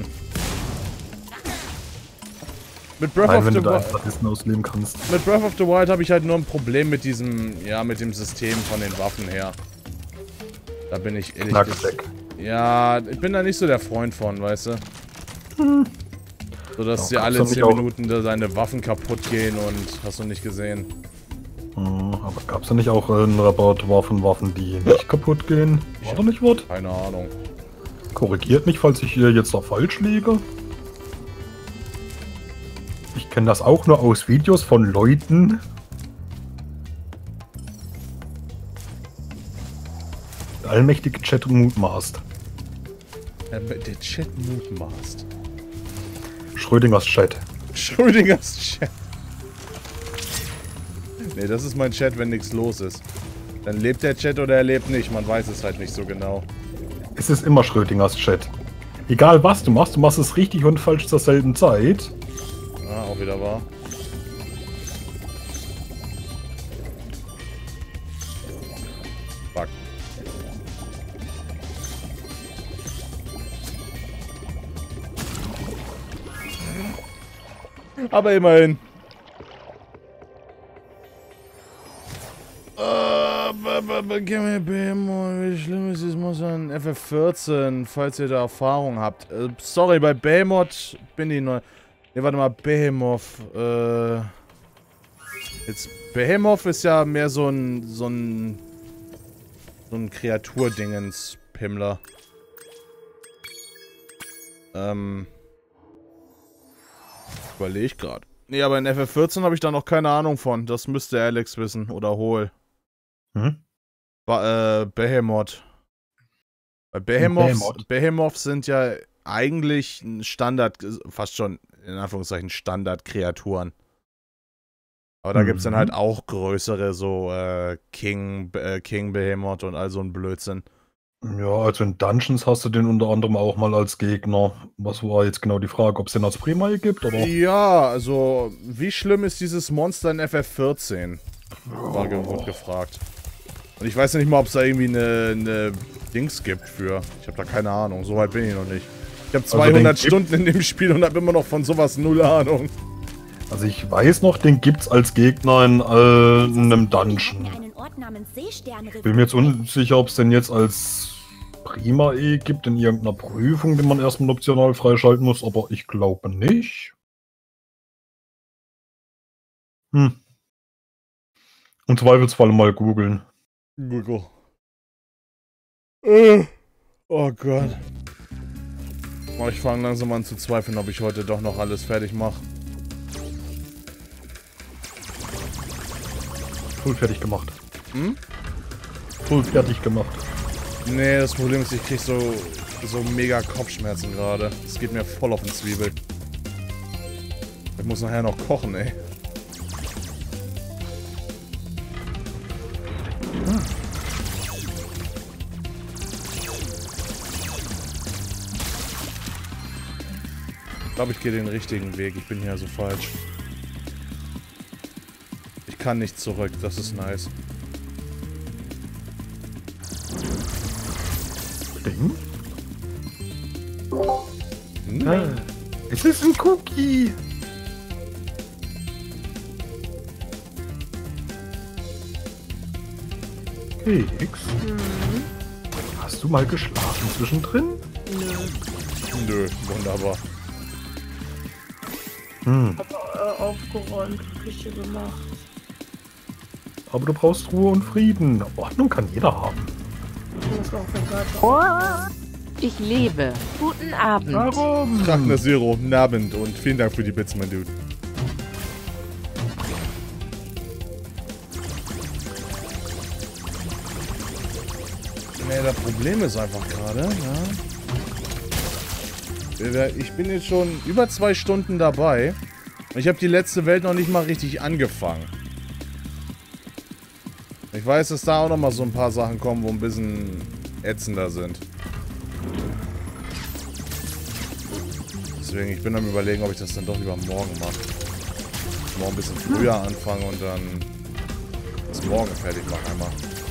Mit Breath Nein, of wenn the du da Wild. einfach Wissen ausleben kannst. Mit Breath of the Wild habe ich halt nur ein Problem mit diesem, ja, mit dem System von den Waffen her. Da bin ich ehrlich gesagt. Ja, ich bin da nicht so der Freund von, weißt du? Hm. So dass Ja, dir alle zehn auch- Minuten da seine Waffen kaputt gehen und hast du nicht gesehen. Hm, aber gab es da nicht auch ein Repertoire von Waffen, die nicht kaputt gehen? War da nicht was? Keine Ahnung. Korrigiert mich, falls ich hier jetzt da falsch liege. Ich kenne das auch nur aus Videos von Leuten. Der allmächtige Chat mutmaßt. Ja, der Chat mutmaßt. Schrödingers Chat. Schrödingers Chat. Nee, das ist mein Chat, wenn nichts los ist. Dann lebt der Chat oder er lebt nicht. Man weiß es halt nicht so genau. Es ist immer Schrödingers Chat. Egal was du machst, du machst es richtig und falsch zur selben Zeit. Ah, auch wieder wahr. Fuck. Aber immerhin. Uh, wie schlimm ist es, muss an F F vierzehn, falls ihr da Erfahrung habt. Uh, sorry, bei Behemoth bin ich neu. Ne, warte mal, Behemoth. Äh. Jetzt, Behemoth ist ja mehr so ein. so ein. so ein Kreaturdingens-Pimmler. Ähm. Überlege ich gerade. Nee, aber in F F vierzehn habe ich da noch keine Ahnung von. Das müsste Alex wissen. Oder Hol. Hm? Ba äh, Behemoth. Bei Behemoths, Behemoth. Behemoths sind ja eigentlich ein Standard, fast schon in Anführungszeichen Standard-Kreaturen. Aber da Mhm. gibt es dann halt auch größere, so äh, King, äh, King Behemoth und all so ein Blödsinn. Ja, also in Dungeons hast du den unter anderem auch mal als Gegner. Was war jetzt genau die Frage, ob es den als Primal gibt, oder? Ja, also wie schlimm ist dieses Monster in F F vierzehn? War ge wurde gefragt. Und ich weiß ja nicht mal, ob es da irgendwie eine, eine Dings gibt für. Ich habe da keine Ahnung, so weit bin ich noch nicht. Ich habe zweihundert also Stunden in dem Spiel und habe immer noch von sowas null Ahnung. Also ich weiß noch, den gibt's als Gegner in äh, einem Dungeon. Bin mir jetzt unsicher, ob es den jetzt als Prima-E gibt in irgendeiner Prüfung, die man erstmal optional freischalten muss, aber ich glaube nicht. Hm. Im Zweifelsfall mal googeln. Google. Äh. Oh Gott. Oh, ich fange langsam an zu zweifeln, ob ich heute doch noch alles fertig mache. Voll fertig gemacht. Hm? Voll fertig gemacht. Nee, das Problem ist, ich krieg so, so mega Kopfschmerzen gerade. Es geht mir voll auf den Zwiebel. Ich muss nachher noch kochen, ey. Hm. Ich glaube, ich gehe den richtigen Weg. Ich bin hier so falsch. Ich kann nicht zurück. Das ist nice. Ding? Nein. Ah, es ist ein Cookie. Keks? Mhm. Hast du mal geschlafen zwischendrin? Nö. Nö, wunderbar. Hm. Aber äh, aufgeräumt, Küche gemacht. Aber du brauchst Ruhe und Frieden. Ordnung kann jeder haben. Ich lebe. Guten Abend. Warum? Krachner Zero, guten Abend und vielen Dank für die Bits, mein Dude. Nee, das Problem ist einfach gerade, ja. Ich bin jetzt schon über zwei Stunden dabei. Und ich habe die letzte Welt noch nicht mal richtig angefangen. Ich weiß, dass da auch noch mal so ein paar Sachen kommen, wo ein bisschen ätzender sind. Deswegen, ich bin am Überlegen, ob ich das dann doch lieber morgen mache. Morgen ein bisschen früher anfangen und dann das morgen fertig mache einmal.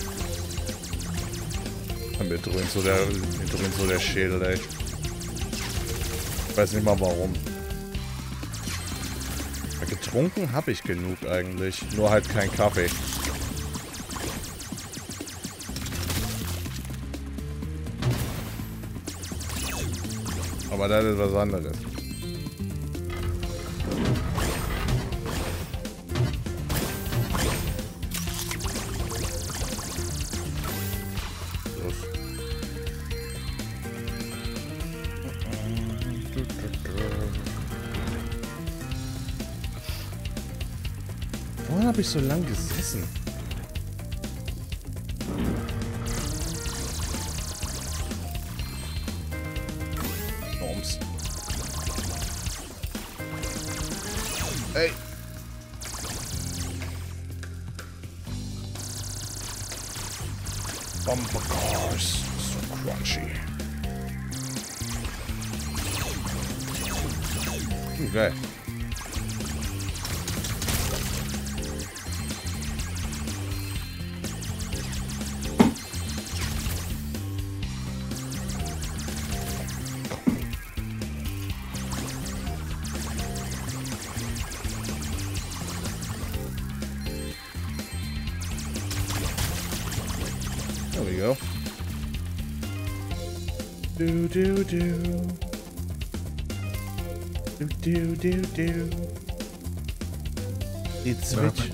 Mir dröhnt so der, mir dröhnt so der Schädel, ey. Ich weiß nicht mal warum. Getrunken habe ich genug eigentlich. Nur halt kein Kaffee. Aber das ist was anderes. Warum habe ich so lange gesessen? Bums. Ey. Bumper cars. So crunchy. Okay. There we go. Do do do. Do do do do. It's rich.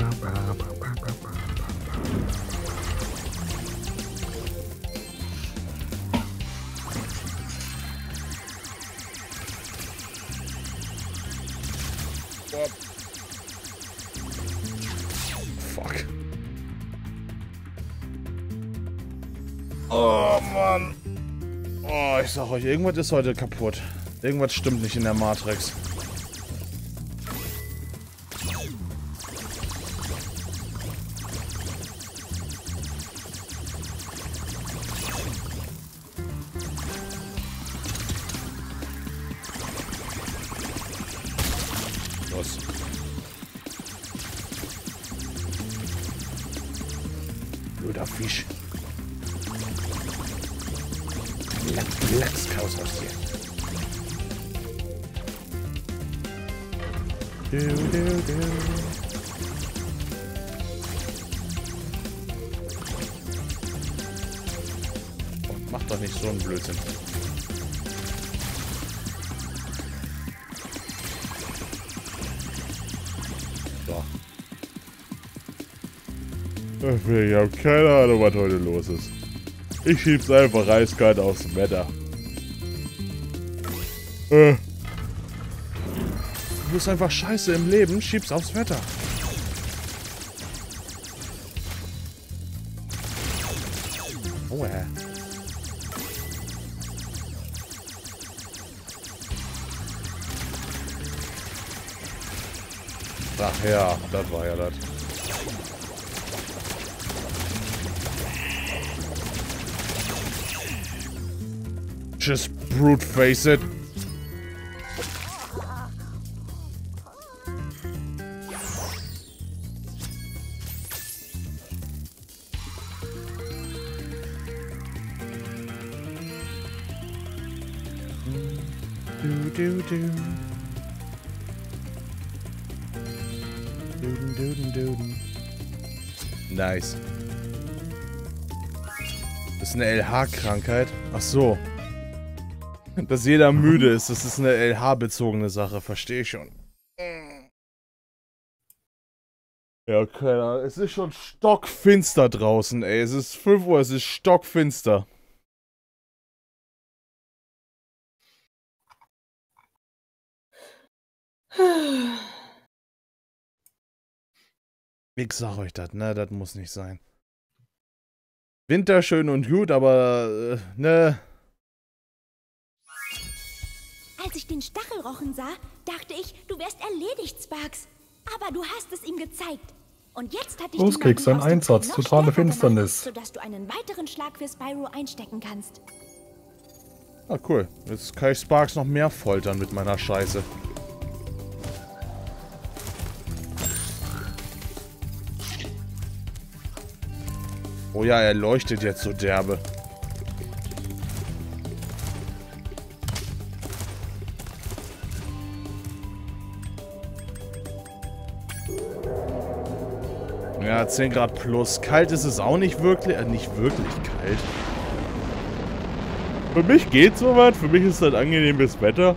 Fuck. Oh Mann. Oh, ich sag euch, irgendwas ist heute kaputt. Irgendwas stimmt nicht in der Matrix. Los. Blöder Fisch. Lachskaus aus dir. Du, du, du. Oh, mach doch nicht so einen Blödsinn. So. Ich habe keine Ahnung, was heute los ist. Ich schieb's einfach eiskalt aufs Wetter. Äh. Du bist einfach scheiße im Leben, schieb's aufs Wetter. Oh, äh. Ach ja, das war ja das. Just brute face it. Do do do. Duden, duden, duden. Nice. Das ist eine L H-Krankheit. Ach so. Dass jeder müde ist, das ist eine L H-bezogene Sache, verstehe ich schon. Ja, keine Ahnung. Es ist schon stockfinster draußen, ey. Es ist fünf Uhr, es ist stockfinster. Ich sag euch das, ne? Das muss nicht sein. Winter schön und gut, aber, äh, ne? Als ich den Stachelrochen sah, dachte ich, du wärst erledigt, Sparx. Aber du hast es ihm gezeigt. Und jetzt hat dich Los, kriegst deinen Einsatz, totale Finsternis. Gemacht, sodass du einen weiteren Schlag für Spyro einstecken kannst. Ah, cool. Jetzt kann ich Sparx noch mehr foltern mit meiner Scheiße. Oh ja, er leuchtet jetzt so derbe. Ja, zehn Grad plus. Kalt ist es auch nicht wirklich. Äh, nicht wirklich kalt. Für mich geht sowas. Für mich ist das angenehmes Wetter.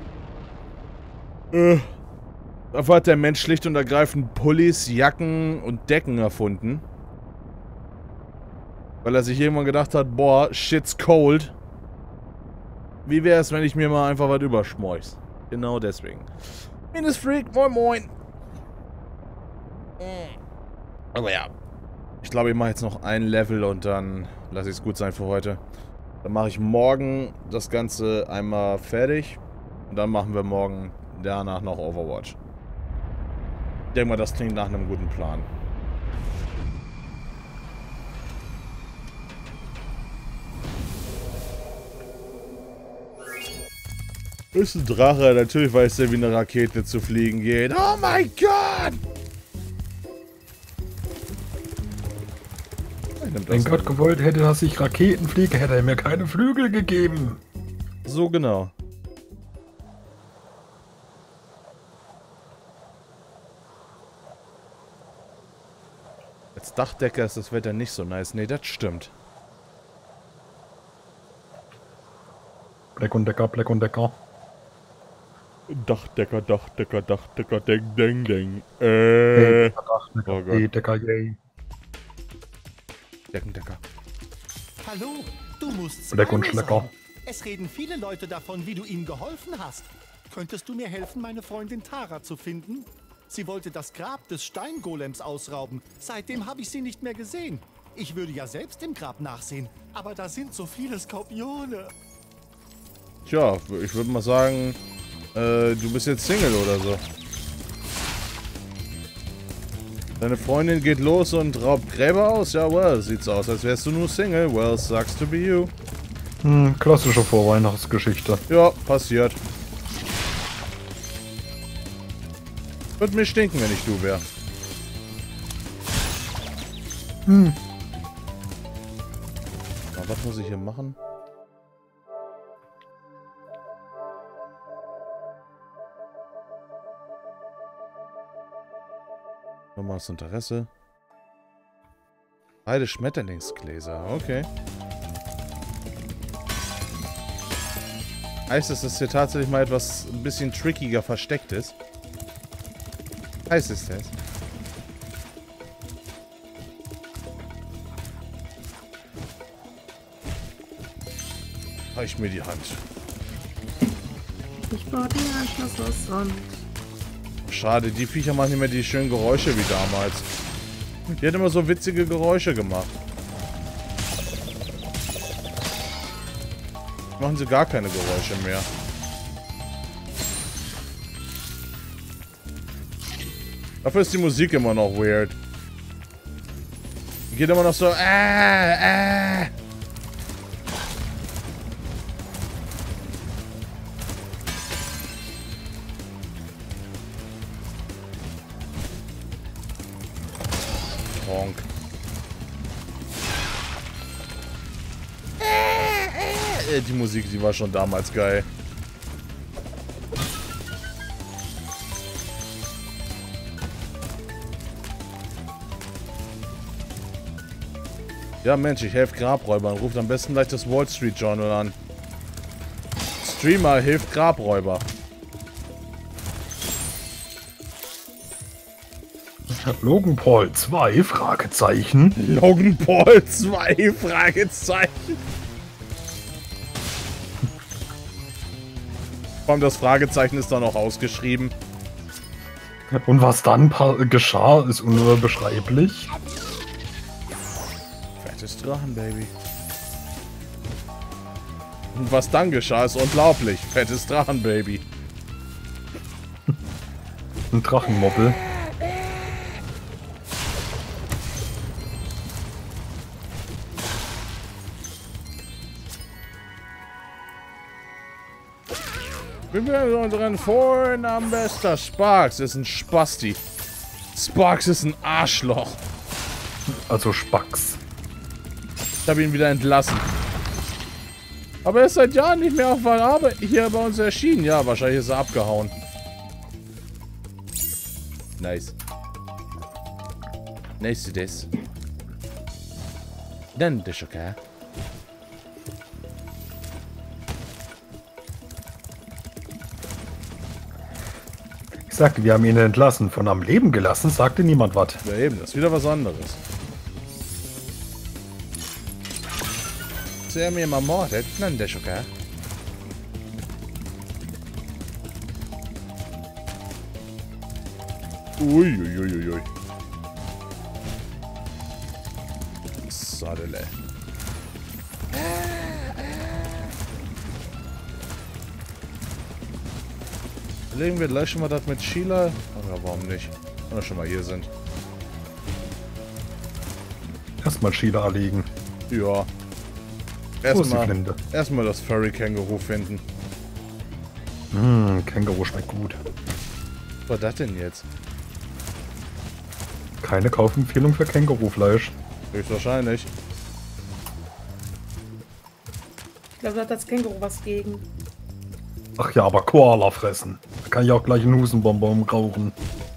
Äh, dafür hat der Mensch schlicht und ergreifend Pullis, Jacken und Decken erfunden. Weil er sich irgendwann gedacht hat, boah, shit's cold. Wie wäre es, wenn ich mir mal einfach was überschmeiß? Genau deswegen. Minusfreak, moin moin. Aber ja. Ich glaube, ich mache jetzt noch ein Level und dann lasse ich es gut sein für heute. Dann mache ich morgen das Ganze einmal fertig. Und dann machen wir morgen danach noch Overwatch. Ich denke mal, das klingt nach einem guten Plan. Ist ein Drache, natürlich weiß der, wie eine Rakete zu fliegen geht. Oh mein Gott! Wenn Gott gewollt hätte, dass ich Raketen fliege, hätte er mir keine Flügel gegeben. So genau. Als Dachdecker ist das Wetter nicht so nice. Nee, das stimmt. Black und Decker, Black und Decker. Dachdecker, Dachdecker, Dachdecker, Deng, Deng, Deng. Äh. Hey, Dachdecker, oh hey, Decker, yay. Deckendecker. Hallo, du musst Black und Schlecker. Es reden viele Leute davon, wie du ihnen geholfen hast. Könntest du mir helfen, meine Freundin Tara zu finden? Sie wollte das Grab des Steingolems ausrauben. Seitdem habe ich sie nicht mehr gesehen. Ich würde ja selbst im Grab nachsehen, aber da sind so viele Skorpione. Tja, ich würde mal sagen, äh, du bist jetzt Single oder so. Deine Freundin geht los und raubt Gräber aus? Ja, well, sieht's aus, als wärst du nur Single. Well, sucks to be you. Hm, klassische Vorweihnachtsgeschichte. Ja, passiert. Würde mir stinken, wenn ich du wäre. Hm. Na, was muss ich hier machen? Nochmal das Interesse. Beide Schmetterlingsgläser, okay. Heißt es, dass hier tatsächlich mal etwas ein bisschen trickiger versteckt ist? Heißt es das? Reich mir die Hand. Ich baue die Anschluss aus Sand. Schade, die Viecher machen nicht mehr die schönen Geräusche wie damals. Die hat immer so witzige Geräusche gemacht. Machen sie gar keine Geräusche mehr. Dafür ist die Musik immer noch weird. Die geht immer noch so. Äh, äh. Honk. Äh, äh. Die Musik, die war schon damals geil. Ja, Mensch, ich helfe Grabräubern. Ruft am besten gleich das Wall Street Journal an. Streamer hilft Grabräuber. Logan Paul zwei, Fragezeichen. Logan Paul zwei, Fragezeichen. Vor allem das Fragezeichen ist da noch ausgeschrieben. Und was dann geschah, ist unbeschreiblich. Fettes Drachenbaby. Und was dann geschah, ist unglaublich. Fettes Drachenbaby. Ein Drachenmoppel. Wir werden unseren Foren am besten. Sparks ist ein Spasti. Sparks ist ein Arschloch. Also Spax. Ich habe ihn wieder entlassen. Aber er ist seit Jahren nicht mehr auf der Arbeit hier bei uns erschienen. Ja, wahrscheinlich ist er abgehauen. Nice. Nice das. Dann das okay. Ich sagte, wir haben ihn entlassen. Von am Leben gelassen, sagte niemand was. Ja eben, das ist wieder was anderes. Sie haben ihn ermordet? Nein, das ist okay. Uiuiuiui. Sadele. Legen wir gleich schon mal das mit Sheila. Oder warum nicht? Wenn wir schon mal hier sind. Erstmal Sheila erlegen. Ja. Erstmal erstmal das Furry-Känguru finden. Mmh, Känguru schmeckt gut. Was war das denn jetzt? Keine Kaufempfehlung für Kängurufleisch. Höchstwahrscheinlich. Ich glaube, da hat das Känguru was gegen. Ach ja, aber Koala fressen. Da kann ich auch gleich einen Hustenbonbon rauchen.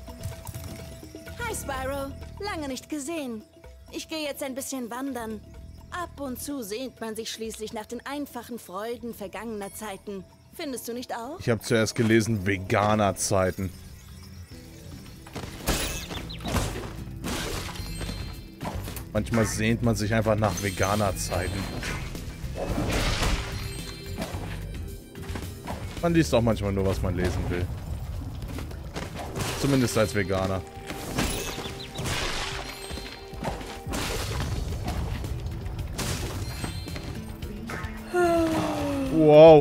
Hi Spyro, lange nicht gesehen. Ich gehe jetzt ein bisschen wandern. Ab und zu sehnt man sich schließlich nach den einfachen Freuden vergangener Zeiten. Findest du nicht auch? Ich habe zuerst gelesen Veganer-Zeiten. Manchmal sehnt man sich einfach nach Veganer-Zeiten. Man liest auch manchmal nur, was man lesen will. Zumindest als Veganer. Wow.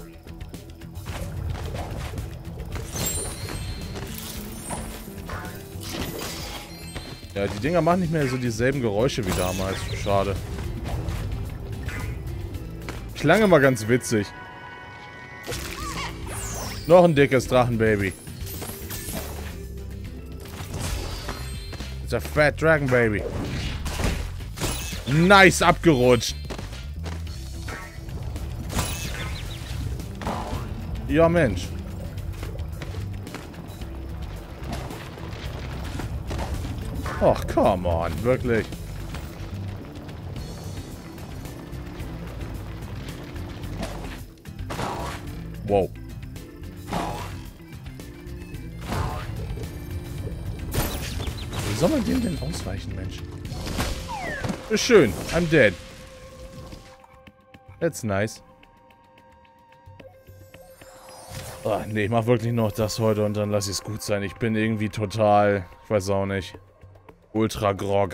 Ja, die Dinger machen nicht mehr so dieselben Geräusche wie damals. Schade. Klang immer ganz witzig. Noch ein dickes Drachenbaby. It's a fat dragon, baby. Nice, abgerutscht. Ja, Mensch. Ach, come on, wirklich. Wow. Wie soll man dem denn ausweichen, Mensch? Ist schön. I'm dead. That's nice. Oh, nee, ich mach wirklich noch das heute und dann lasse ich es gut sein. Ich bin irgendwie total, ich weiß auch nicht, ultra grog.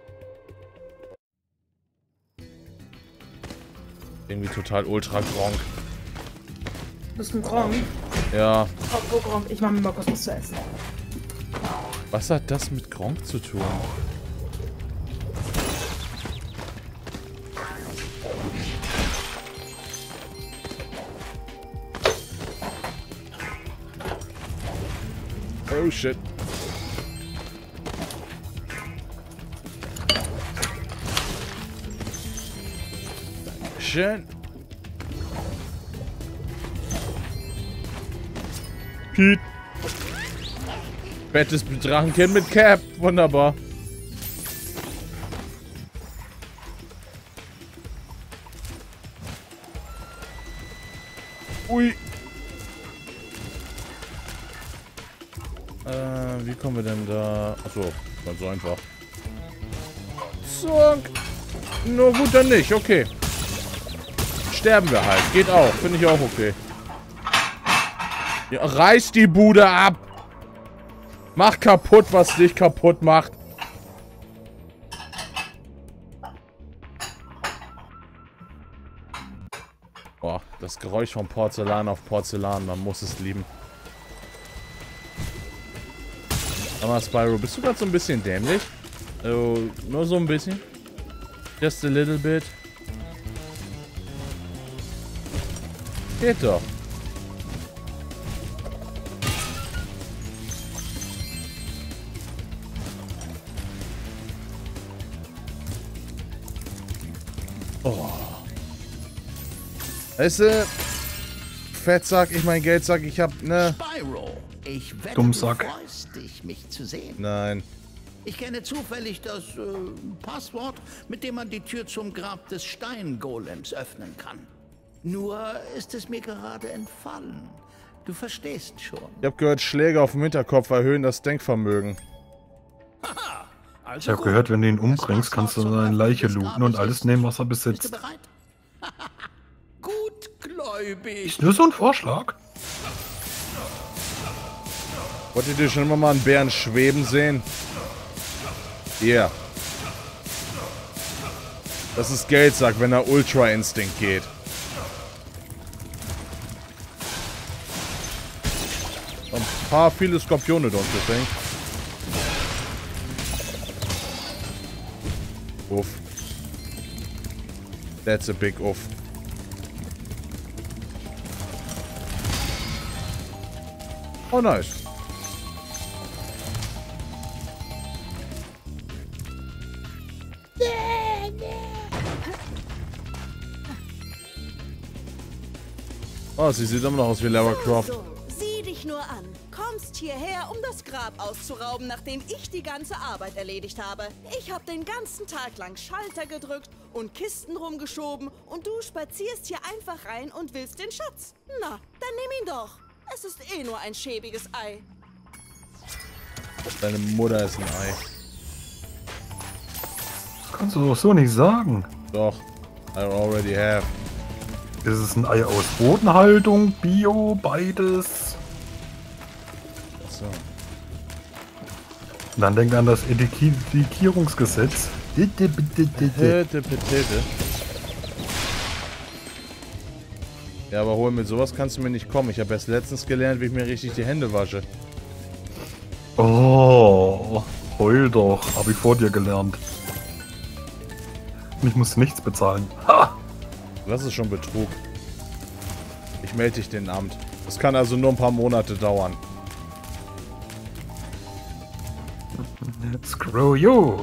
Irgendwie total ultra gronk. Du bist ein Gronk? Ja. Oh, oh, Gronk. Ich mach mir mal kurz was zu essen. Was hat das mit Gronk zu tun? Oh shit. Schön. Pete. Fettes Drachenkind mit Cap. Wunderbar. Ui. Äh, wie kommen wir denn da? Achso, ganz so einfach. Zonk. Nur gut, dann nicht. Okay. Sterben wir halt. Geht auch. Finde ich auch okay. Ja, reiß die Bude ab. Mach kaputt, was dich kaputt macht. Boah, das Geräusch von Porzellan auf Porzellan. Man muss es lieben. Sag mal, Spyro, bist du gerade so ein bisschen dämlich? Also, nur so ein bisschen? Just a little bit. Geht doch. Oh. Weißt du, Fettsack, ich mein Geldsack, ich hab, ne... Spyro, ich wette, Dummsack. du freust dich, mich zu sehen. Nein. Ich kenne zufällig das äh, Passwort, mit dem man die Tür zum Grab des Steingolems öffnen kann. Nur ist es mir gerade entfallen. Du verstehst schon. Ich hab gehört, Schläge auf dem Hinterkopf erhöhen das Denkvermögen. Also Ich habe gut. gehört, wenn du ihn umbringst, kannst du seine Leiche looten und alles nehmen, was er Bist du besitzt. bereit? Gutgläubig. Ist nur so ein Vorschlag. Wolltet ihr schon immer mal einen Bären schweben sehen? Ja. Yeah. Das ist Geldsack, wenn er Ultra Instinct geht. Ein paar viele Skorpione, don't you think? Uff. That's a big uff. Oh, nice. Oh, sie sieht immer noch aus wie Lara Croft. So, sieh dich nur an. Kommst hierher, um das Grab auszurauben, nachdem ich die ganze Arbeit erledigt habe. Ich habe den ganzen Tag lang Schalter gedrückt und Kisten rumgeschoben und du spazierst hier einfach rein und willst den Schatz. Na, dann nimm ihn doch. Es ist eh nur ein schäbiges Ei. Deine Mutter ist ein Ei. Das kannst du doch so nicht sagen. Doch. I already have. Ist es ein Ei aus Bodenhaltung, Bio, beides? So. Und dann denk an das Etikierungsgesetz. Hätte, Petete. Ja, aber hol, mit sowas kannst du mir nicht kommen. Ich habe erst letztens gelernt, wie ich mir richtig die Hände wasche. Oh, heul doch. Hab ich vor dir gelernt. Und ich muss nichts bezahlen. Ha! Das ist schon Betrug. Ich melde dich den Amt. Das kann also nur ein paar Monate dauern. Screw you!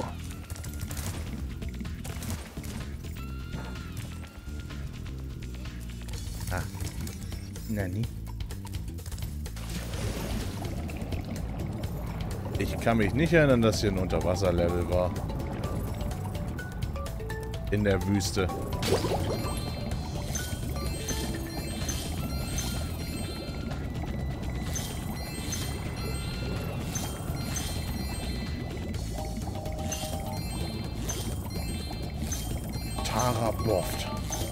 Ah. Nani? Ich kann mich nicht erinnern, dass hier ein Unterwasserlevel war. In der Wüste. Tara Boft.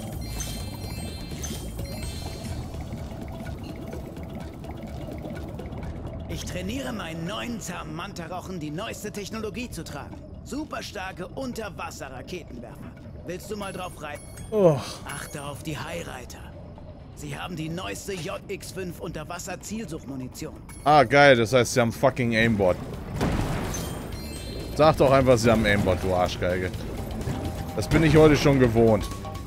Ich trainiere meinen neuen zahmen Manta-Rochen, die neueste Technologie zu tragen. Superstarke Unterwasser-Raketenwerfer. Willst du mal drauf reiten? Oh. Achte auf die Highreiter. Sie haben die neueste J X fünf Unterwasser-Zielsuchmunition. Ah, geil. Das heißt, sie haben fucking Aimbot. Sag doch einfach, sie haben Aimbot, du Arschgeige. Das bin ich heute schon gewohnt.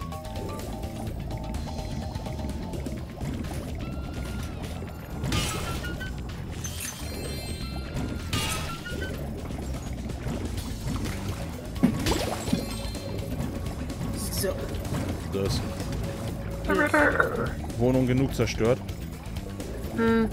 So. Das. Wohnung genug zerstört. Hm.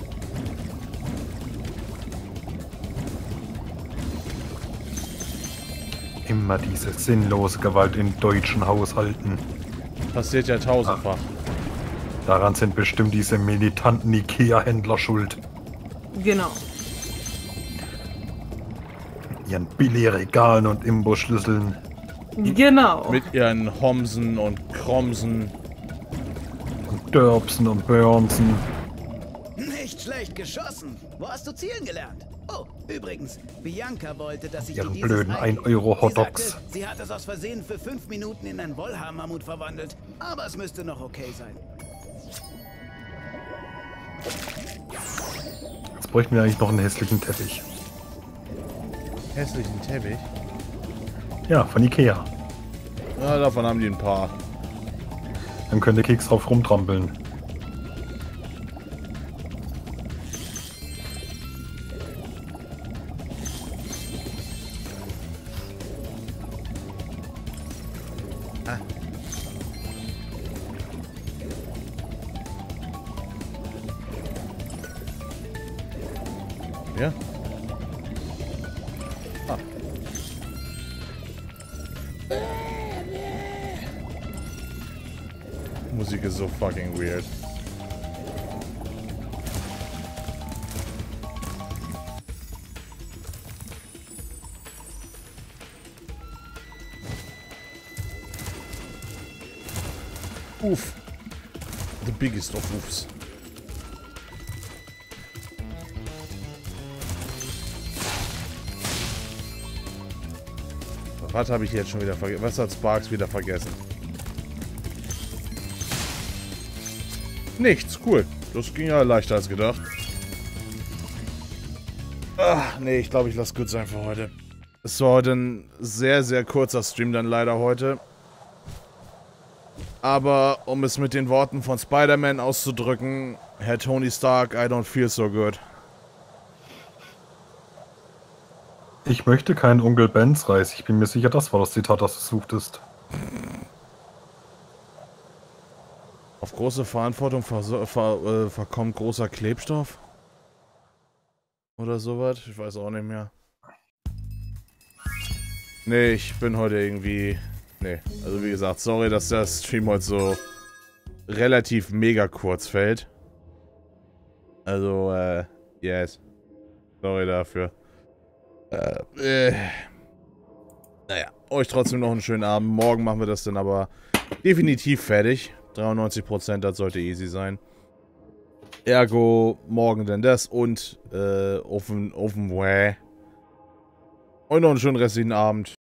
Immer diese sinnlose Gewalt in deutschen Haushalten. Passiert ja tausendfach. Daran sind bestimmt diese militanten Ikea-Händler schuld. Genau. Mit ihren Billigregalen und Imbusschlüsseln. Genau. Mit ihren Homsen und Kromsen. Und Dörbsen und Börnsen. Nicht schlecht geschossen. Wo hast du zielen gelernt? Oh, übrigens, Bianca wollte, dass ich Ihren dir dieses blöden Ei- ein Euro Sie Hotdogs. sagte, sie hat es aus Versehen für fünf Minuten in einen Wollhaar-Mammut verwandelt. Aber es müsste noch okay sein. Jetzt bräuchten wir eigentlich noch einen hässlichen Teppich. Hässlichen Teppich? Ja, von Ikea. Ja, davon haben die ein paar. Dann könnte Keks drauf rumtrampeln. Ah. Ja. Ah. Musik ist so fucking weird. Oof. The biggest of oofs. Was habe ich jetzt schon wieder vergessen? Was hat Sparks wieder vergessen? Nichts, cool. Das ging ja leichter als gedacht. Ach, nee, ich glaube, ich lasse gut sein für heute. Es war heute ein sehr, sehr kurzer Stream dann leider heute. Aber um es mit den Worten von Spider-Man auszudrücken, Herr Tony Stark, I don't feel so good. Ich möchte keinen Onkel Bens Reis. Ich bin mir sicher, das war das Zitat, das du suchtest. Auf große Verantwortung ver ver äh, verkommt großer Klebstoff? Oder sowas? Ich weiß auch nicht mehr. Nee, ich bin heute irgendwie... Nee, also wie gesagt, sorry, dass der Stream heute so relativ mega kurz fällt. Also, äh, yes. Sorry dafür. Äh, äh. Naja, euch trotzdem noch einen schönen Abend. Morgen machen wir das dann aber definitiv fertig. dreiundneunzig Prozent, das sollte easy sein. Ergo, morgen dann das und äh, offen, offen, wäh. Und noch einen schönen restlichen Abend.